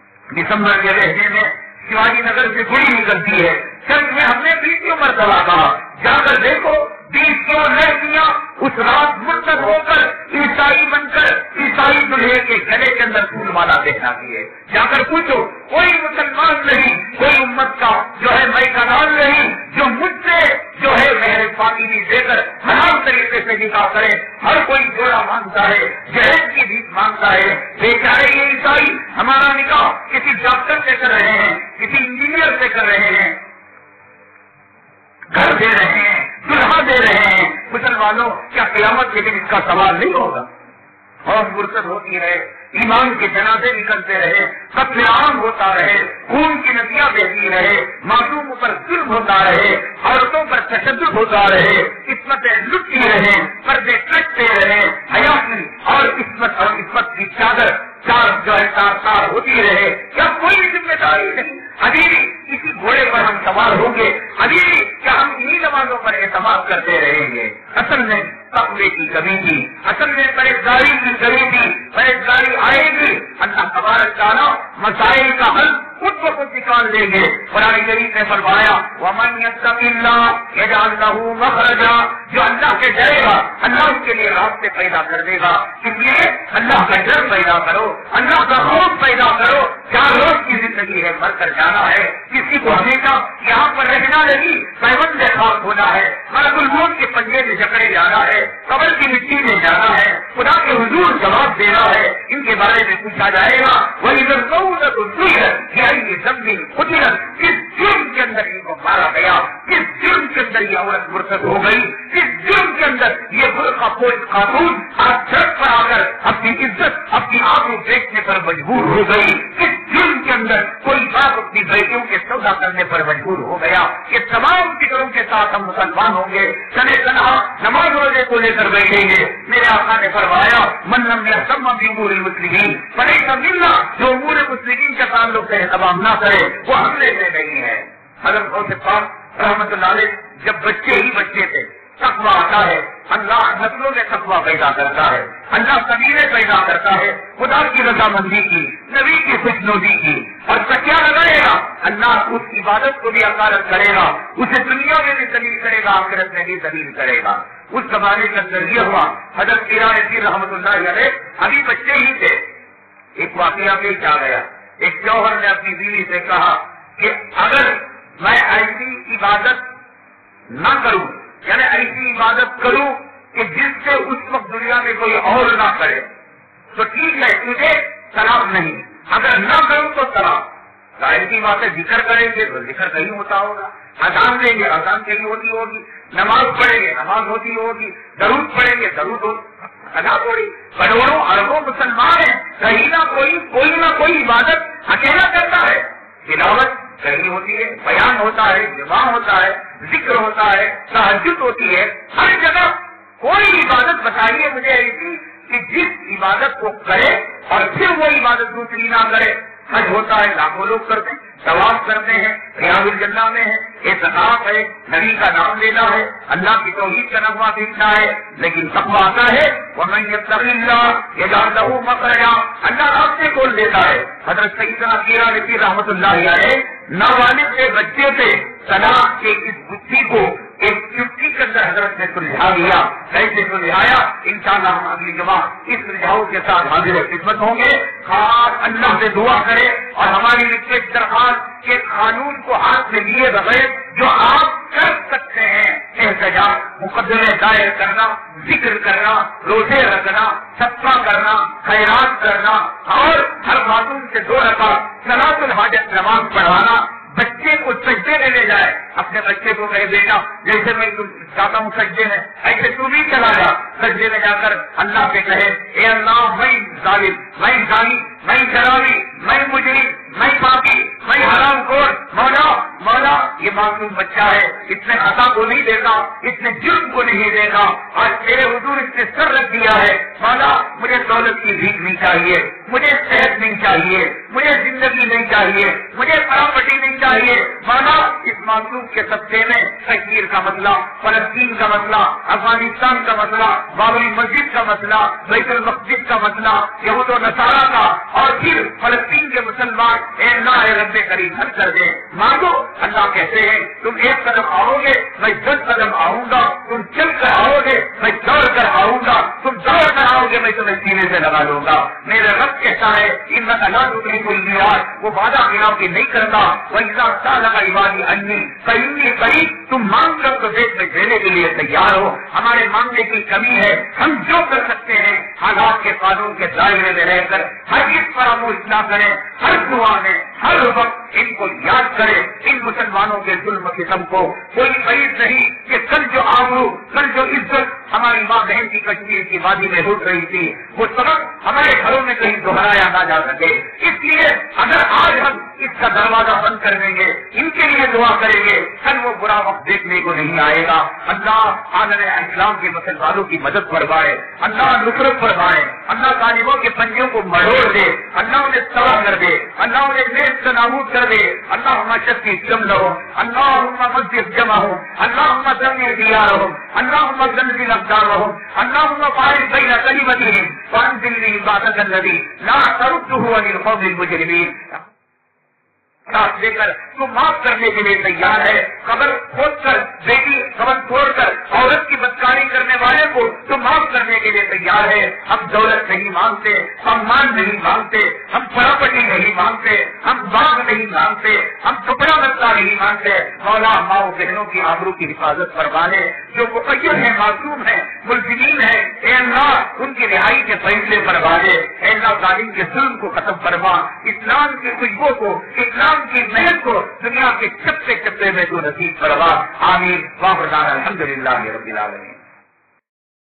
دسمبر کے مہینے میں شیواجی نگر سے گولی نکلتی ہے، چرچ میں ہم نے بیسوں مرتبہ کہا جا کر دیکھو بیسوں لڑکیاں اس رات مرتد ہو کر عیسائی بن کر عیسائی دلہے کے گلے کے اندر پھول مالا دیکھنا کیے. جا کر پوچھو کوئی مسلمان نہیں مانگتا ہے، جہیز کی بھیک مانگتا ہے. بیچارے یہ عیسائی ہمارا نکاح کسی ڈاکٹر سے کر رہے ہیں، کسی انجینئر سے کر رہے ہیں، گھر دے رہے ہیں، دلہا دے رہے ہیں. مسلمانوں کیا قیامت کے دن اس کا سوال نہیں ہوگا؟ اور مرتد ہوتی رہے، ایمان کے جنازے نکلتے رہے، قتل عام ہوتا رہے، خون کی ندیاں بہتی رہے، معصوموں پر ظلم ہوتا رہے، عورتوں پر تشدد ہوتا رہے، عصمتیں لٹتی رہے، پردے کٹتے رہے، حیا کی اور عصمت اور عصمت کی چادر چار جو ہے تار تار ہوتی رہے، کیا کوئی ذمہ داری نہیں؟ ابھی بھی کسی گھوڑے پر ہم سوار ہوں گے؟ ابھی بھی کیا ہم انہیں نمازوں پر اعتماد کرتے رہیں گے؟ اصل میں تقوی کی کمی تھی، اصل میں پرہیزگاری کی کمی تھی. پرہیزگاری آئے گی، اللہ تبارک تعالیٰ مسائل کا حل خود کو خود نکال دیں گے. قرآن کریم نے فرمایا وَمَن يَتَّقِ اللَّهَ يَجْعَلْ لَهُ مَخْرَجًا، جو اللہ سے ڈرے گا اللہ اس کے لیے راستے پیدا کر دے گا. اس لیے اللہ کا ڈر پیدا کرو، اللہ کا خوف پیدا کرو. چار روز کی زندگی ہے، مر کر جانا ہے. کسی کو ہمیشہ یہاں پر رہنا نہیں، پیوند خاک ہونا ہے، ملک الموت کے پنجے میں جکڑے جانا ہے، قبر کی مٹی میں جانا ہے، خدا کے حضور جواب دینا ہے. ان کے بارے میں پوچھا جائے گا کس جرم کے اندر ان کو مارا گیا، کس جرم کے اندر یہ عورت مرتد ہو گئی، کس جرم کے اندر یہ برقع پوش خاتون آج سڑک پر آ کر اپنی عزت اپنی آبرو بیچنے پر مجبور ہو گئی، کس جرم کے اندر کوئی باپ اپنی بیٹیوں کے سودا کرنے پر مجبور ہو گیا. یہ تمام فکروں کے ساتھ ہم مسلمان ہوں گے، سنے تنہا نماز روزے کو لے کر بیٹھیں گے. میرے آقا نے فرمایا من لم یہتم بامور المسلمین فلیس منا، جو امور مسلمین کا تعلق سے اہتمام نہ کرے وہ حملے میں نہیں ہے. حضرت غوث پاک رحمۃ اللہ علیہ جب بچے ہی بچے تھے، تقویٰ آتا ہے، اللہ نسلوں میں تقویٰ پیدا کرتا ہے، اللہ قبیلے پیدا کرتا ہے، خدا کی رضامندی کی، نبی کی خوشنودی کی. اور تکیہ لگائے گا اللہ اس عبادت کو بھی عقارت کرے گا، اسے دنیا میں بھی ذلیل کرے گا، آخرت میں بھی ذلیل کرے گا. اس زمانے کا ذریعہ ہوا حضرت پیران رحمۃ اللہ علیہ ابھی بچے ہی تھے. ایک واقعہ پیش آ گیا. ایک شوہر نے اپنی بیوی سے کہا کہ اگر میں ایسی عبادت نہ کروں، یعنی ایسی عبادت کروں کہ جس سے اس وقت دنیا میں کوئی اور نہ کرے تو ٹھیک ہے، تجھے طلاق نہیں، اگر نہ کروں تو طلاق. ظاہر کی بات ہے، ذکر کریں گے تو ذکر کہیں ہوتا ہوگا، اذان دیں گے اذان کہیں ہوتی ہوگی، نماز پڑھیں گے نماز ہوتی ہوگی، درود پڑھیں گے درود ہوگی. ادا تھوڑی کروڑوں اربوں مسلمان ہیں، کہیں نہ کوئی کوئی نہ کوئی عبادت اکیلا کرتا ہے. تلاوت کہیں ہوتی ہے، بیان ہوتا ہے، جمع ہوتا ہے، ذکر ہوتا ہے، تہجد ہوتی ہے. ہر جگہ کوئی عبادت بتائیے مجھے ایسی کہ جس عبادت کو کرے اور پھر وہ عبادت دوسری نہ کرے. حج ہوتا ہے، لاکھوں لوگ کرتے ہیں، طواف کرتے ہیں، ریاض الجنہ میں ہے، اعتکاف ہے، نبی کا نام لینا ہے، اللہ کی توحید کا نغمہ سیکھنا ہے. لیکن تقویٰ آتا ہے وَمَن يَتَّقِ اللَّهَ يَجْعَلْ لَهُ مَخْرَجًا، اللہ راستے کھول دیتا ہے. حضرت سیدنا پیران رضی رحمۃ اللہ علیہ نابالغ سے بچے سے طلاق کے اس گتھی کو ایک چٹکی کے اندر حضرت نے سلجھا دیا. کیسے سلجھایا؟ انشاءاللہ ہم اگلی جمعہ اس سلجھاؤ کے ساتھ حاضر خدمت ہوں گے. خاص اللہ سے دعا کرے اور ہماری ریکویسٹ درخواست کے قانون کو ہاتھ میں لیے بغیر جو آپ کر سکتے ہیں، احتجاج، مقدمے دائر کرنا، ذکر کرنا، روزے رکھنا، صدقہ کرنا، خیرات کرنا اور ہر معصوم سے دو رکعت صلاۃ الحاجت نماز پڑھانا، بچے کو سجدے میں لے جائے، اپنے بچے کو کہے بیٹا جیسے میں چاہتا ہوں سجدے میں ایسے تو بھی چلا جا. سجدے میں جا کر اللہ سے کہے اے اللہ میں ظالم، میں زانی، میں شرابی، میں مجرم، میں پاپی، میں حرام خور، مولا مولا یہ معصوم بچہ ہے، اس نے خطا کو نہیں دیکھا، اس نے جرم کو نہیں دیکھا، آج تیرے حضور اس نے سر رکھ دیا ہے. مولا مجھے دولت کی بھیک نہیں چاہیے، مجھے صحت نہیں چاہیے، مجھے زندگی نہیں چاہیے، مجھے پراپرٹی نہیں چاہیے. مولا اس معصوم کے سبقے میں کشمیر کا مسئلہ، فلسطین کا مسئلہ، افغانستان کا مسئلہ، بابری مسجد کا مسئلہ، بیت المقدس کا مسئلہ، یہود و نصارہ کا، اور پھر فلسطین کے مسلمان اے اللہ اے رب کریم حل کر دے. مانگو. اللہ کہتے ہیں تم ایک قدم آؤ گے میں دس قدم آؤں گا، تم چل کر آؤ گے میں دوڑ کر آؤں گا، تم دوڑ کر آؤ گے میں تمہیں سینے سے لگا لوں گا. میرے رب کہتا ہے ان اللہ تمہیں کوئی دیوار وہ وعدہ خلاف کی نہیں کرتا. وَإِذَا سَأَلَكَ عِبَادِي عَنِّي فَإِنِّي قَرِيبٌ، تم مانگ کر تو دیکھ میں دینے کے لیے تیار ہو. ہمارے مانگنے کی کمی ہے، ہم جو کر سکتے ہیں حالات کے قانون کے دائرے میں رہ کر ہر اس فراموش نہ کریں، ہر دعا میں ہر وقت ان کو یاد کریں، ان مسلمانوں کے ظلم ستم کو۔ کوئی قریب نہیں کہ کل جو آبرو، کل جو عزت ہماری ماں بہن کی کشمیر کی وادی میں اٹھ رہی تھی، وہ سبق ہمارے گھروں میں کہیں دہرایا نہ جا سکے۔ اس لیے اگر آج ہم اس کا دروازہ بند کر دیں گے، ان کے لیے دعا کریں گے، کل وہ برا وقت دیکھنے کو نہیں آئے گا۔ اللہ عالم اسلام کے مسلمانوں کی مدد فرمائے، اللہ نصرت فرمائے، اللہ طالبوں کے پنجوں کو مڑوڑ دے، اللہ انہیں تباہ کر دے، اللہ انہیں نیز سے نابود کر دے۔ اللہم شفی جملہ ہو، اللہم مسجد جمع ہو، اللہم سمی دیار ہو، اللہم زلزل اقدار ہو، اللہم فارق بین کلمتہم وانزل لهم بعدک الذی لا ترده عن القوم المجرمین۔ ساتھ لے کر تو معاف کرنے کے لیے تیار ہے، قبر کھود کر بیٹی قبر توڑ کر عورت کی بدکاری کرنے والے کو تو معاف کرنے کے لیے تیار ہے۔ ہم دولت نہیں مانگتے، ہم مان نہیں مانگتے، ہم پراپرٹی نہیں مانگتے، ہم باغ نہیں مانگتے، ہم کپڑا بتا نہیں مانگتے۔ مولا ماؤں بہنوں کی آبرو کی حفاظت فرمانے، جو مقید ہیں، معصوم ہیں، ملزمین ہیں، اے اللہ ان کی رہائی کے فیصلے فرما دے۔ اے اللہ ظالم کے ظلم کو ختم فرما، اسلام کی خوشبو کو، اسلام کی محنت کو دنیا کے چپے چپے میں تو نصیب فرما۔ آمین۔ واخر دعوانا الحمدللہ رب العالمین۔